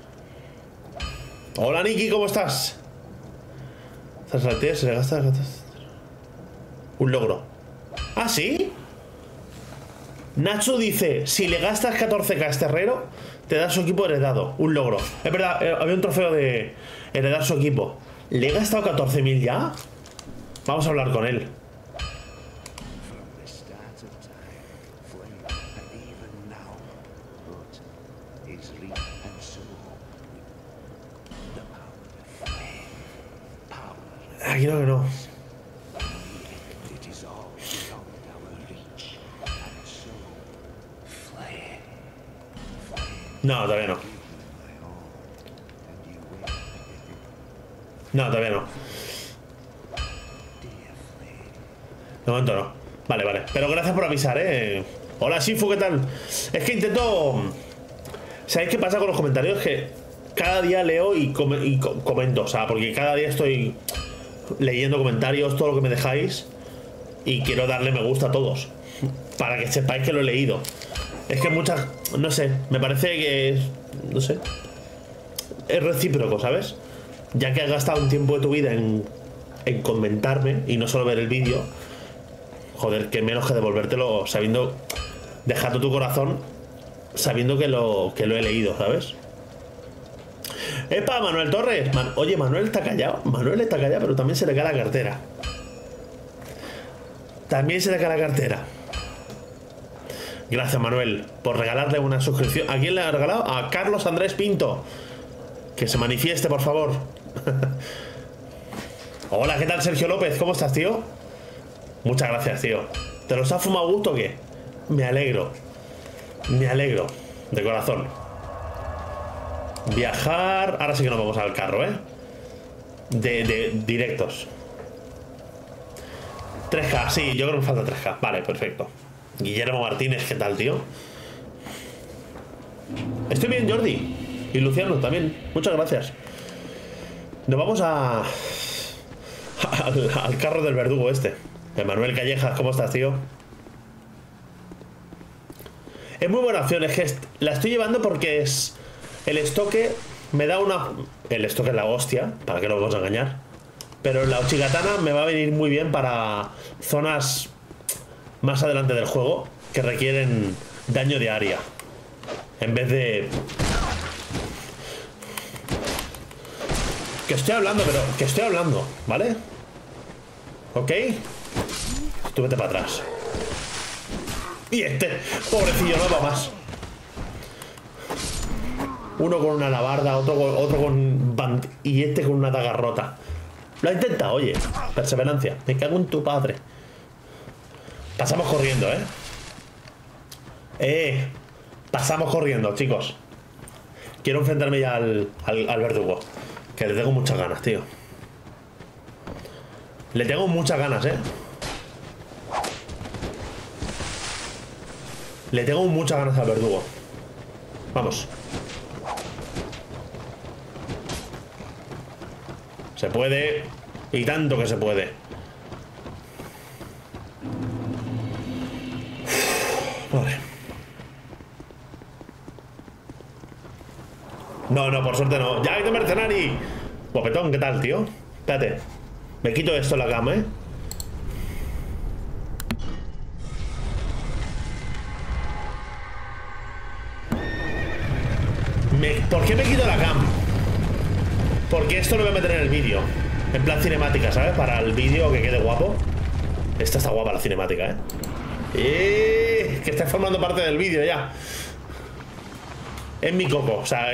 Hola Niki, ¿cómo estás? Tras la tía se le gasta... Un logro. ¿Ah, sí? Nacho dice, si le gastas 14k a este herrero, te da su equipo heredado. Un logro. Es verdad, había un trofeo de heredar su equipo. ¿Le he gastado 14.000 ya? Vamos a hablar con él. Aquí no, que no. No, todavía no. No, todavía no. De momento no. Vale, vale. Pero gracias por avisar, Hola, Shifu, ¿qué tal? Es que intento... ¿Sabéis qué pasa con los comentarios? Que cada día leo y comento. O sea, porque cada día estoy leyendo comentarios, todo lo que me dejáis. Y quiero darle me gusta a todos. Para que sepáis que lo he leído. Es que muchas... No sé, me parece que es... No sé. Es recíproco, ¿sabes? Ya que has gastado un tiempo de tu vida en comentarme y no solo ver el vídeo. Joder, que menos que devolvértelo sabiendo... Dejando tu corazón sabiendo que lo he leído, ¿sabes? ¡Epa, Manuel Torres! Oye, Manuel está callado. Manuel está callado, pero también se le cae la cartera. También se le cae la cartera. Gracias, Manuel, por regalarle una suscripción. ¿A quién le ha regalado? A Carlos Andrés Pinto. Que se manifieste, por favor. Hola, ¿qué tal, Sergio López? ¿Cómo estás, tío? Muchas gracias, tío. ¿Te los has fumado a gusto o qué? Me alegro. Me alegro. De corazón. Viajar... Ahora sí que nos vamos al carro, de directos. 3K, sí, yo creo que me falta 3K. Vale, perfecto. Guillermo Martínez, ¿qué tal, tío? Estoy bien, Jordi. Y Luciano también. Muchas gracias. Nos vamos al carro del verdugo este. De Manuel Callejas, ¿cómo estás, tío? Es muy buena opción, es que la estoy llevando porque es... El estoque me da una... El estoque es la hostia, para que no vamos a engañar. Pero la Uchigatana me va a venir muy bien para zonas más adelante del juego que requieren daño de área. En vez de... Que estoy hablando, pero... Que estoy hablando, ¿vale? ¿Ok? Tú vete para atrás. Y este, pobrecillo, no va más. Uno con una alabarda, otro con y este con una daga rota. Lo ha intentado, oye. Perseverancia. Me cago en tu padre. Pasamos corriendo, pasamos corriendo, chicos. Quiero enfrentarme ya al verdugo. Que le tengo muchas ganas, tío. Le tengo muchas ganas, Le tengo muchas ganas al verdugo. Vamos. Se puede. Y tanto que se puede. Vale. No, por suerte no. ¡Ya hay de mercenari! Guapetón, ¿qué tal, tío? Espérate. Me quito esto en la cama, ¿Por qué me quito la cam? Porque esto lo voy a meter en el vídeo. En plan cinemática, ¿sabes? Para el vídeo que quede guapo. Esta está guapa la cinemática, que está formando parte del vídeo ya. Es mi coco, o sea,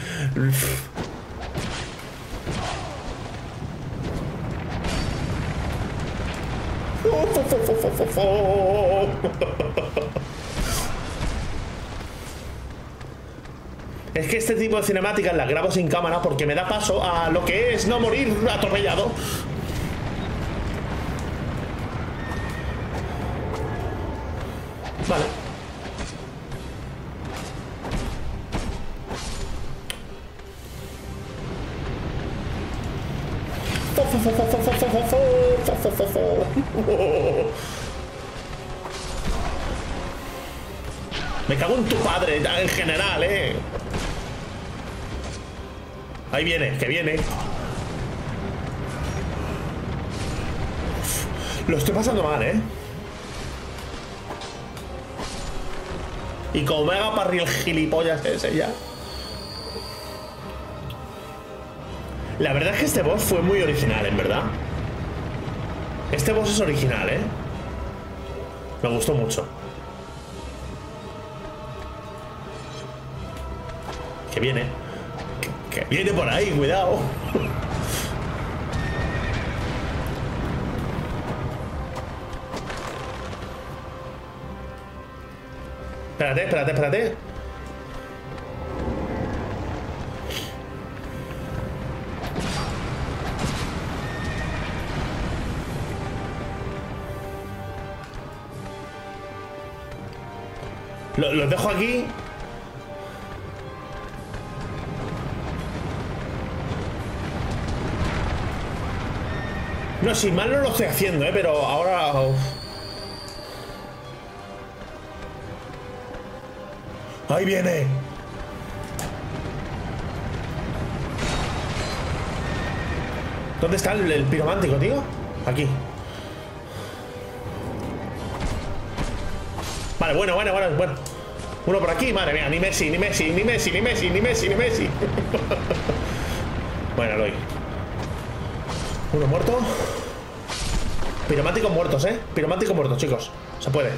Es que este tipo de cinemáticas las grabo sin cámara porque me da paso a lo que es no morir atropellado. Vale. Me cago en tu padre, en general, Ahí viene, que viene. Uf, lo estoy pasando mal, Y como me haga parry el gilipollas ese ya. La verdad es que este boss fue muy original, en verdad. Este boss es original, Me gustó mucho. Que viene. Que viene por ahí, cuidado. Espérate, espérate, espérate. Los dejo aquí. No, si mal no lo estoy haciendo, pero ahora... ¡Ahí viene! ¿Dónde está el piromántico, tío? Aquí. Vale, bueno. Uno por aquí, madre mía, ni Messi. Bueno, Aloy. Uno muerto. Pirománticos muertos, Pirománticos muertos, chicos. Se puede.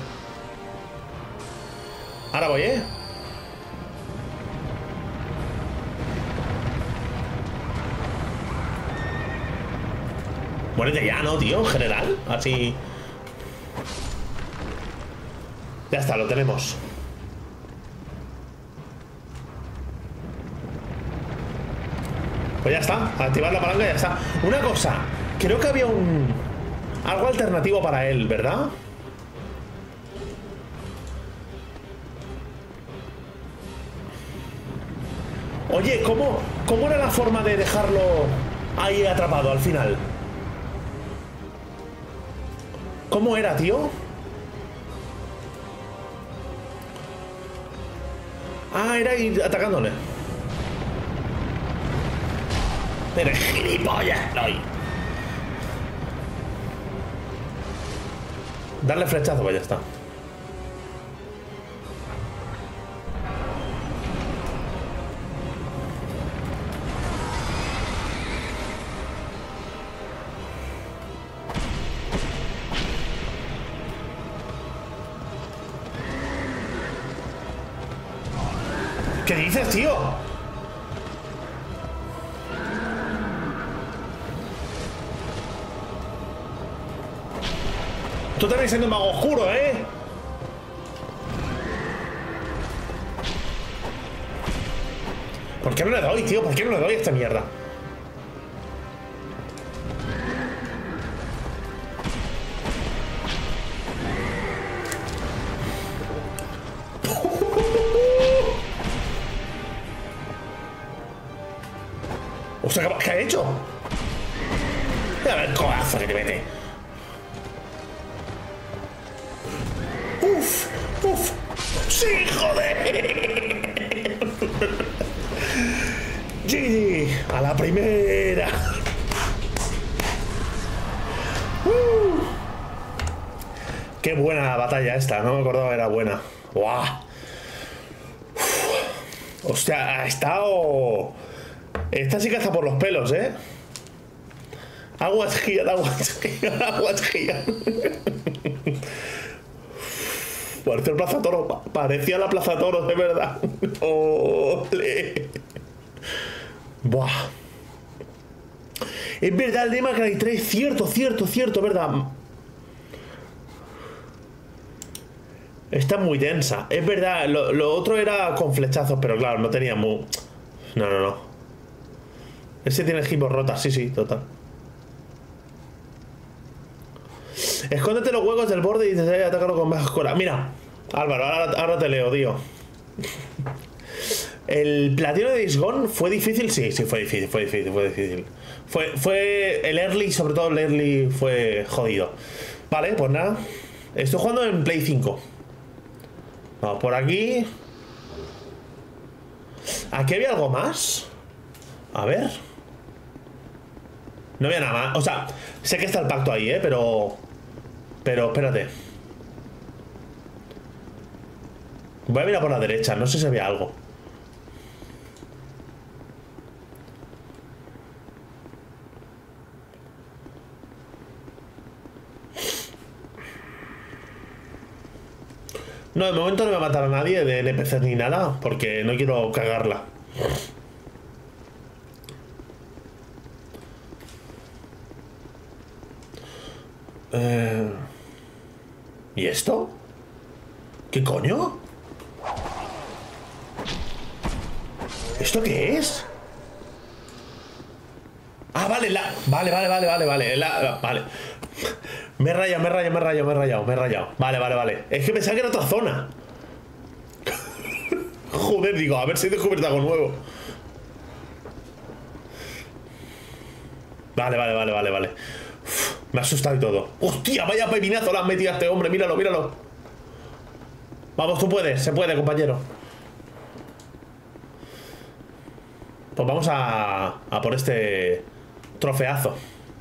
Ahora voy, Muérete ya, ¿no, tío? En general, así. Ya está, lo tenemos. Pues ya está, activar la palanca y ya está. Una cosa, creo que había algo alternativo para él, ¿verdad? Oye, ¿cómo era la forma de dejarlo ahí atrapado al final? ¿Cómo era, tío? Ah, era ir atacándole. Pero gilipollas, no. Darle flechazo, pues ya está. ¿Qué dices, tío? Tú también siendo un mago oscuro, ¿Por qué no le doy, tío? ¿Por qué no le doy a esta mierda? O sea, ¿qué ha hecho? A ver el codazo que te mete. ¡Uf! ¡Sí, joder! GG, a la primera. Qué buena batalla esta, no me acordaba que era buena. ¡Guau! Hostia, ha estado... Esta sí que está por los pelos, Aguas gigan. Parecía el Plaza Toro. Parecía la Plaza Toro, de verdad. ¡Ole! Buah. Es verdad, el de Macray 3. Cierto, verdad. Está muy densa. Es verdad, lo otro era con flechazos, pero claro, no tenía muy... No. Ese tiene gibos rotas, sí, total. Escóndete los huecos del borde y te atacarlo con baja escuela. Mira, Álvaro, ahora te leo, tío. ¿El platino de Days Gone fue difícil? Sí, fue difícil. Fue el early, sobre todo el early fue jodido. Vale, pues nada. Estoy jugando en Play 5. Vamos por aquí. ¿Aquí había algo más? A ver. No había nada más. O sea, sé que está el pacto ahí, pero espérate. Voy a mirar por la derecha. No sé si había algo. No, de momento no me va a matar a nadie de NPC ni nada, porque no quiero cagarla. ¿Y esto? ¿Qué coño? ¿Esto qué es? Ah, vale, vale. Me he rayado. Vale. Es que pensaba que era otra zona. Joder, digo, a ver si he descubierto algo nuevo. Vale. Uf, me ha asustado y todo. ¡Hostia! Vaya pepinazo le han metido a este hombre. Míralo. Vamos, tú puedes. Se puede, compañero. Pues vamos a por este trofeazo.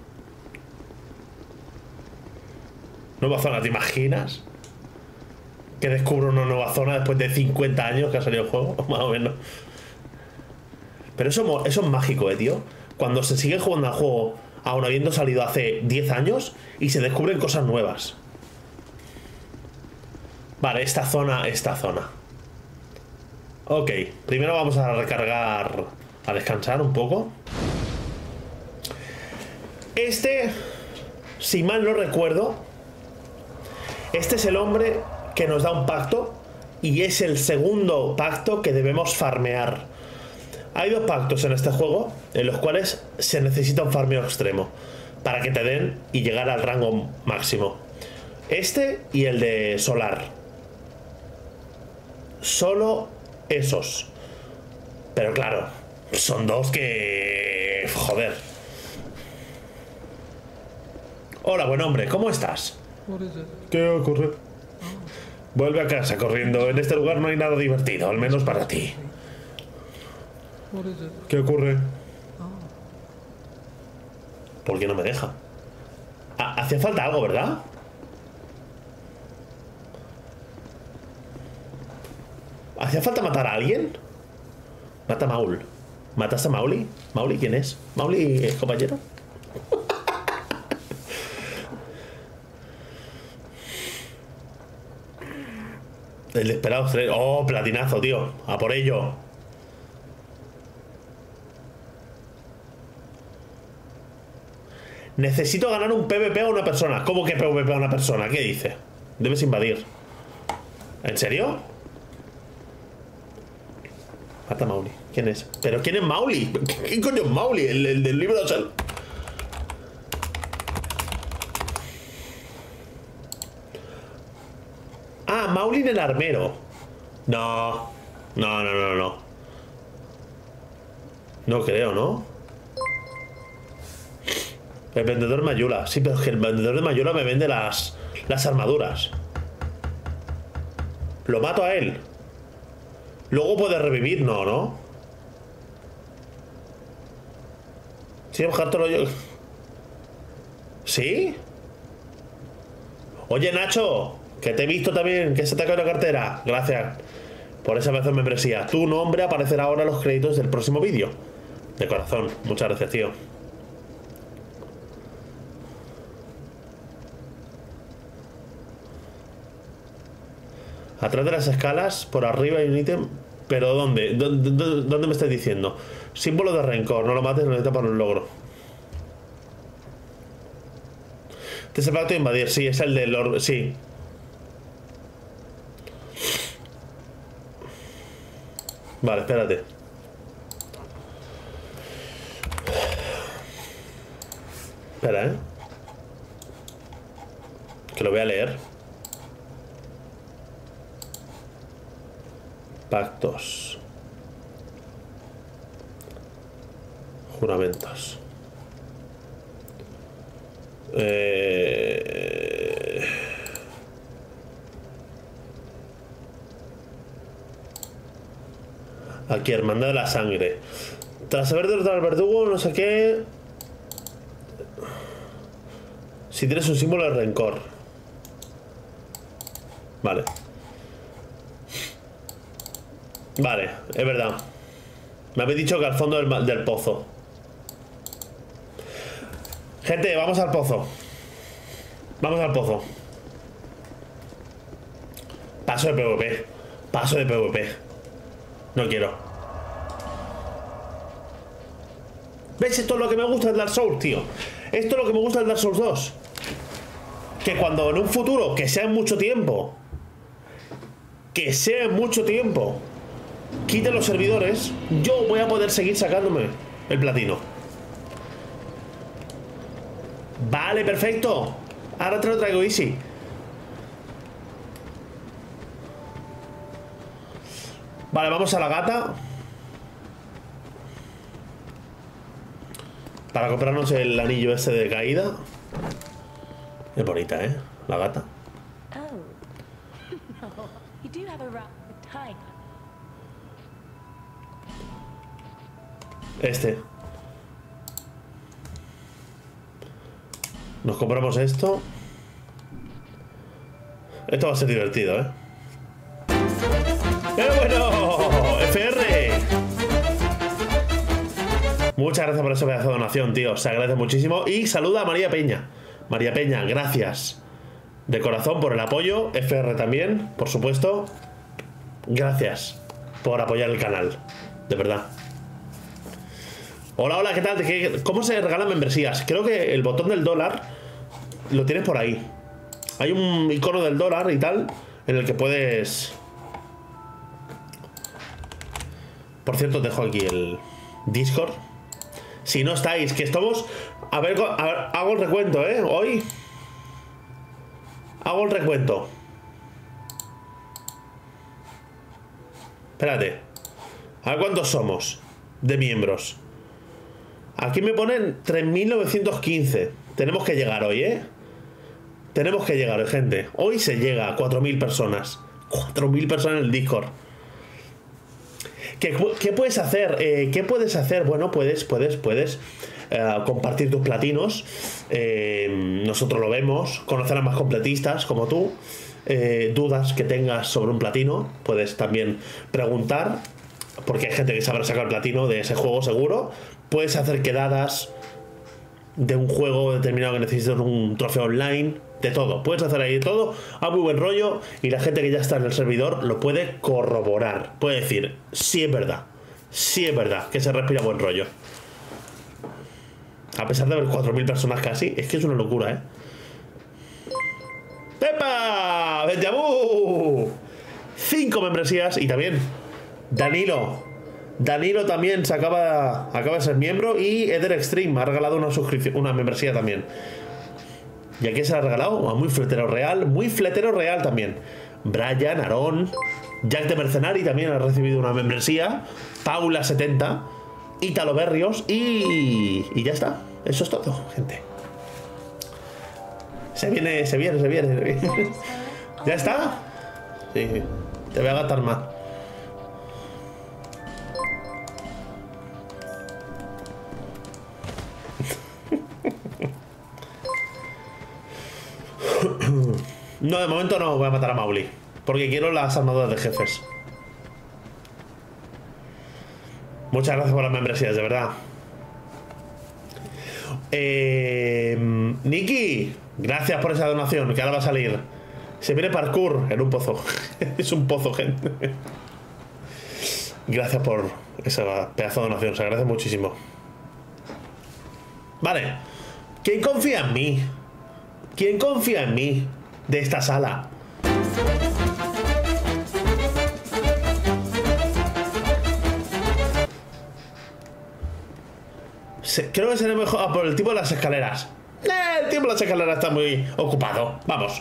Nueva zona, ¿te imaginas? Que descubro una nueva zona después de 50 años que ha salido el juego, más o menos. Pero eso es mágico, tío. Cuando se sigue jugando al juego, aun habiendo salido hace 10 años, y se descubren cosas nuevas. Vale, esta zona. Ok, primero vamos a recargar, a descansar un poco. Si mal no recuerdo, este es el hombre que nos da un pacto y es el segundo pacto que debemos farmear. Hay dos pactos en este juego en los cuales se necesita un farmeo extremo para que te den y llegar al rango máximo. Este y el de Solar. Solo esos. Pero claro, son dos que... joder. Hola, buen hombre, ¿cómo estás? ¿Qué ocurre? Vuelve a casa corriendo. En este lugar no hay nada divertido, al menos para ti. ¿Qué ocurre? ¿Por qué no me deja? Hacía falta algo, ¿verdad? ¿Hacía falta matar a alguien? Mata a Maul. ¿Mataste a Mauli? ¿Mauli quién es? ¿Mauli es compañero? El desesperado 3. Oh, platinazo, tío. A por ello. Necesito ganar un PvP a una persona. ¿Cómo que PvP a una persona? ¿Qué dice? Debes invadir. ¿En serio? Mata a Mauli. ¿Quién es? ¿Pero quién es Mauli? ¿Qué coño es Mauli? El del libro de Sal. Ah, Mauli en el armero. No. No creo, ¿no? El vendedor me ayuda. Sí, pero es que el vendedor de Mayula me vende las armaduras. Lo mato a él. Luego puede revivir, ¿no? Sí, bajártelo yo. ¿Sí? Oye, Nacho, que te he visto también, que se te ha caído la cartera. Gracias por esa vez de membresía. Tu nombre aparecerá ahora en los créditos del próximo vídeo. De corazón, muchas gracias, tío. Atrás de las escalas, por arriba hay un ítem. ¿Pero dónde? ¿Dónde me estás diciendo? Símbolo de rencor, no lo mates, lo necesitas para un logro. Este es el pacto de invadir, sí, es el del orbe, sí. Vale, espérate. Espera, que lo voy a leer. Pactos. Juramentos. Aquí, hermandad de la sangre. Tras haber derrotado al verdugo, no sé qué. Si tienes un símbolo de rencor. Vale. Vale, es verdad. Me habéis dicho que al fondo del pozo. Gente, vamos al pozo. Vamos al pozo. Paso de PvP. Paso de PvP. No quiero. ¿Ves? Esto es lo que me gusta del Dark Souls, tío. Esto es lo que me gusta del Dark Souls 2. Que cuando en un futuro, que sea en mucho tiempo, quiten los servidores, yo voy a poder seguir sacándome el platino. Vale, perfecto. Ahora te lo traigo easy. Vale, vamos a la gata para comprarnos el anillo ese de caída. Es bonita, ¿eh? La gata. Este. Nos compramos esto. Esto va a ser divertido, ¿eh? ¡Pero bueno! ¡FR! Muchas gracias por esa pedazo de donación, tío. Se agradece muchísimo. Y saluda a María Peña. María Peña, gracias de corazón por el apoyo. FR también, por supuesto. Gracias por apoyar el canal. De verdad. Hola, hola, ¿qué tal? ¿Cómo se regalan membresías? Creo que el botón del dólar lo tienes por ahí. Hay un icono del dólar y tal en el que puedes... Por cierto, dejo aquí el Discord. Si no estáis, que estamos... A ver, hago el recuento, ¿eh? Hoy hago el recuento. Espérate. A ver cuántos somos de miembros. Aquí me ponen 3.915. Tenemos que llegar hoy, ¿eh? Tenemos que llegar, gente. Hoy se llega a 4.000 personas. 4.000 personas en el Discord. ¿Qué puedes hacer? ¿Qué puedes hacer? Bueno, puedes compartir tus platinos. Nosotros lo vemos. Conocer a más completistas como tú. Dudas que tengas sobre un platino, puedes también preguntar, porque hay gente que sabrá sacar el platino de ese juego seguro. Puedes hacer quedadas de un juego determinado que necesites un trofeo online, de todo. Puedes hacer ahí de todo a muy buen rollo, y la gente que ya está en el servidor lo puede corroborar. Puede decir, sí es verdad que se respira buen rollo. A pesar de haber 4.000 personas casi, es que es una locura, ¿eh? ¡Pepa! ¡Benjamú! 5 membresías. Y también Danilo también acaba de ser miembro. Y Eder Extreme ha regalado una suscripción, una membresía también. ¿Y a quién se la ha regalado? A Muy Fletero Real también. Brian, Aarón, Jack de Mercenari también ha recibido una membresía. Paula 70, Ítalo Berrios y ya está. Eso es todo, gente. Se viene. ¿Ya está? Sí, te voy a gastar más. No, de momento no voy a matar a Mauli, porque quiero las armaduras de jefes. Muchas gracias por las membresías, de verdad. Nikki, gracias por esa donación, que ahora va a salir. Se viene parkour en un pozo. Es un pozo, gente. Gracias por esa pedazo de donación, se agradece muchísimo. Vale. ¿Quién confía en mí? ¿Quién confía en mí de esta sala? Creo que será mejor por el tipo de las escaleras. El tipo de las escaleras está muy ocupado. Vamos.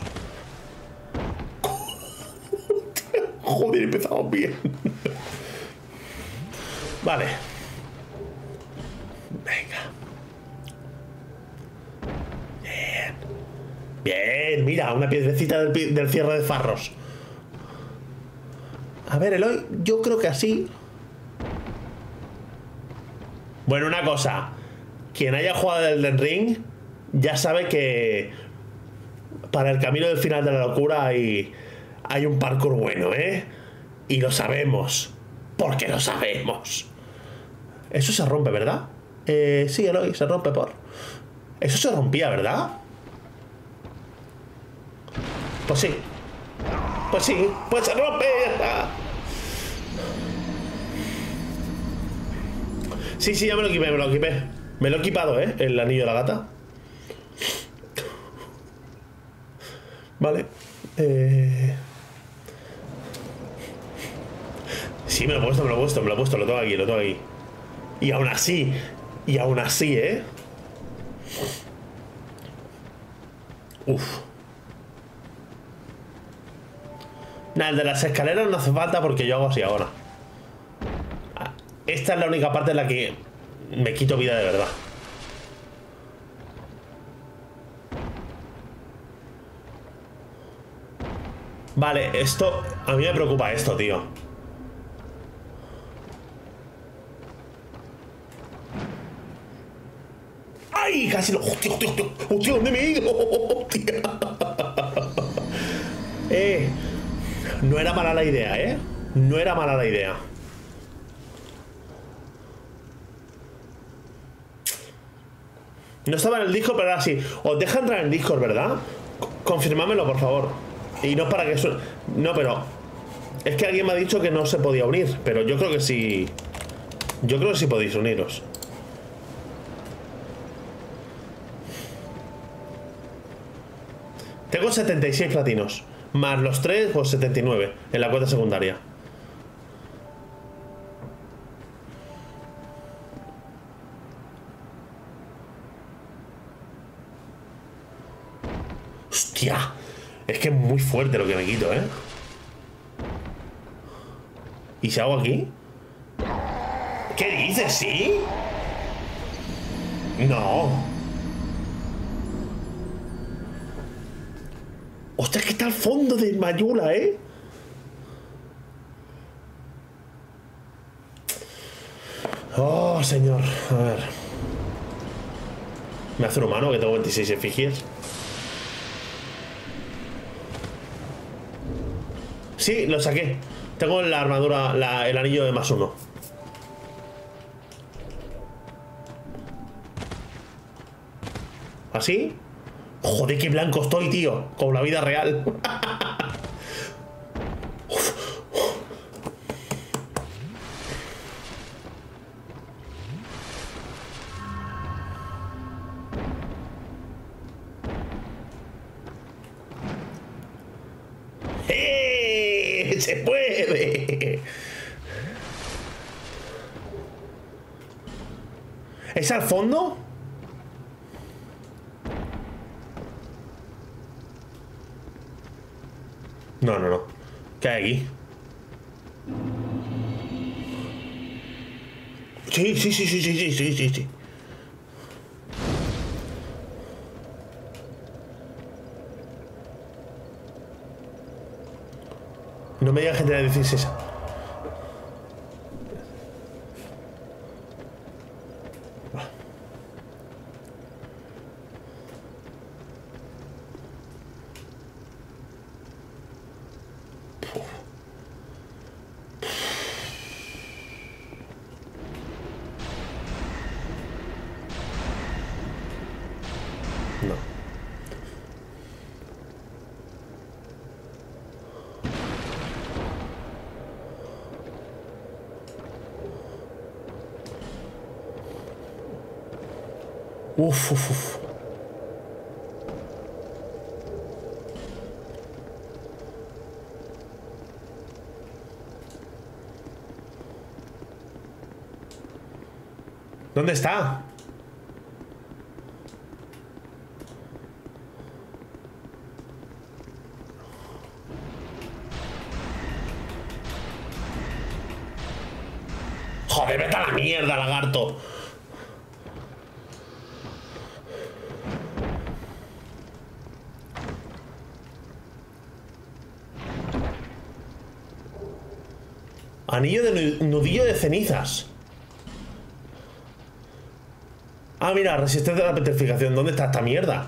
Joder, empezamos bien. Vale. Venga. Bien, mira, una piedrecita del cierre de farros. A ver, Eloy, yo creo que así Bueno, una cosa. Quien haya jugado el Elden Ring ya sabe que para el camino del final de la locura hay un parkour bueno, ¿eh? Y lo sabemos. Porque lo sabemos. Eso se rompe, ¿verdad? Sí, Eloy, se rompe por... Eso se rompía, ¿verdad? Pues sí. Pues sí, pues se rompe. Sí, sí, ya me lo equipé, me lo equipé. Me lo he equipado, ¿eh? El anillo de la gata. Vale. Sí, me lo he puesto, me lo he puesto, me lo he puesto, lo tengo aquí, lo tengo aquí. Y aún así, ¿eh? Uf. Nada, el de las escaleras no hace falta porque yo hago así ahora. Esta es la única parte en la que me quito vida de verdad. Vale, esto... A mí me preocupa esto, tío. ¡Ay! Casi lo... ¡Hostia, hostia, hostia! ¡Hostia, dónde me he ido! ¡Hostia! No era mala la idea, ¿eh? No era mala la idea. No estaba en el Discord, pero ahora sí. Os deja entrar en el Discord, ¿verdad? Confirmámelo, por favor. Y no para que eso... No, pero... Es que alguien me ha dicho que no se podía unir. Pero yo creo que sí... Yo creo que sí podéis uniros. Tengo 76 platinos. Más los 3, pues 79. En la cuenta secundaria. Hostia. Es que es muy fuerte lo que me quito, ¿eh? ¿Y si hago aquí? ¿Qué dices? ¿Sí? No. Hostia, es que está al fondo de Mayula, ¿eh? Oh, señor. A ver. Me hace un humano que tengo 26 efigies. Sí, lo saqué. Tengo la armadura, el anillo de +1. ¿Así? Joder, qué blanco estoy, tío. Como la vida real. ¡Se puede! ¿Es al fondo? No, no, no. ¿Qué hay aquí? Sí, sí, sí, sí, sí, sí, sí, sí, sí. No me digas que te la decís esa. No. Uf, uf, uf. ¿Dónde está? Joder, vete a la mierda, lagarto. Anillo de nudillo de cenizas. Ah, mira, resistencia a la petrificación. ¿Dónde está esta mierda?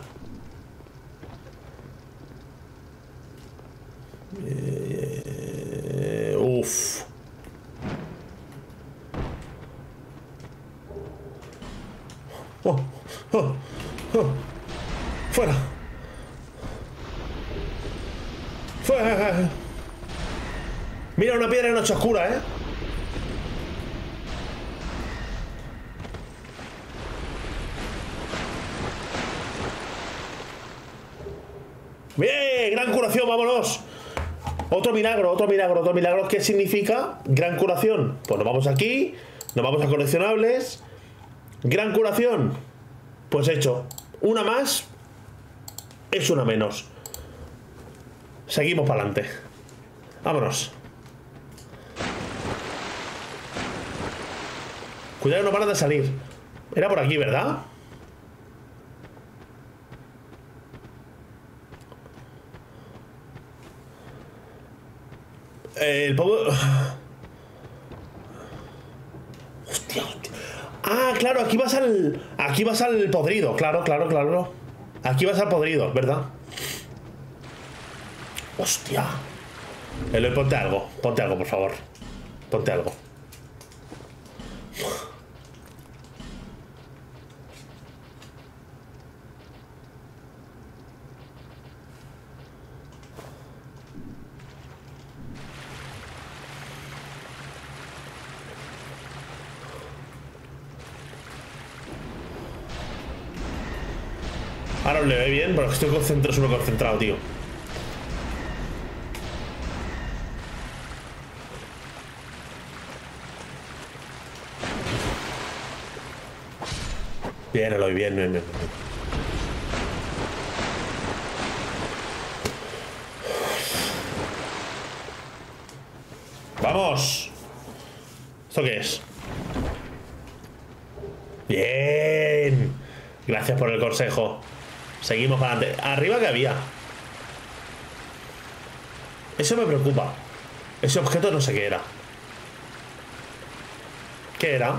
Uff. Oh, oh, oh. Fuera. Fuera. Mira, una piedra en noche oscura, ¿eh? ¡Bien! ¡Gran curación! ¡Vámonos! Otro milagro, otro milagro, otro milagro. ¿Qué significa gran curación? Pues nos vamos aquí, nos vamos a coleccionables. Gran curación. Pues hecho. Una más es una menos. Seguimos para adelante. Vámonos. Cuidado, no paran de salir. Era por aquí, ¿verdad? El pobre... Hostia, hostia. Ah, claro, aquí vas al... Aquí vas al podrido. Claro, claro, claro. Aquí vas al podrido, ¿verdad? Hostia. Eloy, ponte algo. Ponte algo, por favor. Ponte algo. Ahora os le ve bien, pero estoy concentrado, súper concentrado, tío. Bien, Eloy, bien, bien, bien. ¡Vamos! ¿Esto qué es? Bien. Gracias por el consejo. Seguimos para adelante. Arriba que había. Eso me preocupa. Ese objeto no sé qué era. ¿Qué era?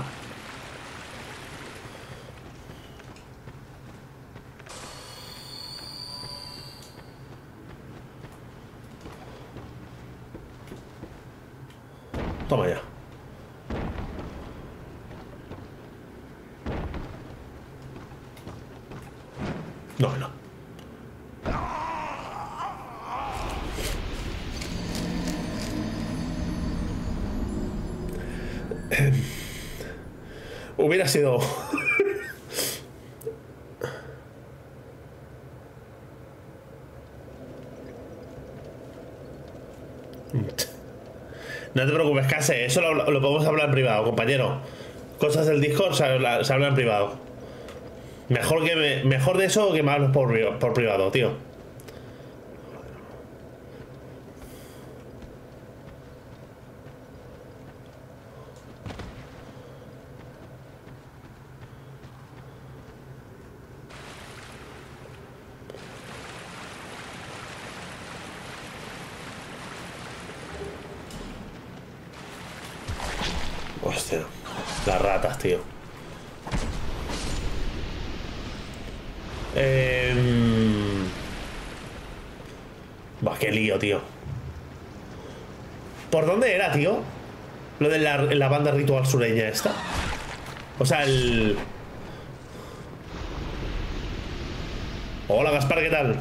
Toma ya. No, no. Hubiera sido... No te preocupes, Case, eso lo podemos hablar en privado, compañero. Cosas del Discord se hablan en privado. Mejor de eso que me hables por privado, tío. Hostia, las ratas, tío. Buah, qué lío, tío. ¿Por dónde era, tío? Lo de la banda ritual sureña esta. O sea, el... Hola, Gaspar, ¿qué tal?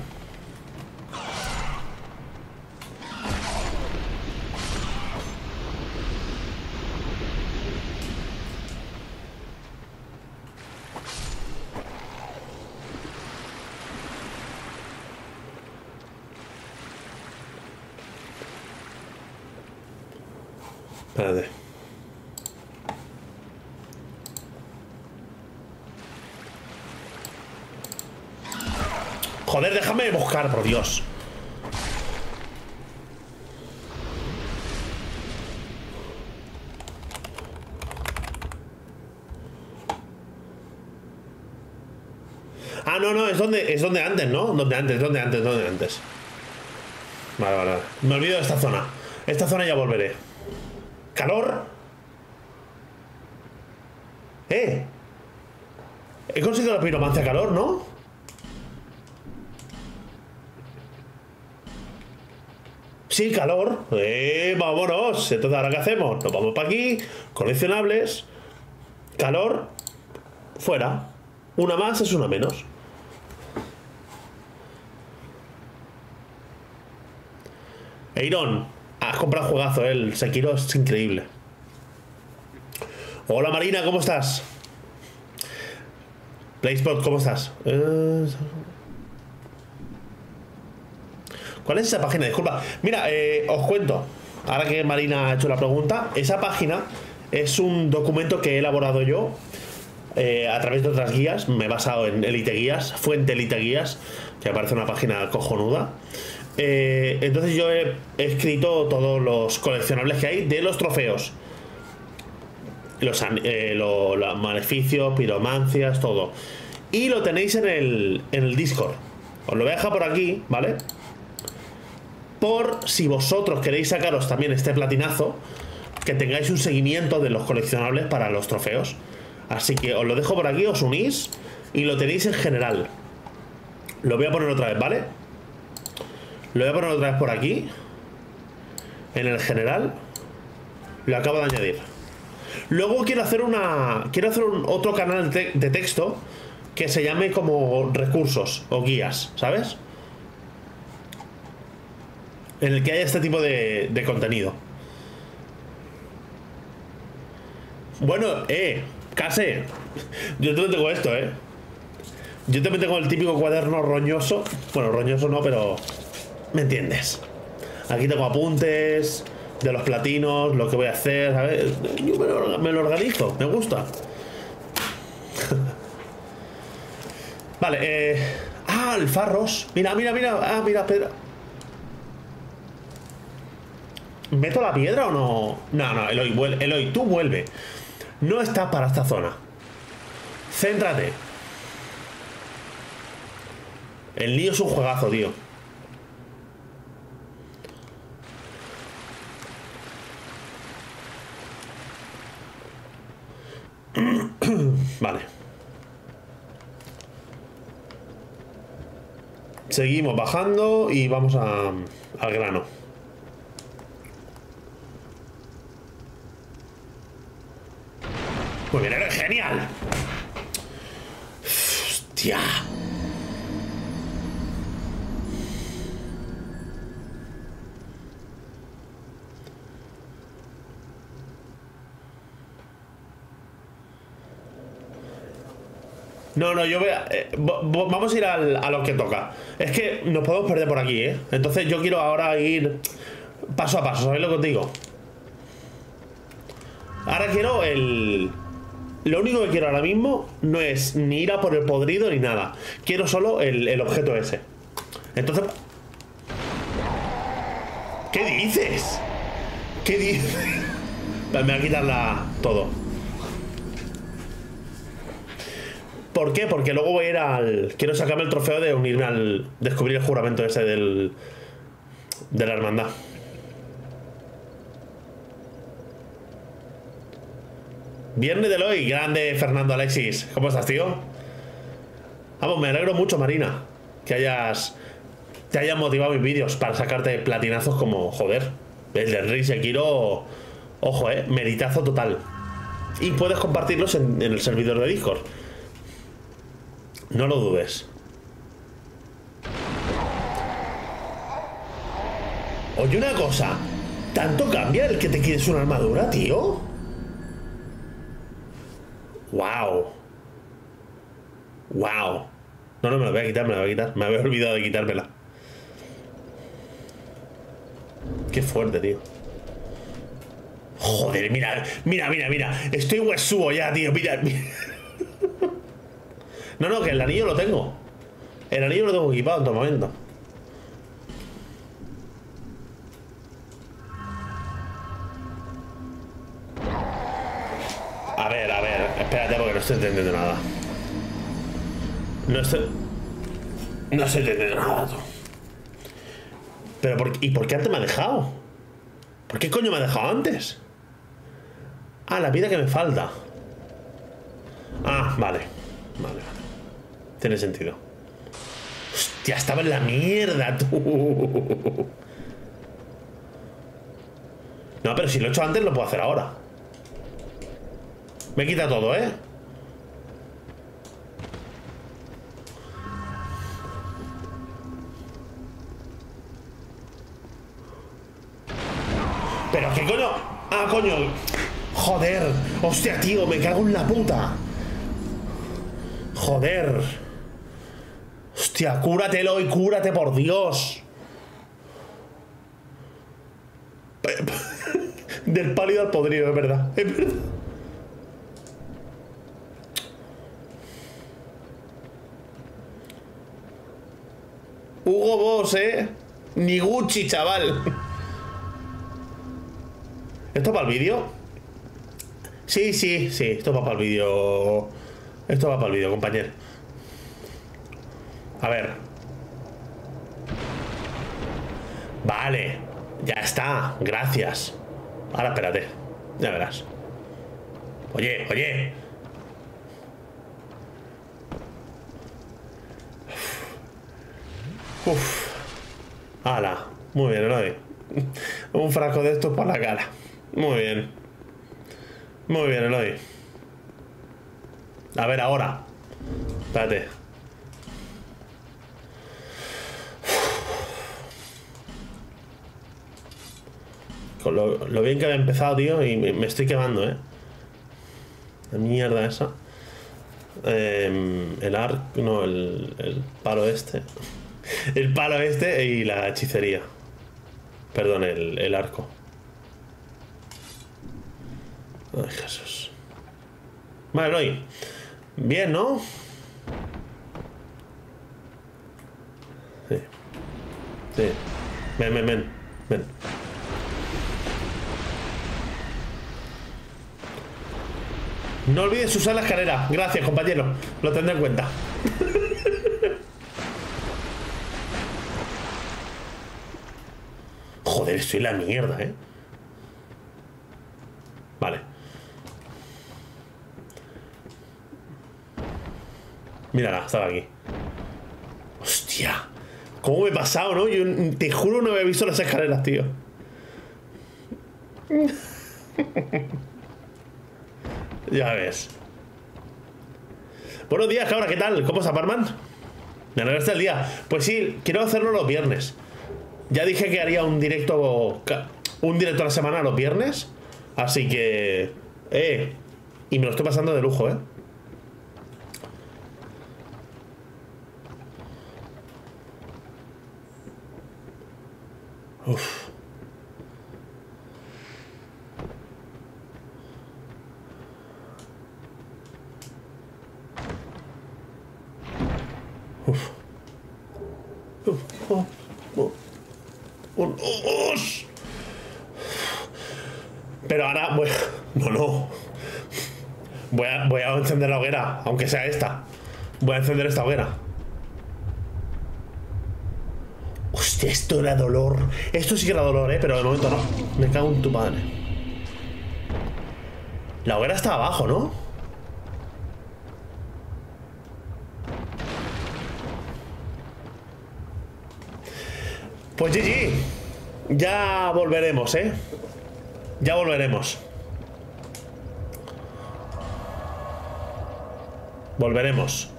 Espérate. Joder, déjame buscar, por Dios. Ah, no, es donde antes, ¿no? Donde antes. Vale, vale, vale. Me olvido de esta zona. Esta zona ya volveré. ¿Calor? He conseguido la piromancia calor, ¿no? Sí, calor. Vámonos. Entonces, ¿ahora qué hacemos? Nos vamos para aquí. Coleccionables. Calor. Fuera. Una más es una menos. Eiron, has comprado juegazo, el Sekiro es increíble. Hola Marina, ¿cómo estás? PlaySpot, ¿cómo estás? ¿Cuál es esa página? Disculpa. Mira, os cuento. Ahora que Marina ha hecho la pregunta, esa página es un documento que he elaborado yo a través de otras guías. Me he basado en Elite Guías, Fuente Elite Guías, que me parece una página cojonuda. Entonces yo he escrito todos los coleccionables que hay de los trofeos. Los maleficios, piromancias, todo. Y lo tenéis en el Discord. Os lo voy a dejar por aquí, ¿vale? Por si vosotros queréis sacaros también este platinazo, que tengáis un seguimiento de los coleccionables para los trofeos. Así que os lo dejo por aquí, os unís y lo tenéis en general. Lo voy a poner otra vez, ¿vale? Lo voy a poner otra vez por aquí. En el general. Lo acabo de añadir. Luego quiero hacer otro canal de texto que se llame como recursos o guías, ¿sabes? En el que haya este tipo de contenido. Bueno, Case. Yo también tengo esto, Yo también tengo el típico cuaderno roñoso. Bueno, roñoso no, pero ¿me entiendes? Aquí tengo apuntes de los platinos, lo que voy a hacer, ¿sabes? Yo me lo organizo, me gusta. Vale, el Farros. Mira. Mira, Pedro. ¿Meto la piedra o no? No, Eloy, tú vuelve. No estás para esta zona. Céntrate. El lío es un juegazo, tío. Vale. Seguimos bajando y vamos al grano. Muy bien, eres genial. Hostia. No, yo voy a... vamos a ir a lo que toca. Es que nos podemos perder por aquí, Entonces yo quiero ahora ir paso a paso, ¿sabéis lo que os digo? Ahora quiero Lo único que quiero ahora mismo no es ni ir a por el podrido ni nada. Quiero solo el objeto ese. Entonces... ¿Qué dices? ¿Qué dices? Me voy a quitar todo. ¿Por qué? Porque luego voy a ir al... Quiero sacarme el trofeo de unirme al... Descubrir el juramento ese de la hermandad. Viernes de Eloy, grande Fernando Alexis. ¿Cómo estás, tío? Vamos, me alegro mucho, Marina, que te hayan motivado mis vídeos para sacarte platinazos como, joder, el de Rey Sekiro. Ojo, meritazo total. Y puedes compartirlos en el servidor de Discord. No lo dudes. Oye, una cosa. ¿Tanto cambia el que te quieres una armadura, tío? Wow. No, me la voy a quitar, Me había olvidado de quitármela. Qué fuerte, tío. Joder, mira. Estoy huesudo ya, tío. Mira. No, que el anillo lo tengo. El anillo lo tengo equipado en todo momento. A ver, espérate porque no estoy entendiendo nada. No estoy entendiendo nada, tú. Pero ¿y por qué antes me ha dejado? ¿Por qué coño me ha dejado antes? La vida que me falta. Vale. Vale, vale. Tiene sentido. Hostia, estaba en la mierda, tú. No, pero si lo he hecho antes, lo puedo hacer ahora. Me quita todo, ¿eh? ¿Pero qué coño? Ah, coño. Joder. Hostia, tío, me cago en la puta. Joder. Hostia, cúratelo y cúrate, por Dios. Del pálido al podrido, es verdad. Es verdad. Hugo Boss, Ni Gucci, chaval. ¿Esto para el vídeo? Sí, sí, sí. Esto va para el vídeo. Esto va para el vídeo, compañero. A ver. Vale. Ya está. Gracias. Ahora espérate. Ya verás. Oye, oye. Uf. Hala. Muy bien, Eloy. Un frasco de estos por la cara. Muy bien. Muy bien, Eloy. A ver, ahora. Espérate. Con lo bien que había empezado, tío, y me estoy quemando, La mierda esa. El arco. No, el palo este. El palo este y la hechicería. Perdón, el arco. Ay, Jesús. Vale, Eloy. Bien, ¿no? Sí. Sí. Ven, ven, ven. Ven. No olvides usar la escalera. Gracias, compañero. Lo tendré en cuenta. Joder, estoy en la mierda, Vale. Mírala, estaba aquí. Hostia. ¿Cómo me he pasado, no? Yo te juro no había visto las escaleras, tío. Ya ves. Buenos días, cabra, ¿qué tal? ¿Cómo está, Parman? Me alegraste el día. Pues sí, quiero hacerlo los viernes. Ya dije que haría un directo a la semana los viernes. Así que... y me lo estoy pasando de lujo, Uf. Uf. Uf. Oh. Oh. Oh. Pero ahora voy... No. Voy a encender la hoguera, aunque sea esta. Voy a encender esta hoguera. Hostia, esto era dolor. Esto sí que era dolor, pero de momento no. Me cago en tu madre. La hoguera está abajo, ¿no? Pues GG. Ya volveremos, Ya volveremos. Volveremos.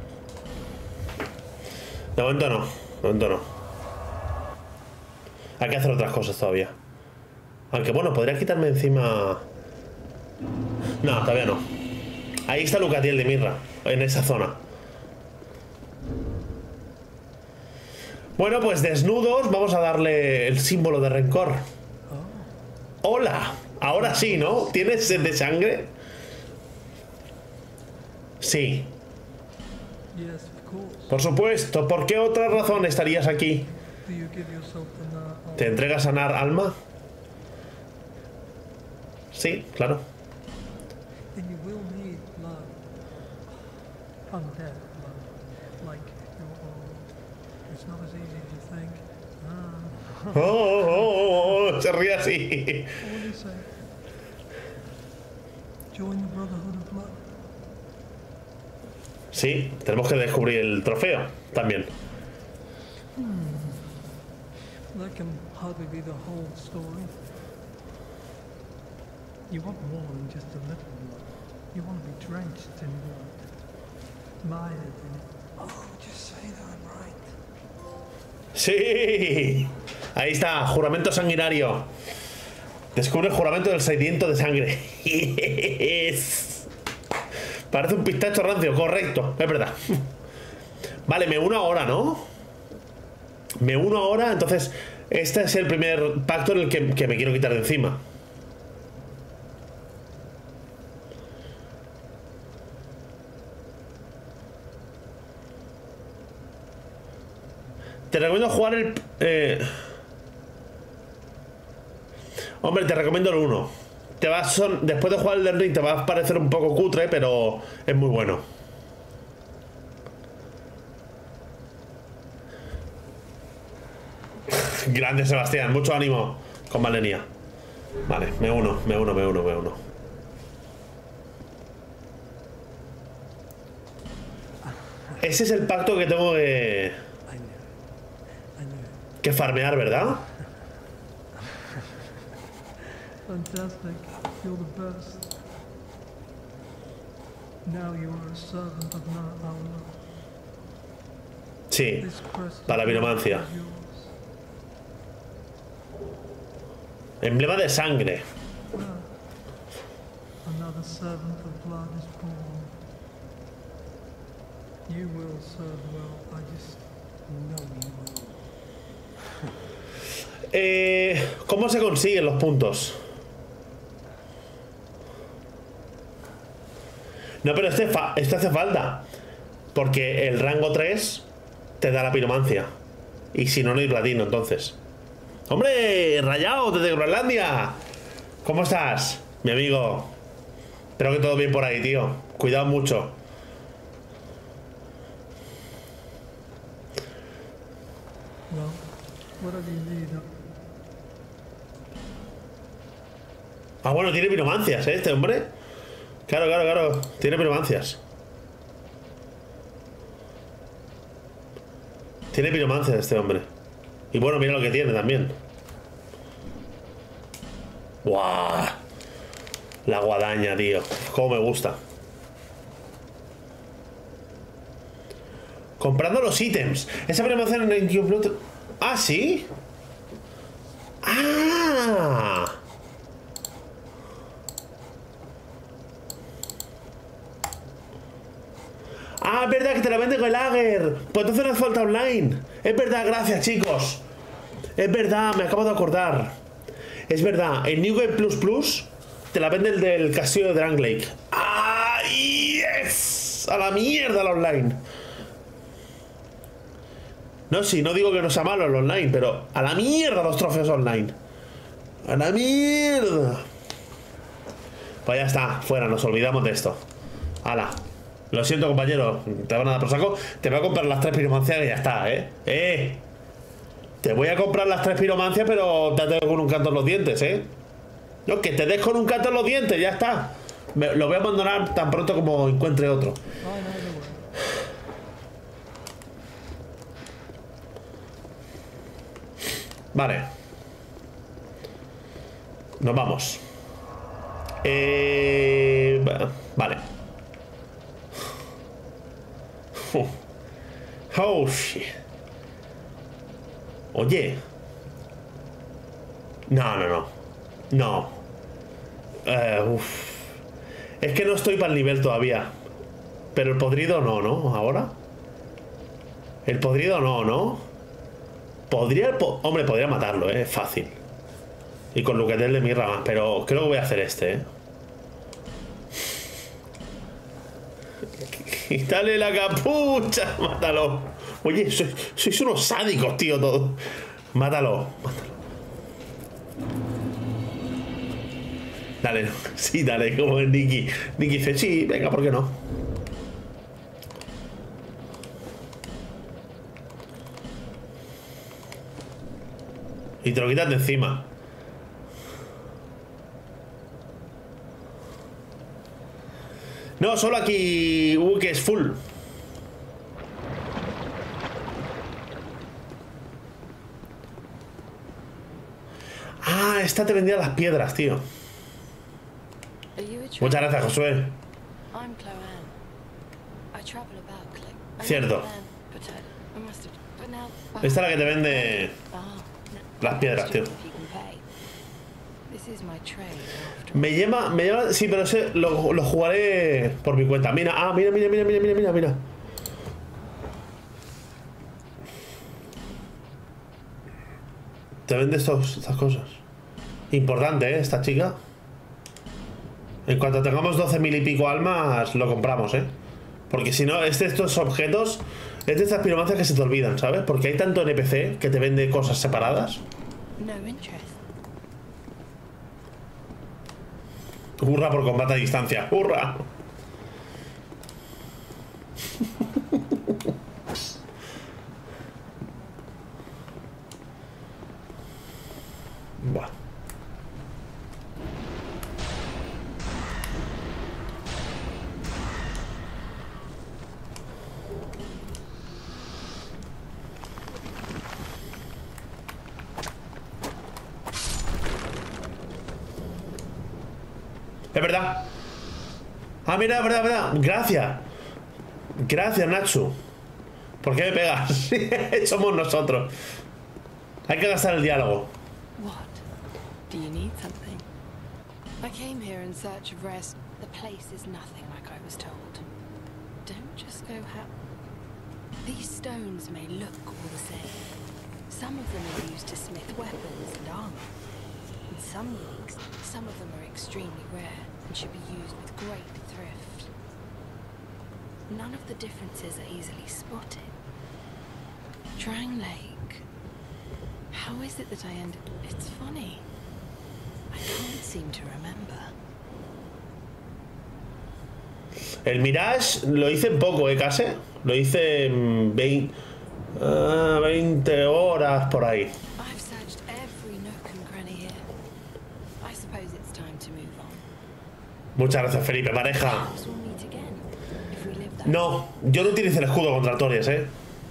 De momento no. De momento no. Hay que hacer otras cosas todavía. Aunque bueno, podría quitarme encima... No, todavía no. Ahí está Lucatiel de Mirra. En esa zona. Bueno, pues desnudos. Vamos a darle el símbolo de rencor. Hola. Ahora sí, ¿no? ¿Tienes sed de sangre? Sí. Por supuesto. ¿Por qué otra razón estarías aquí? ¿Te entregas a sanar alma? Sí, claro. Se ríe así. Sí, tenemos que descubrir el trofeo también. That can hardly be the whole story. You want more than just a little blood. You want to be drenched in blood. Mired in it. Oh, just say that I'm right. ¡Sí! Ahí está, juramento sanguinario. Descubre el juramento del sediento de sangre. Yes. Parece un pistacho rancio, correcto, es verdad. Vale, me uno ahora, ¿no? Me uno ahora, entonces este es el primer pacto en el que me quiero quitar de encima. Te recomiendo jugar el... Hombre, te recomiendo el 1. Después de jugar el Elden Ring te va a parecer un poco cutre, pero es muy bueno. Grande Sebastián, mucho ánimo con Valenia. Vale, me uno. Ese es el pacto que tengo que farmear, ¿verdad? Fantastic. You're the best. Now you are a servant of Allah. Sí, This crest para la piromancia. is yours. Emblema de sangre. Well, another servant of blood is born. You will serve well. I just know you will. ¿Cómo se consiguen los puntos? No, pero este hace falta. Porque el rango 3 te da la piromancia. Y si no, no hay platino, entonces. ¡Hombre! ¡Rayado desde Groenlandia! ¿Cómo estás, mi amigo? Espero que todo bien por ahí, tío. Cuidado mucho. Well, whatever you need. Ah, bueno, tiene piromancias, ¿eh? Este hombre. Claro. Tiene piromancias. Tiene piromancias este hombre. Y bueno, mira lo que tiene también. ¡Guau! La guadaña, tío. Cómo me gusta. Comprando los ítems. Esa piromancia en el Blood... ¿Ah, sí? ¡Ah! Ah, es verdad que te la vende con el Lager. Pues entonces no hace falta online. Es verdad, gracias, chicos. Es verdad, me acabo de acordar. Es verdad, el New Game Plus Plus te la vende el del castillo de Drangleic. ¡Ah, yes! A la mierda el online. No, sí, no digo que no sea malo el online, pero a la mierda los trofeos online. A la mierda. Pues ya está, fuera, nos olvidamos de esto. Hala. Lo siento, compañero, te van a dar por saco. Te voy a comprar las 3 piromancias y ya está, ¿eh? Te voy a comprar las 3 piromancias, pero date con un canto en los dientes, No, que te des con un canto en los dientes, ya está. Lo voy a abandonar tan pronto como encuentre otro. Vale. Nos vamos. Vale. Oh, shit. Oye. No. Es que no estoy para el nivel todavía. Pero el podrido no, ¿no? ¿Ahora? El podrido no. Hombre, podría matarlo, es fácil. Y con Luquetel de mirra más. Pero creo que voy a hacer este, Quítale la capucha. Mátalo. Oye, sois unos sádicos, tío, todos. Mátalo. Dale, sí, dale, como el Nicky. Nicky dice, sí, venga, ¿por qué no? Y te lo quitas de encima. No, solo aquí que es full. esta te vendía las piedras, tío. Are you a Muchas traveler? gracias, Josué. I'm Chloanne. I travel about collecting. Cierto. I must have. But now. Esta es la que te vende las piedras, tío. This is my trade after Me llama, sí, pero ese lo jugaré por mi cuenta. Mira, mira. Te vende estas cosas. Importante, ¿eh? Esta chica. En cuanto tengamos 12.000 y pico almas, lo compramos, ¿eh? Porque si no, estos objetos, es de estas piromancias que se te olvidan, ¿sabes? Porque hay tanto NPC que te vende cosas separadas. no interest. Hurra por combate a distancia. ¡Hurra! Buah. Es verdad. Ah, mira, es verdad. Gracias, Natsu. ¿Por qué me pegas? Somos nosotros. Hay que gastar el diálogo. What? Do you need something? I came here in search of rest. The place is nothing like I was told. Don't just go These stones may look all the same. Some of them are used to smith weapons and armor. In some leagues, some of them are extremely rare and should be used with great thrift. None of the differences are easily spotted. Drang Lake. How is it that I ended? It's funny. I can't seem to remember. El Mirage lo hice en poco, casi. Lo hice en 20 horas por ahí. I've searched every nook and cranny here. I suppose it's time to move on. Muchas gracias, Felipe, pareja. Perhaps we'll meet again if we live that. No, yo no utilicé el escudo contra Artorias, I've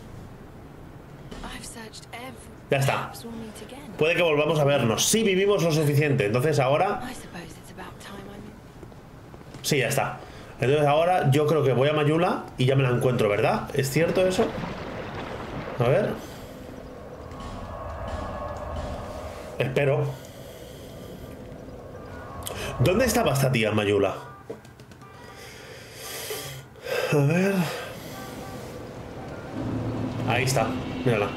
searched every. Ya está. Perhaps we'll meet again. Puede que volvamos a vernos. Sí, vivimos lo suficiente. Entonces ahora... I suppose it's about time Sí, ya está. Entonces ahora yo creo que voy a Mayula y ya me la encuentro, ¿verdad? ¿Es cierto eso? A ver. Espero. ¿Dónde estaba esta tía, Mayula? A ver. Ahí está. Mírala.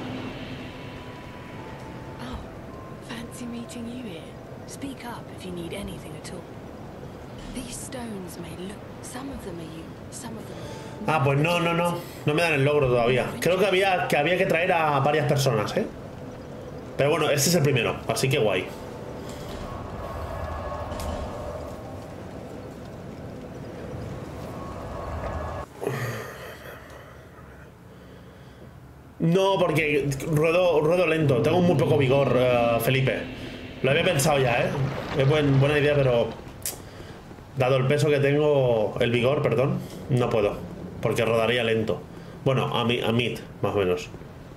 Oh, fancy meeting you here. Speak up if you need anything at all. These stones may look. Some of them are you, some of them are. Ah, pues no. No me dan el logro todavía. Creo que había que traer a varias personas, ¿eh? Pero bueno, este es el primero, así que guay. No, porque ruedo lento. Tengo muy poco vigor, Felipe. Lo había pensado ya, ¿eh? Es buena idea, pero... Dado el peso que tengo, el vigor, perdón, no puedo, porque rodaría lento. Bueno, a mid, más o menos.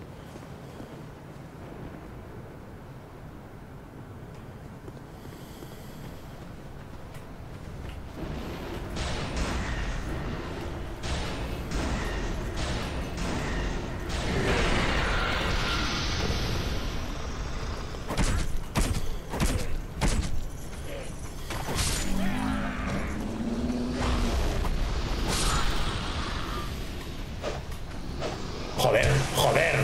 Joder.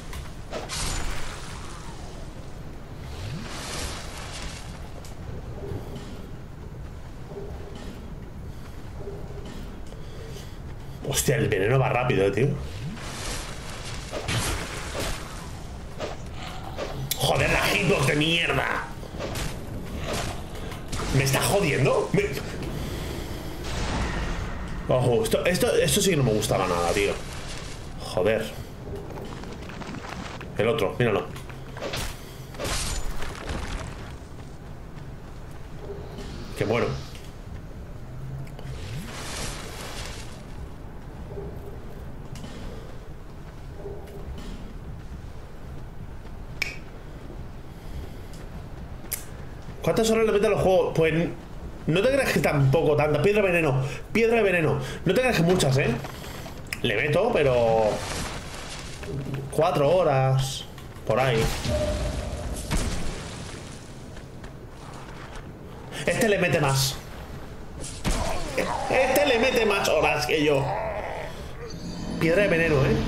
Hostia, el veneno va rápido, tío. Joder, la hitbox de mierda. ¿Me está jodiendo? Ojo, esto sí que no me gustaba nada, tío. Joder. El otro, míralo. Que muero. ¿Cuántas horas le meten los juegos? Pues no te creas que tampoco tantas. Piedra de veneno. Piedra de veneno. No te creas que muchas, ¿eh? Le meto, pero 4 horas. Por ahí. Este le mete más. Este le mete más horas que yo. Piedra de veneno, ¿eh?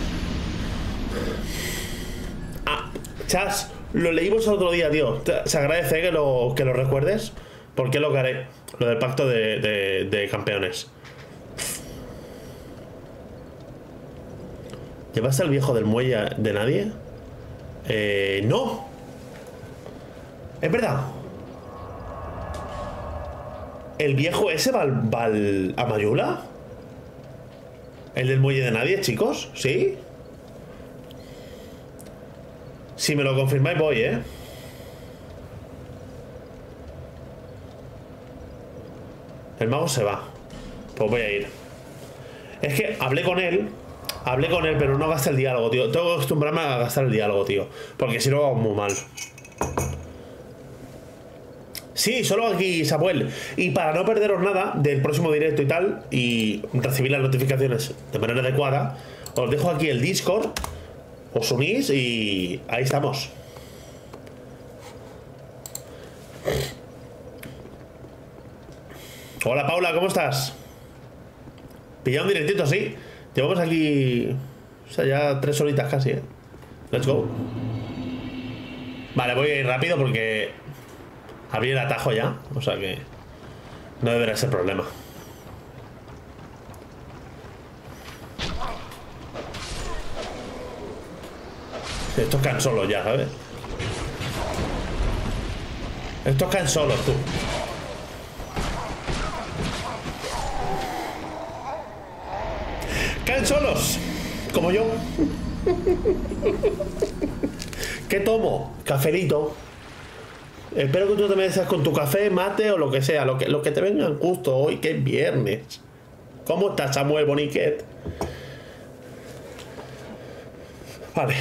Ah, Chas, lo leímos el otro día, tío. Se agradece que lo recuerdes. Porque es lo que haré. Lo del pacto de campeones. ¿Llevaste al viejo del muelle de nadie? No. Es verdad. ¿El viejo ese va a Mayula? ¿El del muelle de nadie, chicos? ¿Sí? Si me lo confirmáis voy, ¿eh? El mago se va. Pues voy a ir. Es que hablé con él, pero no gasté el diálogo, tío. Tengo que acostumbrarme a gastar el diálogo, tío. Porque si no va muy mal. Sí, solo aquí, Samuel. Y para no perderos nada del próximo directo y tal, y recibir las notificaciones de manera adecuada, os dejo aquí el Discord, os unís y ahí estamos. Hola Paula, ¿cómo estás? Pillado un directito, sí. Llevamos aquí, o sea, ya 3 horitas casi, ¿eh? Let's go. Vale, voy a ir rápido porque abrí el atajo ya, o sea que no deberá ser problema. Estos caen solos ya, ¿sabes? Estos caen solos, tú. Caen solos, como yo. ¿Qué tomo? Cafelito. Espero que tú te metas con tu café, mate o lo que sea, lo que te venga justo hoy, que es viernes. ¿Cómo estás, Samuel Boniquet? Vale.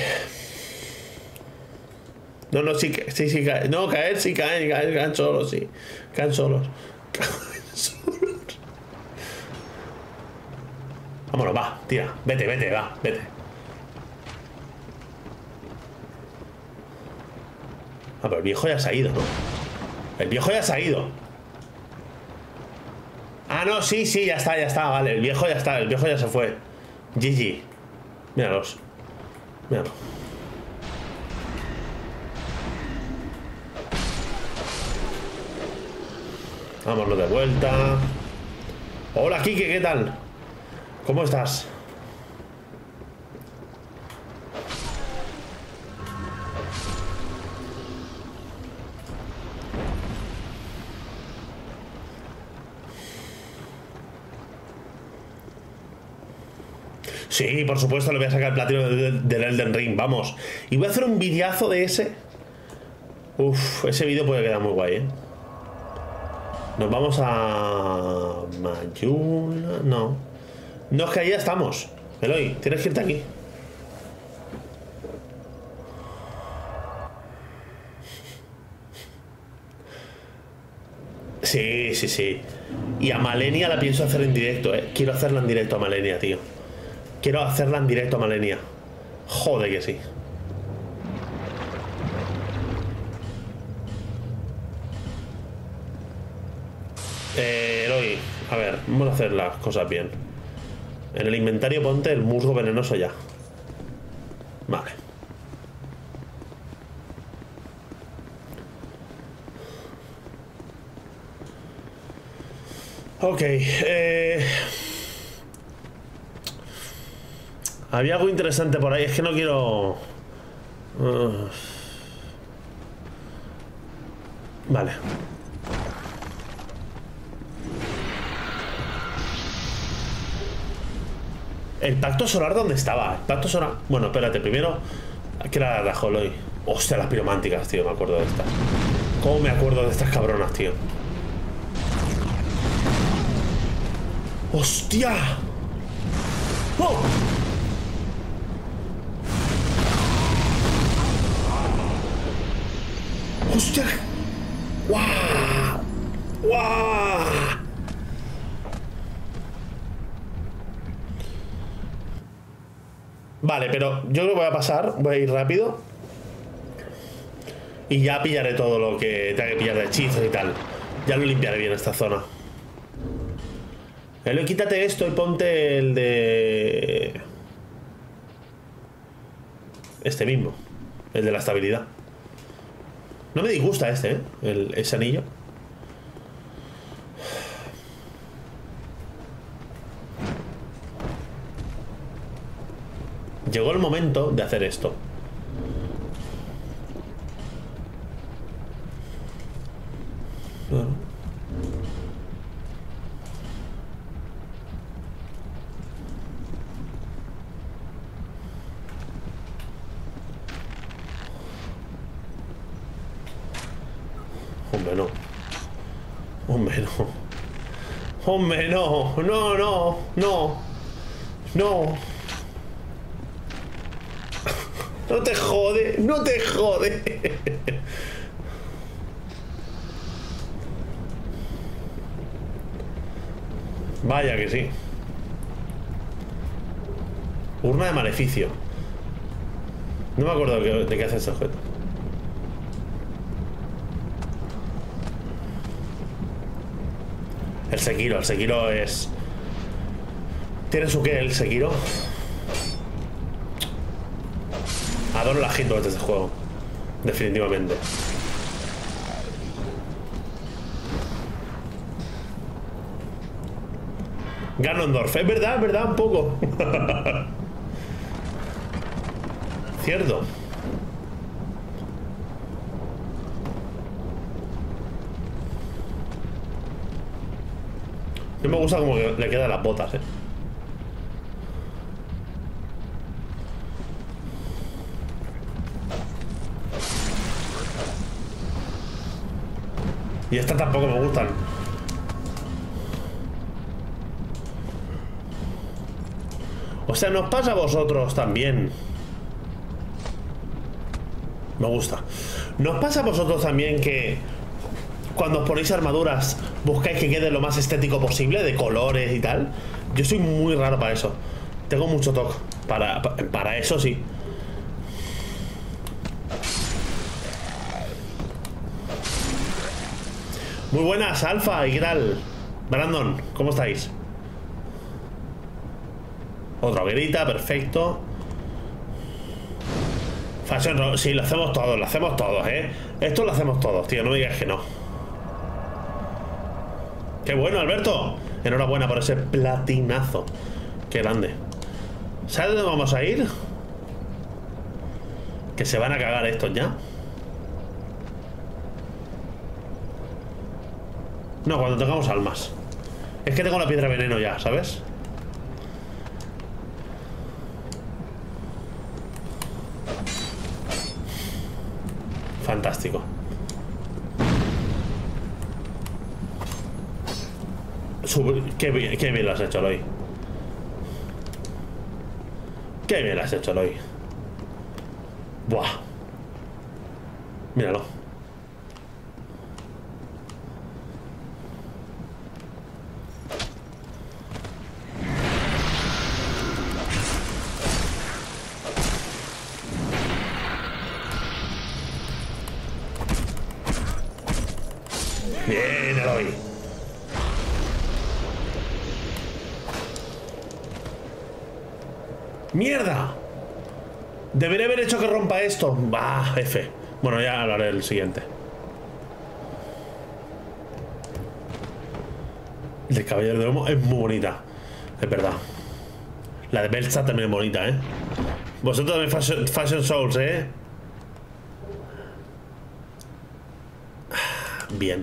No, sí, caen. No, caer, sí, caen solos, sí. Caen solos. Vámonos, va, tira. Vete, va, vete. Ah, pero el viejo ya se ha ido, ¿no? El viejo ya se ha ido. Ah, no, sí, ya está, vale. El viejo ya se fue. GG. Míralos. Míralo. Vámonos de vuelta. Hola, Kike, ¿qué tal? ¿Cómo estás? Sí, por supuesto, le voy a sacar el platino del Elden Ring, vamos. Y voy a hacer un videazo de ese. Uf, ese vídeo puede quedar muy guay, ¿eh? Nos vamos a Mayula. No. No, es que ahí ya estamos. Eloy, tienes que irte aquí. Sí. Y a Malenia la pienso hacer en directo, ¿eh? Quiero hacerla en directo a Malenia, tío. Quiero hacerla en directo a Malenia. Joder que sí. Eloy, a ver, vamos a hacer las cosas bien. En el inventario ponte el musgo venenoso ya. Vale. Ok, había algo interesante por ahí, es que no quiero... Vale. ¿El pacto solar dónde estaba? El pacto solar... Bueno, espérate, primero... ¿Qué era la Joloy? Hostia, las pirománticas, tío, me acuerdo de estas. ¿Cómo me acuerdo de estas cabronas, tío? ¡Hostia! ¡Oh! ¡Hostia! Vale, pero yo creo que voy a pasar. Voy a ir rápido. Y ya pillaré todo lo que tenga que pillar de hechizos y tal. Ya lo limpiaré bien esta zona. Quítate esto y ponte el de... Este mismo. El de la estabilidad. No me disgusta este, ¿eh? Ese anillo. Llegó el momento de hacer esto. Hombre, no. Hombre, no. Hombre, no. No, no, no. No. No te jode, no te jode. Vaya que sí. Urna de maleficio. No me acuerdo de qué hace este objeto. El Sekiro es... ¿Tiene su qué el Sekiro? Adoro la hitbox de este juego. Definitivamente. Ganondorf, es verdad, un poco. Cierto. No me gusta como que le quedan las botas, Y estas tampoco me gustan. O sea, nos pasa a vosotros también. Me gusta. ¿Nos pasa a vosotros también que cuando os ponéis armaduras buscáis que quede lo más estético posible, de colores y tal? Yo soy muy raro para eso. Tengo mucho toque. Para eso sí. Muy buenas, Alfa y Gral. Brandon, ¿cómo estáis? Otra hoguerita, perfecto. Fashion, sí, lo hacemos todos, Esto lo hacemos todos, tío, no me digas que no. ¡Qué bueno, Alberto! Enhorabuena por ese platinazo. ¡Qué grande! ¿Sabes dónde vamos a ir? Que se van a cagar estos ya. No, cuando tengamos almas. Es que tengo la piedra veneno ya, ¿sabes? Fantástico. Qué bien lo has hecho, Eloy. Qué bien lo has hecho, Eloy. Buah. Míralo. Bien, Eloy. ¡Mierda! Debería haber hecho que rompa esto. Bah, F. Bueno, ya hablaré del siguiente. El del Caballero de Humo es muy bonita. Es verdad. La de Belsa también es bonita, Vosotros también Fashion Souls, Bien.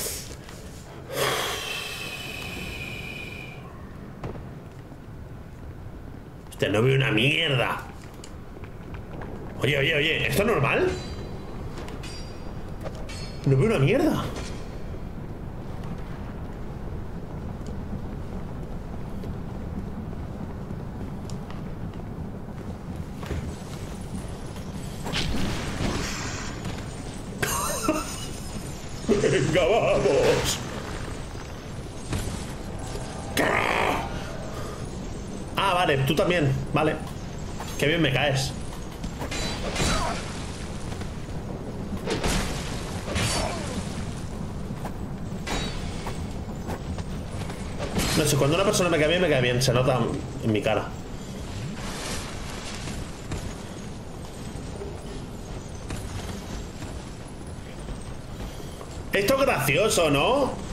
Hostia, no veo una mierda. Oye, ¿esto es normal? No veo una mierda. Venga, vamos. Ah, vale, tú también, vale. Qué bien me caes. No sé, cuando una persona me cae bien, se nota en mi cara. Esto es gracioso, ¿no?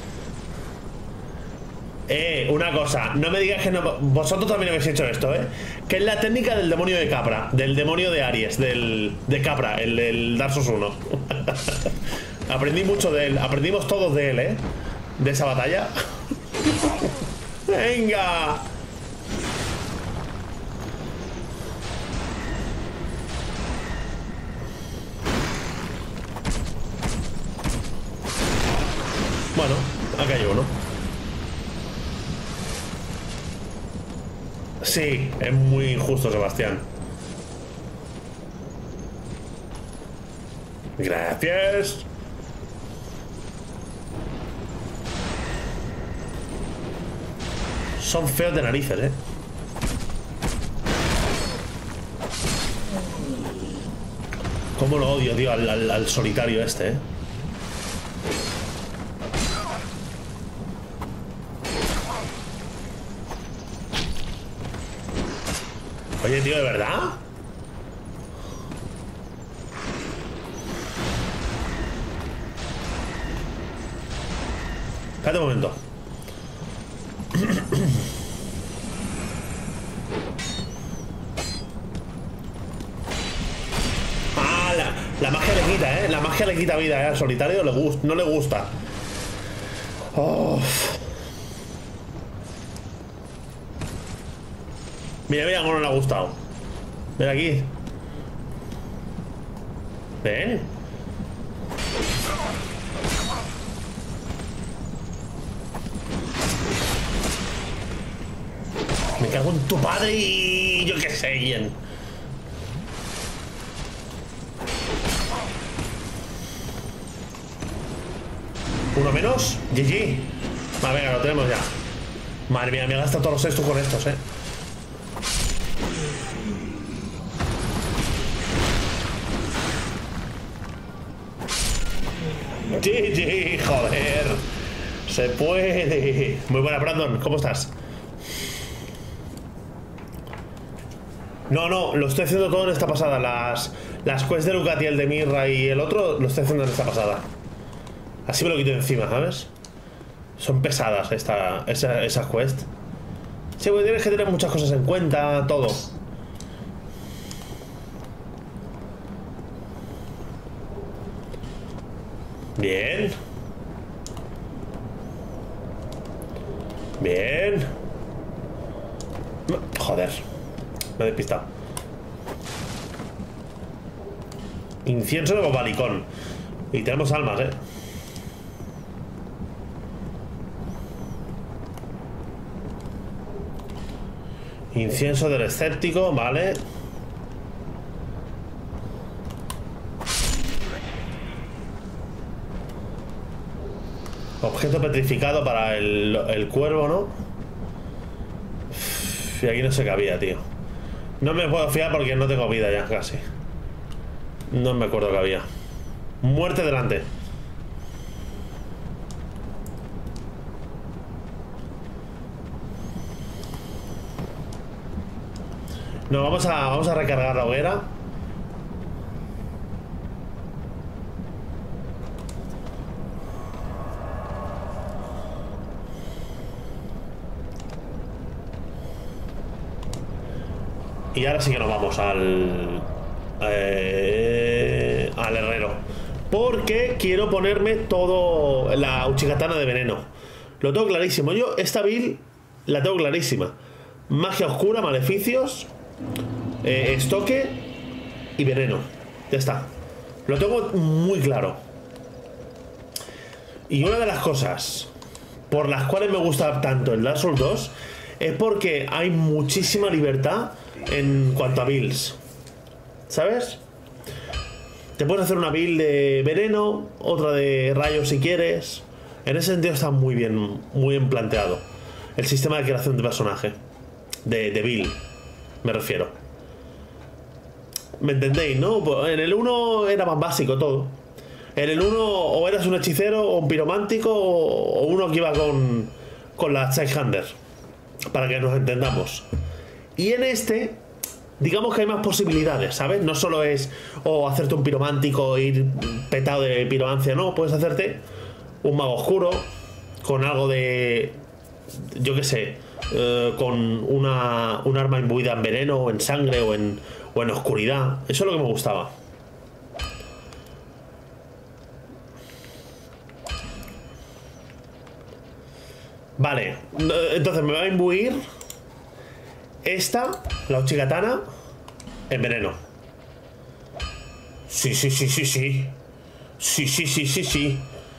Una cosa, no me digas que no. Vosotros también habéis hecho esto, que es la técnica del demonio de Capra. Del demonio de Aries, de Capra, el del Dark Souls 1. Aprendí mucho de él. Aprendimos todos de él, de esa batalla. ¡Venga! Bueno, acá hay uno. Sí, es muy injusto, Sebastián. Gracias. Son feos de narices, Cómo lo odio, tío, al solitario este, Oye, tío, ¿de verdad? Espérate un momento. Ah, la magia le quita, La magia le quita vida, Al solitario no le gusta. Oh. Mira, mira cómo no le ha gustado. Ven aquí. Ven. Me cago en tu padre y yo qué sé, Ian. Uno menos. GG. Va, venga, lo tenemos ya. Madre mía, me he gastado todos los estos con estos, GG, joder. Se puede. Muy buena, Brandon. ¿Cómo estás? No, lo estoy haciendo todo en esta pasada. Las quests de Lucati, el de Mirra y el otro, lo estoy haciendo en esta pasada. Así me lo quito de encima, ¿sabes? Son pesadas esas quests. Sí, porque tienes que tener muchas cosas en cuenta, todo. Bien. Bien. Joder. Me he despistado. Incienso de bobalicón. Y tenemos almas, Incienso del escéptico, vale. Objeto petrificado para el cuervo, ¿no? Y aquí no se cabía, tío. No me puedo fiar porque no tengo vida ya, casi. No me acuerdo que había. Muerte delante. No, vamos a recargar la hoguera. Y ahora sí que nos vamos al herrero. Porque quiero ponerme todo la Uchigatana de veneno. Lo tengo clarísimo. Yo esta build la tengo clarísima. Magia oscura, maleficios, estoque y veneno. Ya está. Lo tengo muy claro. Y una de las cosas por las cuales me gusta tanto el Dark Souls 2 es porque hay muchísima libertad en cuanto a builds. ¿Sabes? Te puedes hacer una build de veneno, otra de rayos si quieres. En ese sentido está muy bien planteado el sistema de creación de personaje. De build, me refiero. ¿Me entendéis, no? Pues en el 1 era más básico todo. En el 1 o eras un hechicero o un piromántico o uno que iba con la Skyhander, para que nos entendamos. Y en este, digamos que hay más posibilidades, ¿sabes? No solo es hacerte un piromántico e ir petado de piromancia, no. Puedes hacerte un mago oscuro con algo de... yo qué sé, con un arma imbuida en veneno o en sangre o en oscuridad. Eso es lo que me gustaba. Vale, entonces me va a imbuir esta, la Uchigatana, en veneno. Sí. Sí.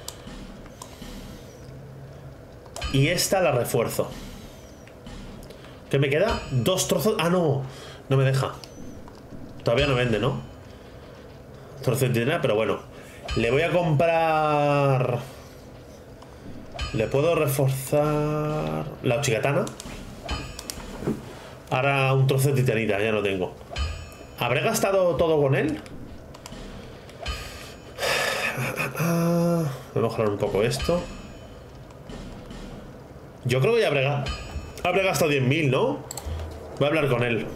Y esta la refuerzo. ¿Qué me queda? 2 trozos... Ah, no. No me deja. Todavía no vende, ¿no? Trozos de tinta, pero bueno. Le voy a comprar... Le puedo reforzar... la Uchigatana. Ahora un trozo de titanita, ya lo tengo. ¿Habré gastado todo con él? Voy a mejorar un poco esto. Yo creo que ya habré gastado 10.000, ¿no? Voy a hablar con él.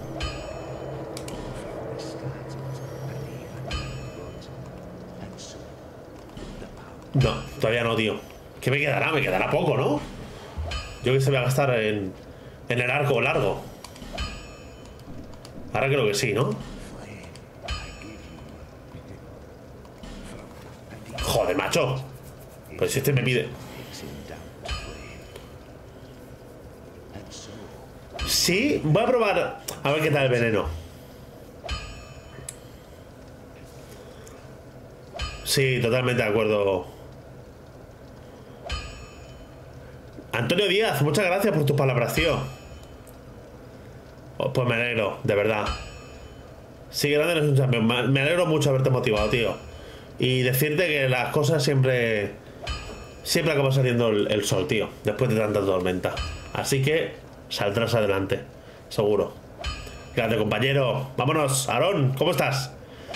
No, todavía no, tío. ¿Qué me quedará? Me quedará poco, ¿no? Yo que se voy a gastar en el arco largo. Ahora creo que sí, ¿no? Joder, macho. Pues si este me pide... Sí, voy a probar a ver qué tal el veneno. Sí, totalmente de acuerdo. Antonio Díaz, muchas gracias por tus palabras, tío. Pues me alegro, de verdad. Sí, grande no es un champion. Me alegro mucho haberte motivado, tío. Y decirte que las cosas siempre acaba saliendo el sol, tío, después de tanta tormenta. Así que saldrás adelante, seguro. Grande, compañero. Vámonos, Aarón, ¿cómo estás?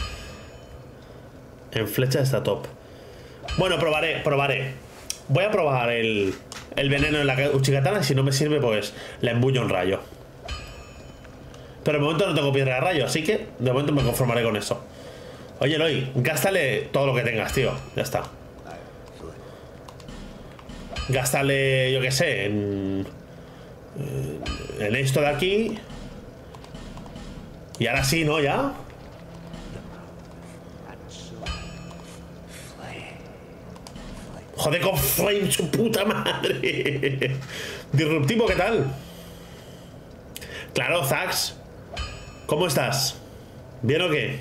En flecha está top. Bueno, probaré. Voy a probar el veneno en la Uchigatana. Y si no me sirve, pues la embullo en rayo. Pero de momento no tengo piedra de rayo, así que de momento me conformaré con eso. Oye, Eloy, gástale todo lo que tengas, tío. Ya está. Gástale, yo qué sé, en esto de aquí. Y ahora sí, ¿no? Ya. Joder, con Flame, su puta madre. Disruptivo, ¿qué tal? Claro, Zax. ¿Cómo estás? ¿Bien o qué?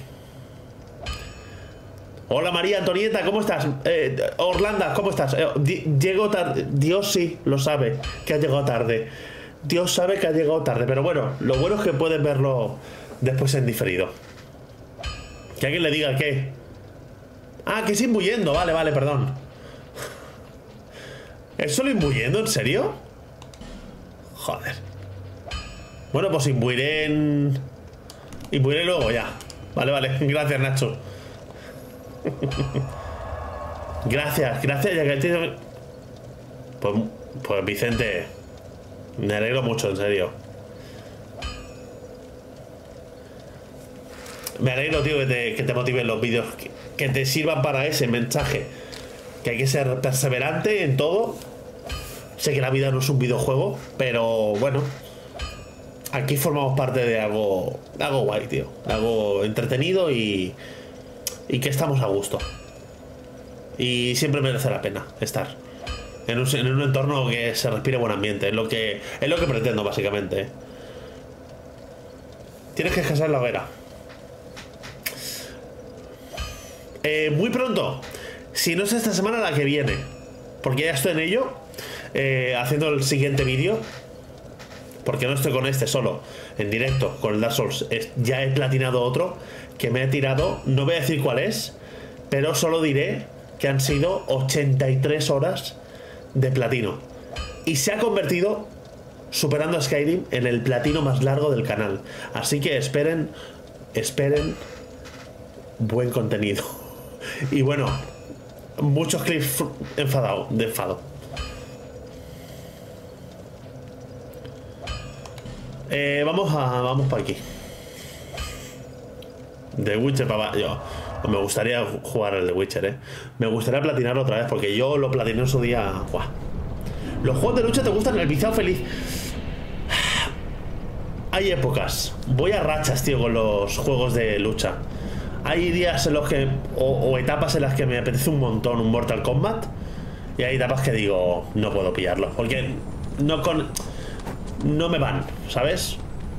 Hola María Antonieta, ¿cómo estás? Orlando, ¿cómo estás? Llego tarde. Dios sí lo sabe que ha llegado tarde. Dios sabe que ha llegado tarde. Pero bueno, lo bueno es que puedes verlo después en diferido. Que alguien le diga qué. Ah, que es imbuyendo. Vale, perdón. ¿Es solo imbuyendo? ¿En serio? Joder. Bueno, pues imbuiré luego ya. Vale. Gracias, Nacho. Gracias, ya que el tío... Pues Vicente, me alegro mucho, en serio. Me alegro, tío, que te motiven los vídeos, que te sirvan para ese mensaje. Que hay que ser perseverante en todo. Sé que la vida no es un videojuego, pero bueno, aquí formamos parte de algo guay, tío. Algo entretenido y que estamos a gusto. Y siempre merece la pena estar en un entorno que se respire buen ambiente. Es lo que pretendo, básicamente. Tienes que descansar en la hoguera. Muy pronto. Si no es esta semana, la que viene. Porque ya estoy en ello. Haciendo el siguiente vídeo. Porque no estoy con este solo, en directo, con el Dark Souls. Ya he platinado otro que me he tirado. No voy a decir cuál es, pero solo diré que han sido 83 horas de platino. Y se ha convertido, superando a Skyrim, en el platino más largo del canal. Así que esperen buen contenido. Y bueno, muchos clips de enfado. Vamos para aquí. The Witcher para yo. Me gustaría jugar el The Witcher, Me gustaría platinarlo otra vez, porque yo lo platiné en su día. ¡Guau! Los juegos de lucha te gustan, el viciado feliz. Hay épocas. Voy a rachas, tío, con los juegos de lucha. Hay días en los que... O etapas en las que me apetece un montón un Mortal Kombat. Y hay etapas que digo, no puedo pillarlo. Porque no me van, ¿sabes?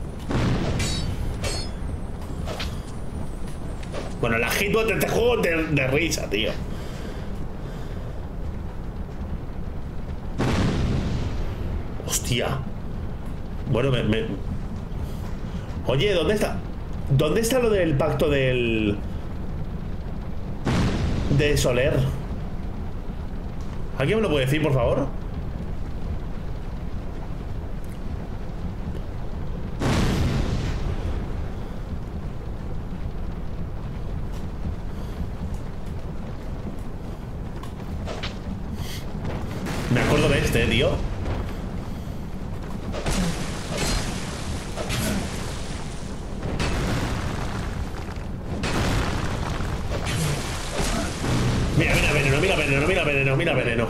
Bueno, la hitbox de este juego es de risa, tío. Hostia. Bueno, Oye, ¿dónde está? ¿Dónde está lo del pacto de Soler? ¿Alguien me lo puede decir, por favor? Me acuerdo de este, tío. Mira veneno.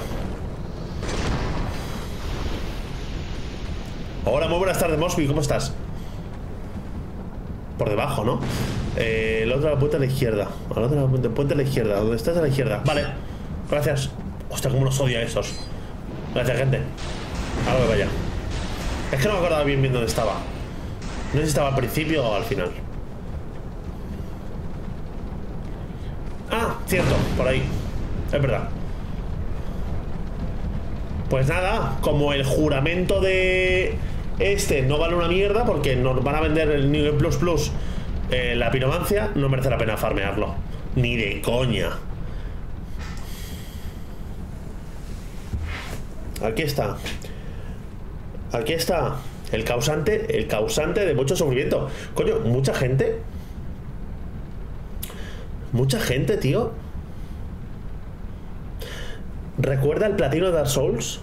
Hola, muy buenas tardes, Mosby, ¿cómo estás? Por debajo, ¿no? La otra puerta a la izquierda. La otra puerta a la izquierda. ¿Dónde estás? A la izquierda. Vale, gracias. Hostia, cómo los odio a esos. Gracias, gente. Ahora que vaya. Es que no me acordaba bien dónde estaba. No sé si estaba al principio o al final. Ah, cierto, por ahí. Es verdad. Pues nada, como el juramento de este no vale una mierda porque nos van a vender el nivel plus la piromancia, no merece la pena farmearlo. Ni de coña. Aquí está. Aquí está. El causante de mucho sufrimiento. Coño, mucha gente. Mucha gente, tío. ¿Recuerda el platino de Dark Souls?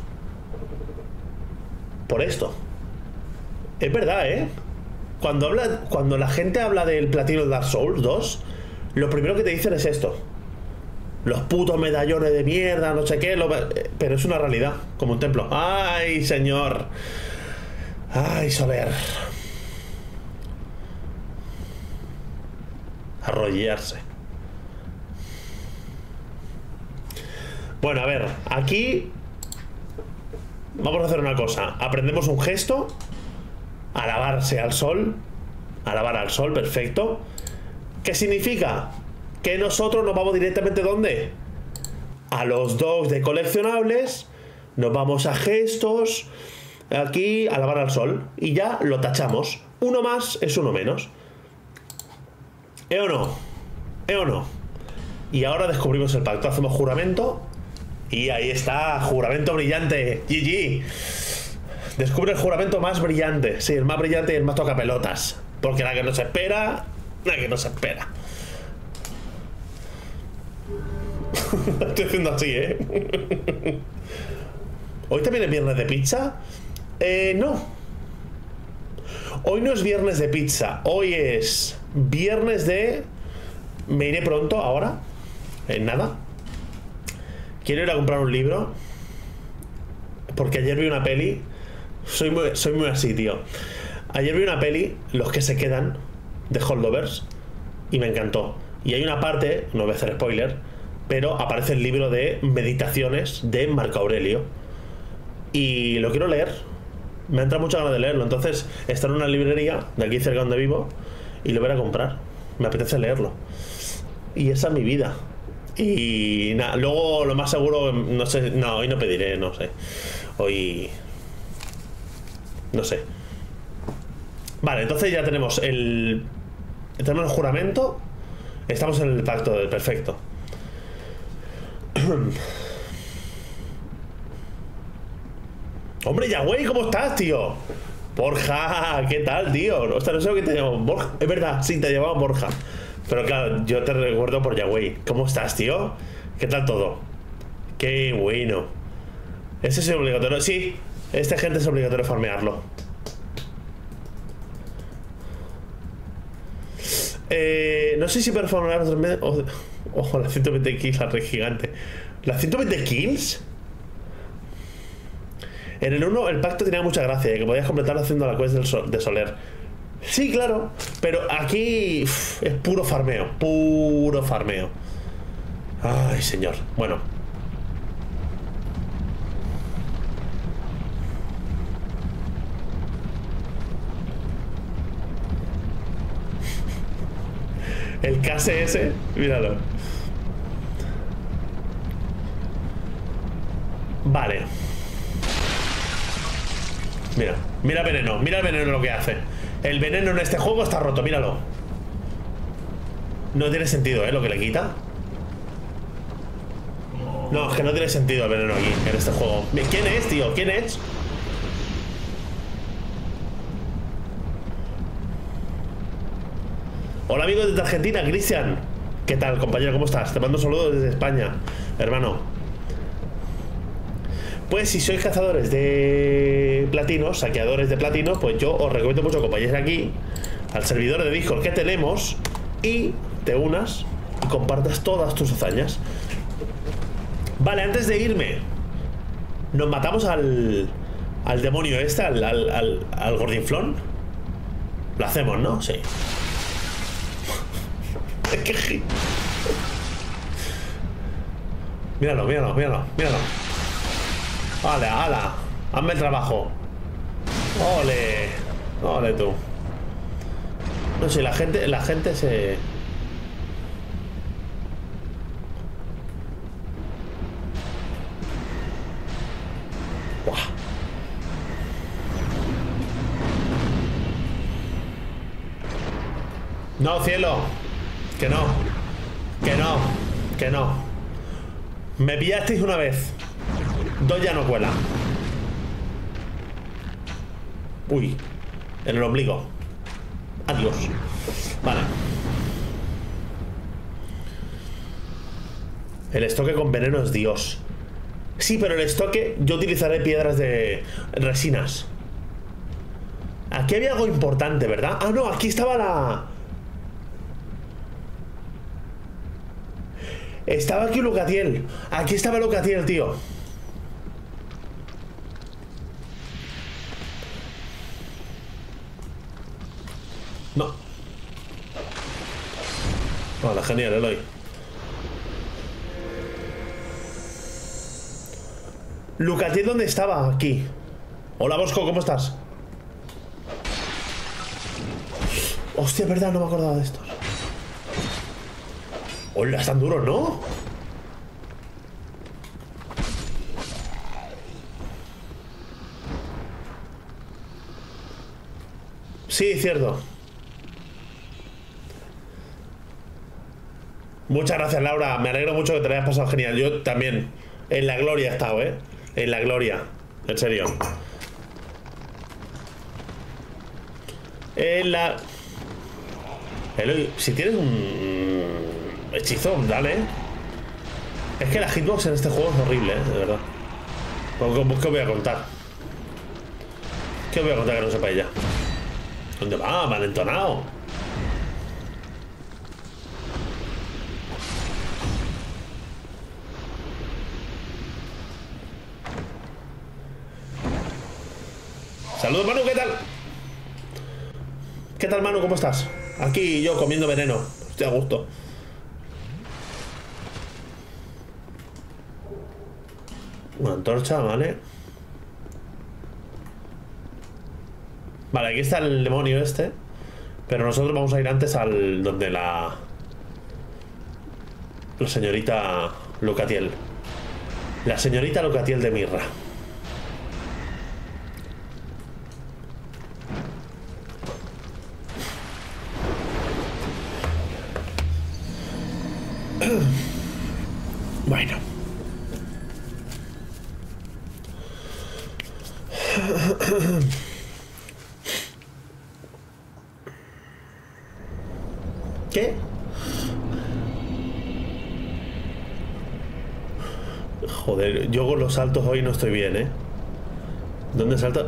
Por esto. Es verdad, Cuando la gente habla del platino de Dark Souls 2, lo primero que te dicen es esto. Los putos medallones de mierda, no sé qué. Pero es una realidad, como un templo. ¡Ay, señor! ¡Ay, Soler! Arrollarse. Bueno, a ver, aquí vamos a hacer una cosa. Aprendemos un gesto. Alabarse al sol. Alabar al sol, perfecto. ¿Qué significa? Que nosotros nos vamos directamente ¿dónde? A los docs de coleccionables. Nos vamos a gestos. Aquí, alabar al sol. Y ya lo tachamos. Uno más es uno menos. ¿Eh o no? ¿Eh o no? Y ahora descubrimos el pacto. Hacemos juramento. Y ahí está, juramento brillante. GG. Descubre el juramento más brillante. Sí, el más brillante y el más tocapelotas. Porque la que no se espera. La que no se espera. Estoy haciendo así, ¿Hoy también es viernes de pizza? No. Hoy no es viernes de pizza. Hoy es viernes de... Me iré pronto, ahora. En nada. Quiero ir a comprar un libro. Porque ayer vi una peli. Soy muy así, tío. Ayer vi una peli, Los que se quedan, de Holdovers. Y me encantó. Y hay una parte, no voy a hacer spoiler, pero aparece el libro de meditaciones de Marco Aurelio. Y lo quiero leer. Me entra mucha ganas de leerlo. Entonces está en una librería de aquí cerca donde vivo. Y lo voy a comprar. Me apetece leerlo. Y esa es mi vida. Y nada, luego lo más seguro, no sé, no, hoy no pediré, no sé. Hoy... no sé. Vale, entonces ya tenemos el juramento. Estamos en el pacto del perfecto. Hombre, Yahweh, ¿cómo estás, tío? Borja, ¿qué tal, tío? O sea, no sé lo que te llamamos. Borja, es verdad, sí, te llamamos Borja. Pero claro, yo te recuerdo por Yahweh. ¿Cómo estás, tío? ¿Qué tal todo? Qué bueno. ¿Ese es obligatorio? Sí, este gente es obligatorio farmearlo. No sé si performar ojo, la 120 kills, la re gigante. ¿La 120 kills? En el 1 el pacto tenía mucha gracia, que podías completarlo haciendo la quest de Soler. Sí, claro, pero aquí es puro farmeo. Puro farmeo. Ay, señor. Bueno. El KSS, míralo. Vale. Mira, mira el veneno lo que hace. El veneno en este juego está roto, míralo. No tiene sentido, lo que le quita. No, es que no tiene sentido el veneno aquí, en este juego. ¿Quién es, tío? ¿Quién es? Hola amigos desde Argentina, Cristian. ¿Qué tal, compañero? ¿Cómo estás? Te mando saludos desde España, hermano. Pues si sois cazadores de platino, saqueadores de platino, pues yo os recomiendo mucho que vayáis aquí al servidor de Discord que tenemos y te unas y compartas todas tus hazañas. Vale, antes de irme, nos matamos al demonio este, al gordinflón. Lo hacemos, ¿no? Sí. Míralo. ¡Hala! Hazme el trabajo. ¡Ole tú! No sé, la gente se... ¡Buah! No, cielo. Que no. Me pillasteis una vez. Dos ya no cuela. Uy, en el ombligo. Adiós. Vale. El estoque con veneno es Dios. Sí, pero el estoque yo utilizaré piedras de resinas. Aquí había algo importante, ¿verdad? Ah, no, aquí estaba la... Estaba aquí Lucatiel. Aquí estaba Lucatiel, tío. No. Vale, genial, Eloy. Lucatiel, ¿dónde estaba? Aquí. Hola, Bosco, ¿cómo estás? Hostia, es verdad, no me acordaba de estos. Hola, están duros, ¿no? Sí, cierto. Muchas gracias, Laura. Me alegro mucho que te lo hayas pasado genial. Yo también. En la gloria he estado, ¿eh? En la gloria. En serio. En la... Eloy, si tienes un hechizo, dale. Es que la hitbox en este juego es horrible, de verdad. ¿Qué os voy a contar? ¿Qué os voy a contar que no sepáis ya? ¿Dónde va? Me han entonado. Saludos, Manu, ¿qué tal? ¿Qué tal, Manu? ¿Cómo estás? Aquí yo comiendo veneno. Estoy a gusto. Una antorcha, ¿vale? Vale, aquí está el demonio este. Pero nosotros vamos a ir antes al... donde la señorita Lucatiel. La señorita Lucatiel de Mirra. Bueno. ¿Qué? Joder, yo con los saltos hoy no estoy bien, ¿eh? ¿Dónde salto?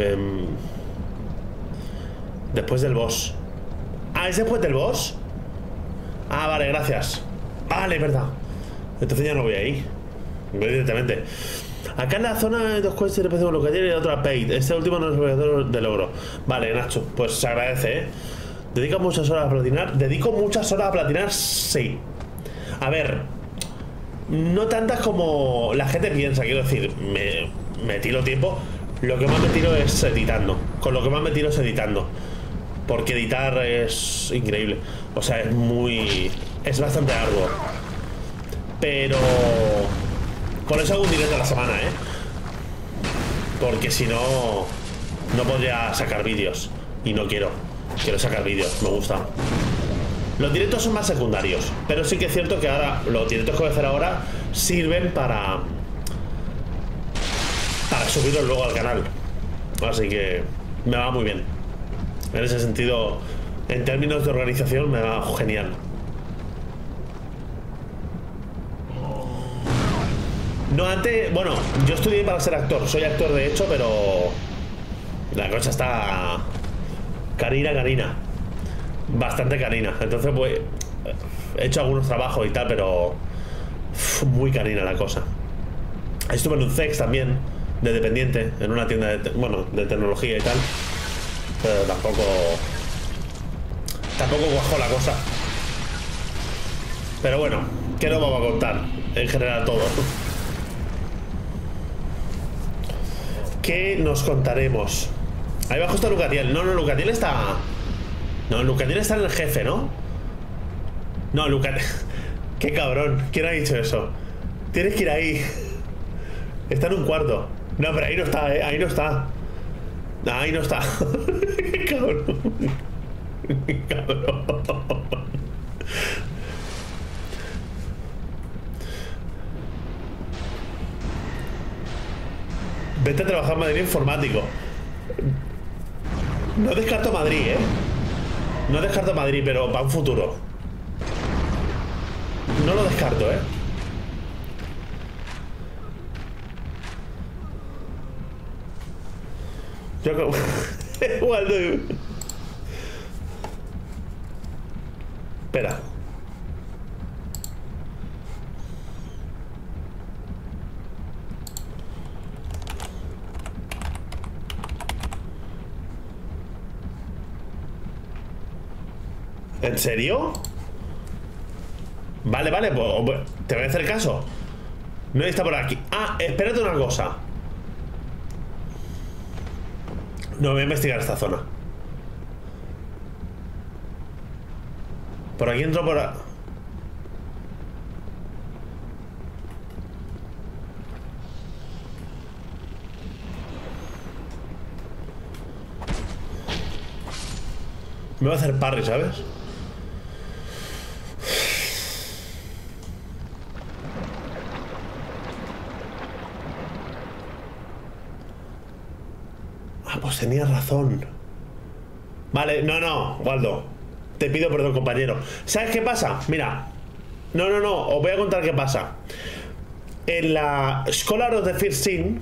Después del boss. Ah, ¿es después del boss? Ah, vale, gracias. Vale, es verdad. Entonces ya no voy ahí. Voy directamente. Acá en la zona de dos quests empezamos lo que tiene y otra paid. Este último no es obligador de logro. Vale, Nacho, pues se agradece, ¿eh? ¿Dedico muchas horas a platinar? ¿Dedico muchas horas a platinar? Sí. A ver, no tantas como la gente piensa, quiero decir, me tiro tiempo. Lo que más me tiro es editando. Con lo que más me tiro es editando. Porque editar es increíble. O sea, es bastante arduo. Pero por eso hago un directo a la semana, ¿eh? Porque si no, no podría sacar vídeos. Y no quiero sacar vídeos, me gusta. Los directos son más secundarios. Pero sí que es cierto que ahora los directos que voy a hacer ahora sirven para subirlos luego al canal. Así que me va muy bien. En ese sentido, en términos de organización, me va genial. No, antes, bueno, yo estudié para ser actor. Soy actor de hecho, pero la cosa está carina. Bastante carina. Entonces, pues, he hecho algunos trabajos y tal, pero muy carina la cosa. Estuve en un CEX también, de dependiente, en una tienda de tecnología y tal. Pero tampoco cuajó la cosa. Pero bueno, ¿qué nos vamos a contar? En general todo. ¿Qué nos contaremos? Ahí abajo está Lucatiel. No, Lucatiel está... No, Lucatiel está en el jefe, ¿no? No, Lucatiel... Qué cabrón. ¿Quién ha dicho eso? Tienes que ir ahí. Está en un cuarto. No, pero ahí no está, ¿eh? Ahí no está. Ahí no está. Qué cabrón. Qué cabrón. Vete a trabajar en Madrid informático. No descarto Madrid, ¿eh? No descarto Madrid, pero para un futuro. No lo descarto, ¿eh? Yo como... Waldo... Espera. ¿En serio? Vale, pues te voy a hacer caso. No está por aquí. Ah, espérate una cosa. No, voy a investigar esta zona. Por aquí entro por... Me voy a hacer parry, ¿sabes? Ah, pues tenías razón. Vale, no, Waldo. Te pido perdón, compañero. ¿Sabes qué pasa? Mira. No, os voy a contar qué pasa. En la Scholar of the First Sin...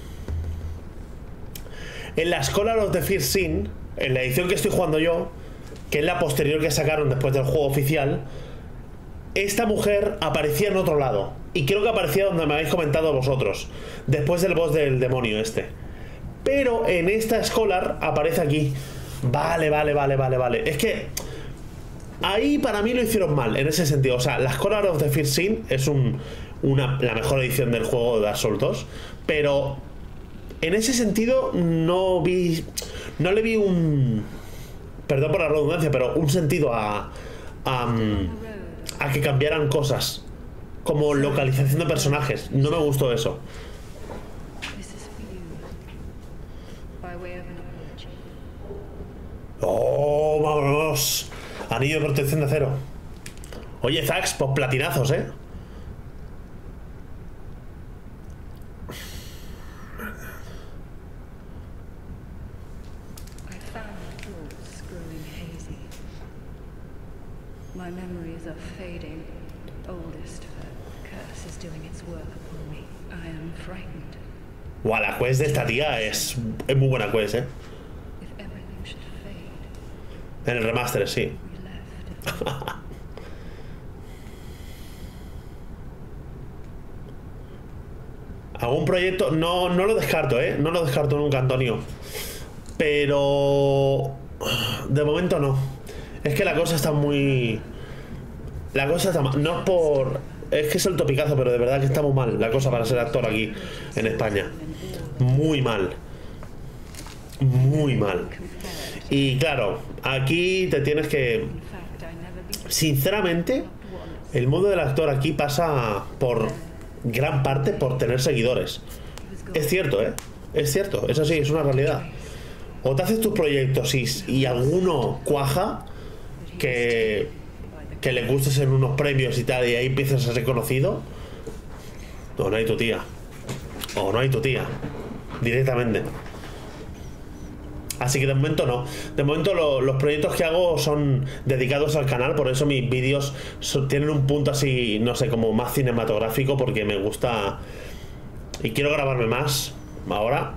En la Scholar of the First Sin, en la edición que estoy jugando yo, que es la posterior que sacaron después del juego oficial, esta mujer aparecía en otro lado. Y creo que aparecía donde me habéis comentado vosotros, después del boss del demonio este. Pero en esta Scholar aparece aquí. Vale. Es que ahí para mí lo hicieron mal, en ese sentido. O sea, la Scholar of the First Sin es la mejor edición del juego de Dark Souls 2. Pero en ese sentido no le vi un... Perdón por la redundancia, pero un sentido a que cambiaran cosas. Como localización de personajes. No me gustó eso. ¡Oh, vámonos! Anillo de protección de acero. Oye, Zax, pues platinazos, ¿eh? My memories are fading. Oldest curse is doing its work upon me. I am frightened. Guau, la quest de esta tía es muy buena quest, ¿eh? If everything should fade, En el remaster, sí. we left. ¿Algún proyecto? No, no lo descarto, ¿eh? No lo descarto nunca, Antonio. Pero... de momento no. Es que la cosa está muy... La cosa está mal. No es por... Es que es el topicazo, pero de verdad que está muy mal la cosa para ser actor aquí en España. Muy mal. Muy mal. Y claro, aquí te tienes que... Sinceramente, el mundo del actor aquí pasa por gran parte por tener seguidores. Es cierto, ¿eh? Es cierto, es así, es una realidad. O te haces tus proyectos y alguno cuaja que le gustes en unos premios y tal, y ahí empiezas a ser conocido, o no hay tu tía. O no hay tu tía. Directamente. Así que de momento no. De momento los proyectos que hago son dedicados al canal. Por eso mis vídeos tienen un punto así, no sé, como más cinematográfico. Porque me gusta y quiero grabarme más ahora.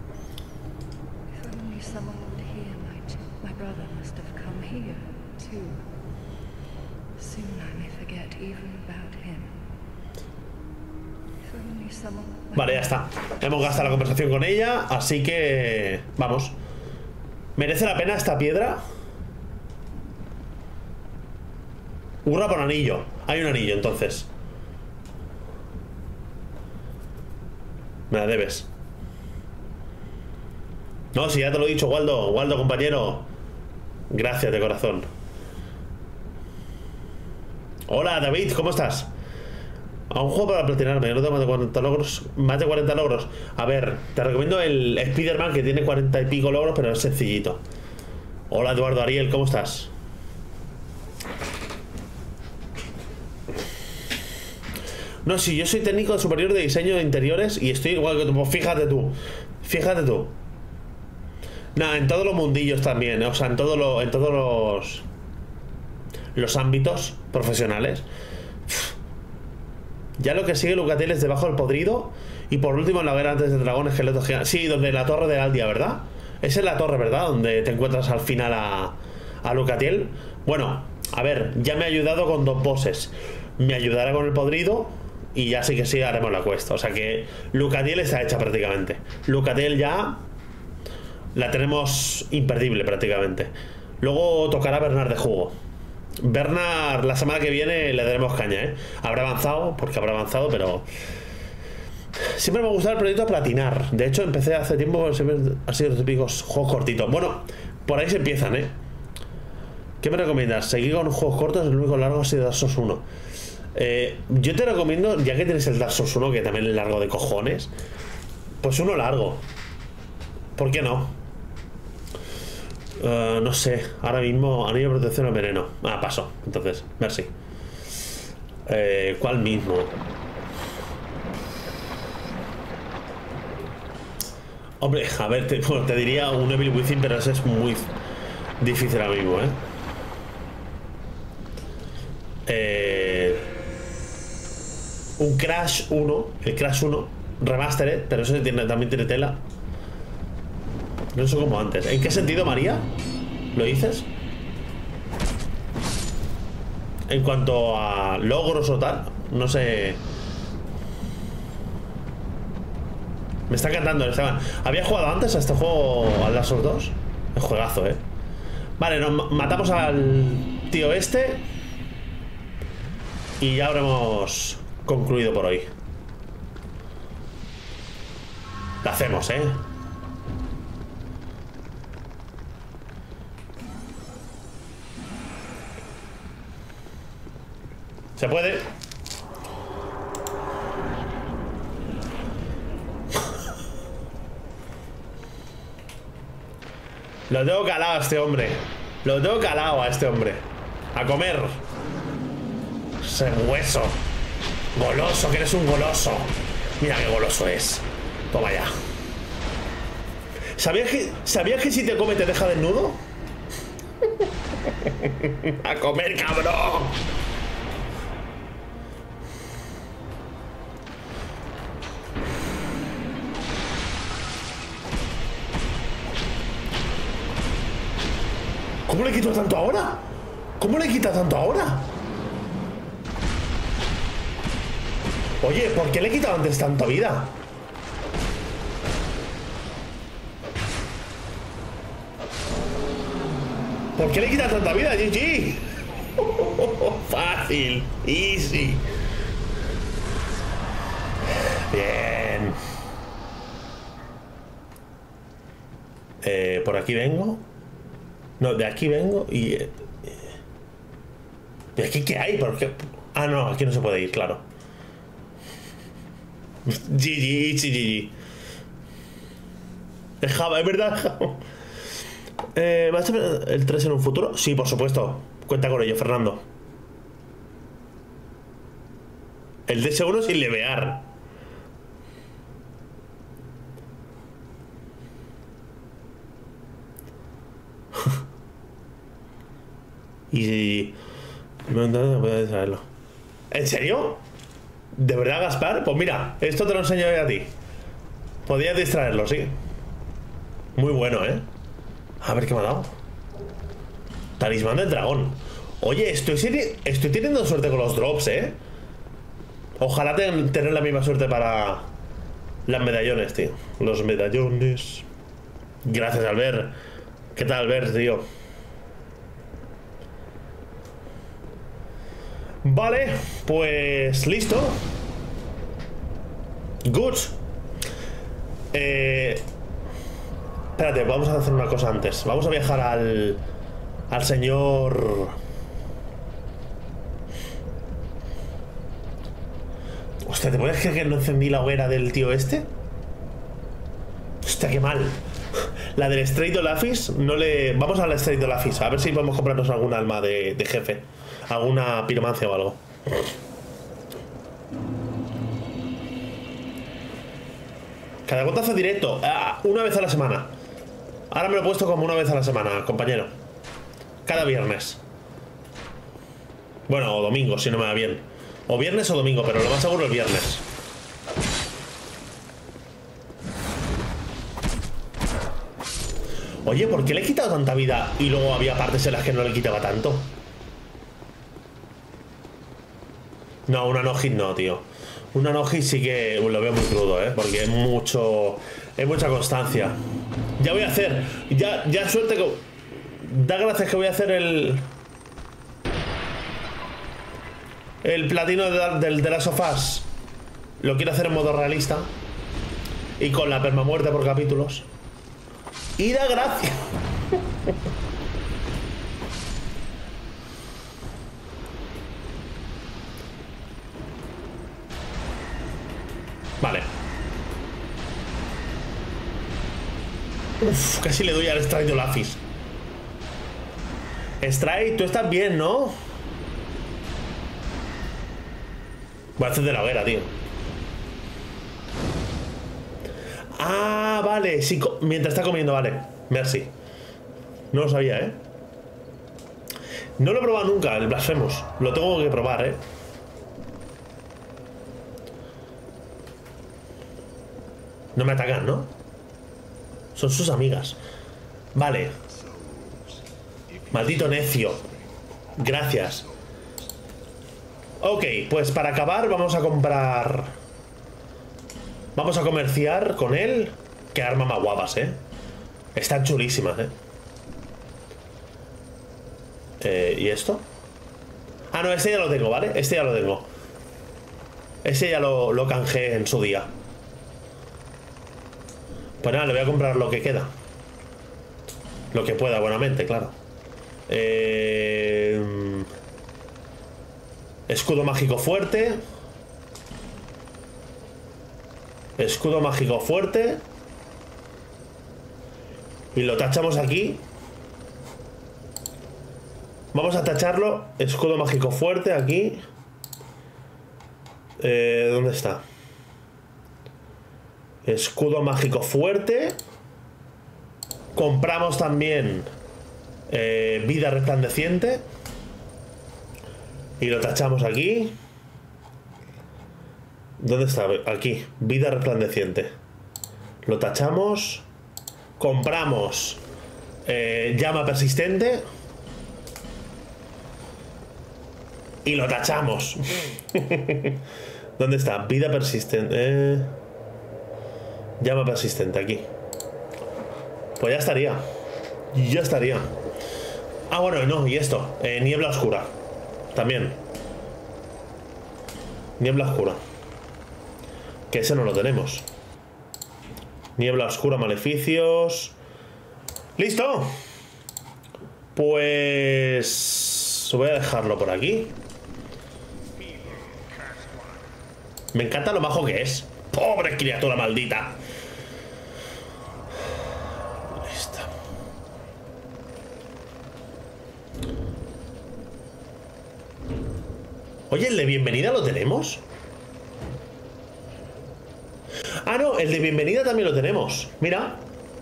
If only someone would hear my brother must have come here too. Soon I may forget even about him. If only someone... Vale, ya está. Hemos gastado la conversación con ella. Así que... vamos. ¿Merece la pena esta piedra? Hurra por anillo. Hay un anillo, entonces. Me la debes. No, si ya te lo he dicho, Waldo. Waldo, compañero. Gracias de corazón. Hola, David, ¿cómo estás? A un juego para platinarme, no tengo más de 40 logros. Más de 40 logros. A ver, te recomiendo el Spider-Man, que tiene 40 y pico logros, pero es sencillito. Hola, Eduardo Ariel, ¿cómo estás? No, si yo soy técnico superior de diseño de interiores y estoy igual que tú. Pues fíjate tú. Fíjate tú. Nada, en todos los mundillos también, ¿eh? O sea, en todos los ámbitos profesionales. Ya lo que sigue Lucatiel es debajo del podrido. Y por último en la hoguera antes de dragones, esqueletos gigantes. Sí, donde la torre de Aldia, ¿verdad? Esa es la torre, ¿verdad? Donde te encuentras al final a Lucatiel. Bueno, a ver, ya me ha ayudado con 2 bosses. Me ayudará con el podrido. Y ya sí que sí haremos la cuesta. O sea que Lucatiel está hecha prácticamente. Lucatiel ya la tenemos imperdible prácticamente. Luego tocará Bernard de jugo. Bernard la semana que viene le daremos caña, ¿eh? Habrá avanzado, porque habrá avanzado, pero... Siempre me ha gustado el proyecto platinar. De hecho, empecé hace tiempo, siempre ha sido los típicos juegos cortitos. Bueno, por ahí se empiezan, ¿eh? ¿Qué me recomiendas? Seguir con juegos cortos, el único largo ha sido Dark Souls 1. Yo te recomiendo, ya que tienes el Dark Souls 1, que también es largo de cojones, pues uno largo. ¿Por qué no? No sé, ahora mismo anillo de protección al veneno. Ah, paso, entonces, merci. ¿Cuál mismo? Hombre, a ver, te diría un Evil Within, pero ese es muy difícil ahora mismo, un Crash 1, el Crash 1 Remastered, pero eso también tiene tela. No sé como antes. ¿En qué sentido, María? ¿Lo dices? En cuanto a logros o tal, no sé. Me está encantando. ¿Había jugado antes a este juego, al Last of Us 2? Es juegazo, ¿eh? Vale, nos matamos al tío este. Y ya habremos concluido por hoy. La hacemos, ¿eh? ¿Se puede? Lo tengo calado a este hombre. Lo tengo calado a este hombre. A comer. Ese hueso. Goloso, que eres un goloso. Mira qué goloso es. Toma ya. ¿Sabías que si te come te deja desnudo? ¡A comer, cabrón! ¿Cómo le quito tanto ahora? ¿Cómo le quita tanto ahora? Oye, ¿por qué le he quitado antes tanta vida? ¿Por qué le quita tanta vida, GG? Fácil, easy. Bien. Por aquí vengo. No, de aquí vengo y... ¿De aquí qué hay? ¿Por qué? Ah, no, aquí no se puede ir, claro. GG, GG. Dejaba, es verdad. ¿Vas a ver el 3 en un futuro? Sí, por supuesto. Cuenta con ello, Fernando. El DS1 sin levear. Y... no puedes saberlo. ¿En serio? ¿De verdad, Gaspar? Pues mira, esto te lo enseño yo a ti. Podías distraerlo, sí. Muy bueno, ¿eh? A ver qué me ha dado. Talismán del dragón. Oye, estoy teniendo suerte con los drops, ¿eh? Ojalá tener la misma suerte para las medallones, tío. Los medallones. Gracias, Albert. ¿Qué tal, Albert, tío? Vale, pues listo. Good. Espérate, vamos a hacer una cosa antes. Vamos a viajar al señor... Hostia, ¿te puedes creer que no encendí la hoguera del tío este? Hostia, qué mal. La del Strait Olafis no le... Vamos a la Strait Olafis, a ver si podemos comprarnos algún alma de jefe. Alguna piromancia o algo. Cada cuánto hace directo. Una vez a la semana. Ahora me lo he puesto como una vez a la semana, compañero. Cada viernes. Bueno, o domingo, si no me va bien. O viernes o domingo, pero lo más seguro es viernes. Oye, ¿por qué le he quitado tanta vida y luego había partes en las que no le quitaba tanto? No, una no-hit no, tío. Una no-hit sí que lo veo muy crudo, porque es mucha constancia. Ya voy a hacer. Ya suerte que... Da gracias que voy a hacer el platino de las sofás. Lo quiero hacer en modo realista. Y con la permamuerte por capítulos. Y da gracias. Vale. Uf, casi le doy al Strait Olafis. Strait, tú estás bien, ¿no? Voy a hacer de la hoguera, tío. Ah, vale. Sí, mientras está comiendo, vale. Merci. No lo sabía, ¿eh? No lo he probado nunca, el Blasphemous. Lo tengo que probar, ¿eh? No me atacan, ¿no? Son sus amigas. Vale. Maldito necio. Gracias. Ok, pues para acabar vamos a comprar... Vamos a comerciar con él. Qué arma más guapas, ¿eh? Están chulísimas, ¿eh? ¿Y esto? Ah, no, este ya lo tengo, ¿vale? Este ya lo tengo. Ese ya lo canjeé en su día. Pues nada, le voy a comprar lo que queda. Lo que pueda, buenamente, claro. Escudo mágico fuerte. Escudo mágico fuerte. Y lo tachamos aquí. Vamos a tacharlo. Escudo mágico fuerte aquí. ¿Dónde está? Escudo mágico fuerte. Compramos también Vida resplandeciente. Y lo tachamos aquí. ¿Dónde está? Aquí. Vida resplandeciente. Lo tachamos. Compramos llama persistente. Y lo tachamos. ¿Dónde está? Vida persistente. Llama persistente, aquí. Pues ya estaría. Ya estaría. Ah, bueno, no, y esto. Niebla oscura. También. Niebla oscura. Que ese no lo tenemos. Niebla oscura, maleficios. ¡Listo! Pues... voy a dejarlo por aquí. Me encanta lo majo que es. ¡Pobre criatura maldita! Listo. Oye, ¿el de bienvenida lo tenemos? Ah, no, el de bienvenida también lo tenemos. Mira.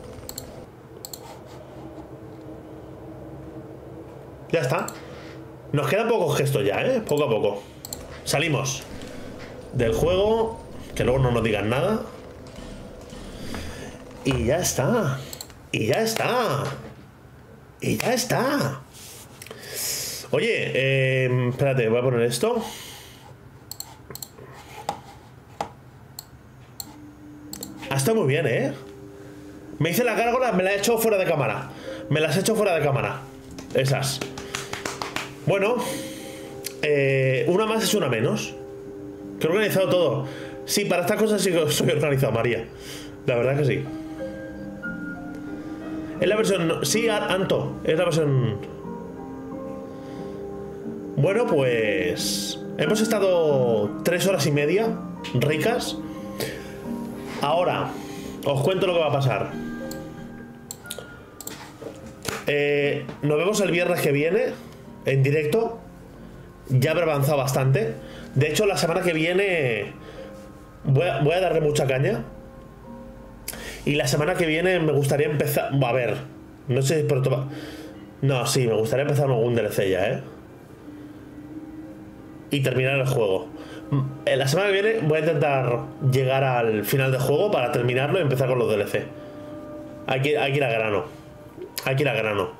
Ya está. Nos quedan pocos gestos ya, ¿eh? Poco a poco. Salimos del juego. Que luego no nos digan nada. Y ya está. Y ya está. Y ya está. Oye, espérate, voy a poner esto. Ha estado muy bien, ¿eh? Me hice la gárgola, me la he hecho fuera de cámara. Me las he hecho fuera de cámara. Esas. Bueno, una más es una menos. Que he organizado todo. Sí, para estas cosas sí que soy organizado, María. La verdad que sí. Es la versión... Sí, Anto, es la versión... Bueno, pues... hemos estado 3 horas y media ricas. Ahora, os cuento lo que va a pasar. Nos vemos el viernes que viene en directo. Ya habré avanzado bastante. De hecho, la semana que viene voy a darle mucha caña. Y la semana que viene me gustaría empezar... A ver, no sé si por todo... No, sí, me gustaría empezar algún DLC ya, ¿eh? Y terminar el juego. La semana que viene voy a intentar llegar al final del juego para terminarlo y empezar con los DLC. Hay que ir a grano. Hay que ir a grano.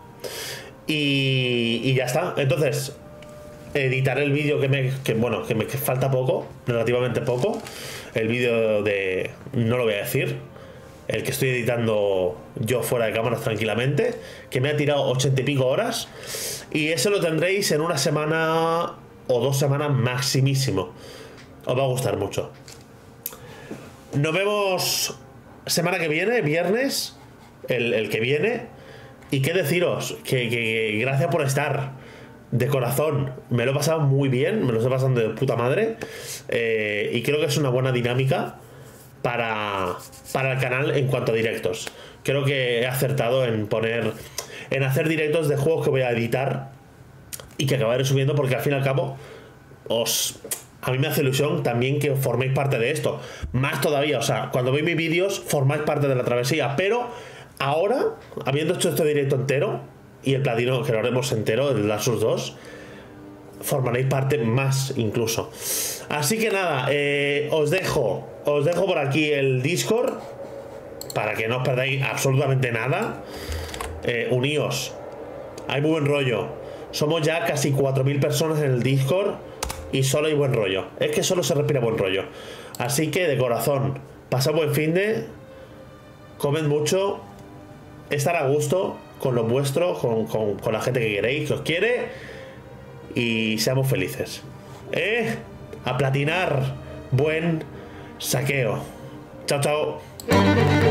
Y ya está. Entonces, editaré el vídeo que me falta poco, relativamente poco. El vídeo de... no lo voy a decir. El que estoy editando yo fuera de cámaras tranquilamente. Que me ha tirado 80 y pico horas. Y eso lo tendréis en una semana... o 2 semanas maximísimo. Os va a gustar mucho. Nos vemos semana que viene, viernes, el que viene. Y qué deciros, que gracias por estar. De corazón, me lo he pasado muy bien. Me lo estoy pasando de puta madre. Y creo que es una buena dinámica para el canal en cuanto a directos. Creo que he acertado en hacer directos de juegos que voy a editar y que acabaré subiendo, porque al fin y al cabo a mí me hace ilusión también que forméis parte de esto. Más todavía, o sea, cuando veis mis vídeos formáis parte de la travesía. Pero ahora, habiendo hecho este directo entero y el platino que lo haremos entero, el Dark Souls 2, formaréis parte más incluso. Así que nada, os dejo por aquí el Discord para que no os perdáis absolutamente nada. Uníos, hay muy buen rollo. Somos ya casi 4000 personas en el Discord y solo hay buen rollo. Es que solo se respira buen rollo. Así que de corazón, pasad buen finde, comed mucho, estar a gusto con lo vuestro, con la gente que queréis, que os quiere, y seamos felices. A platinar. Buen saqueo. Chao, chao.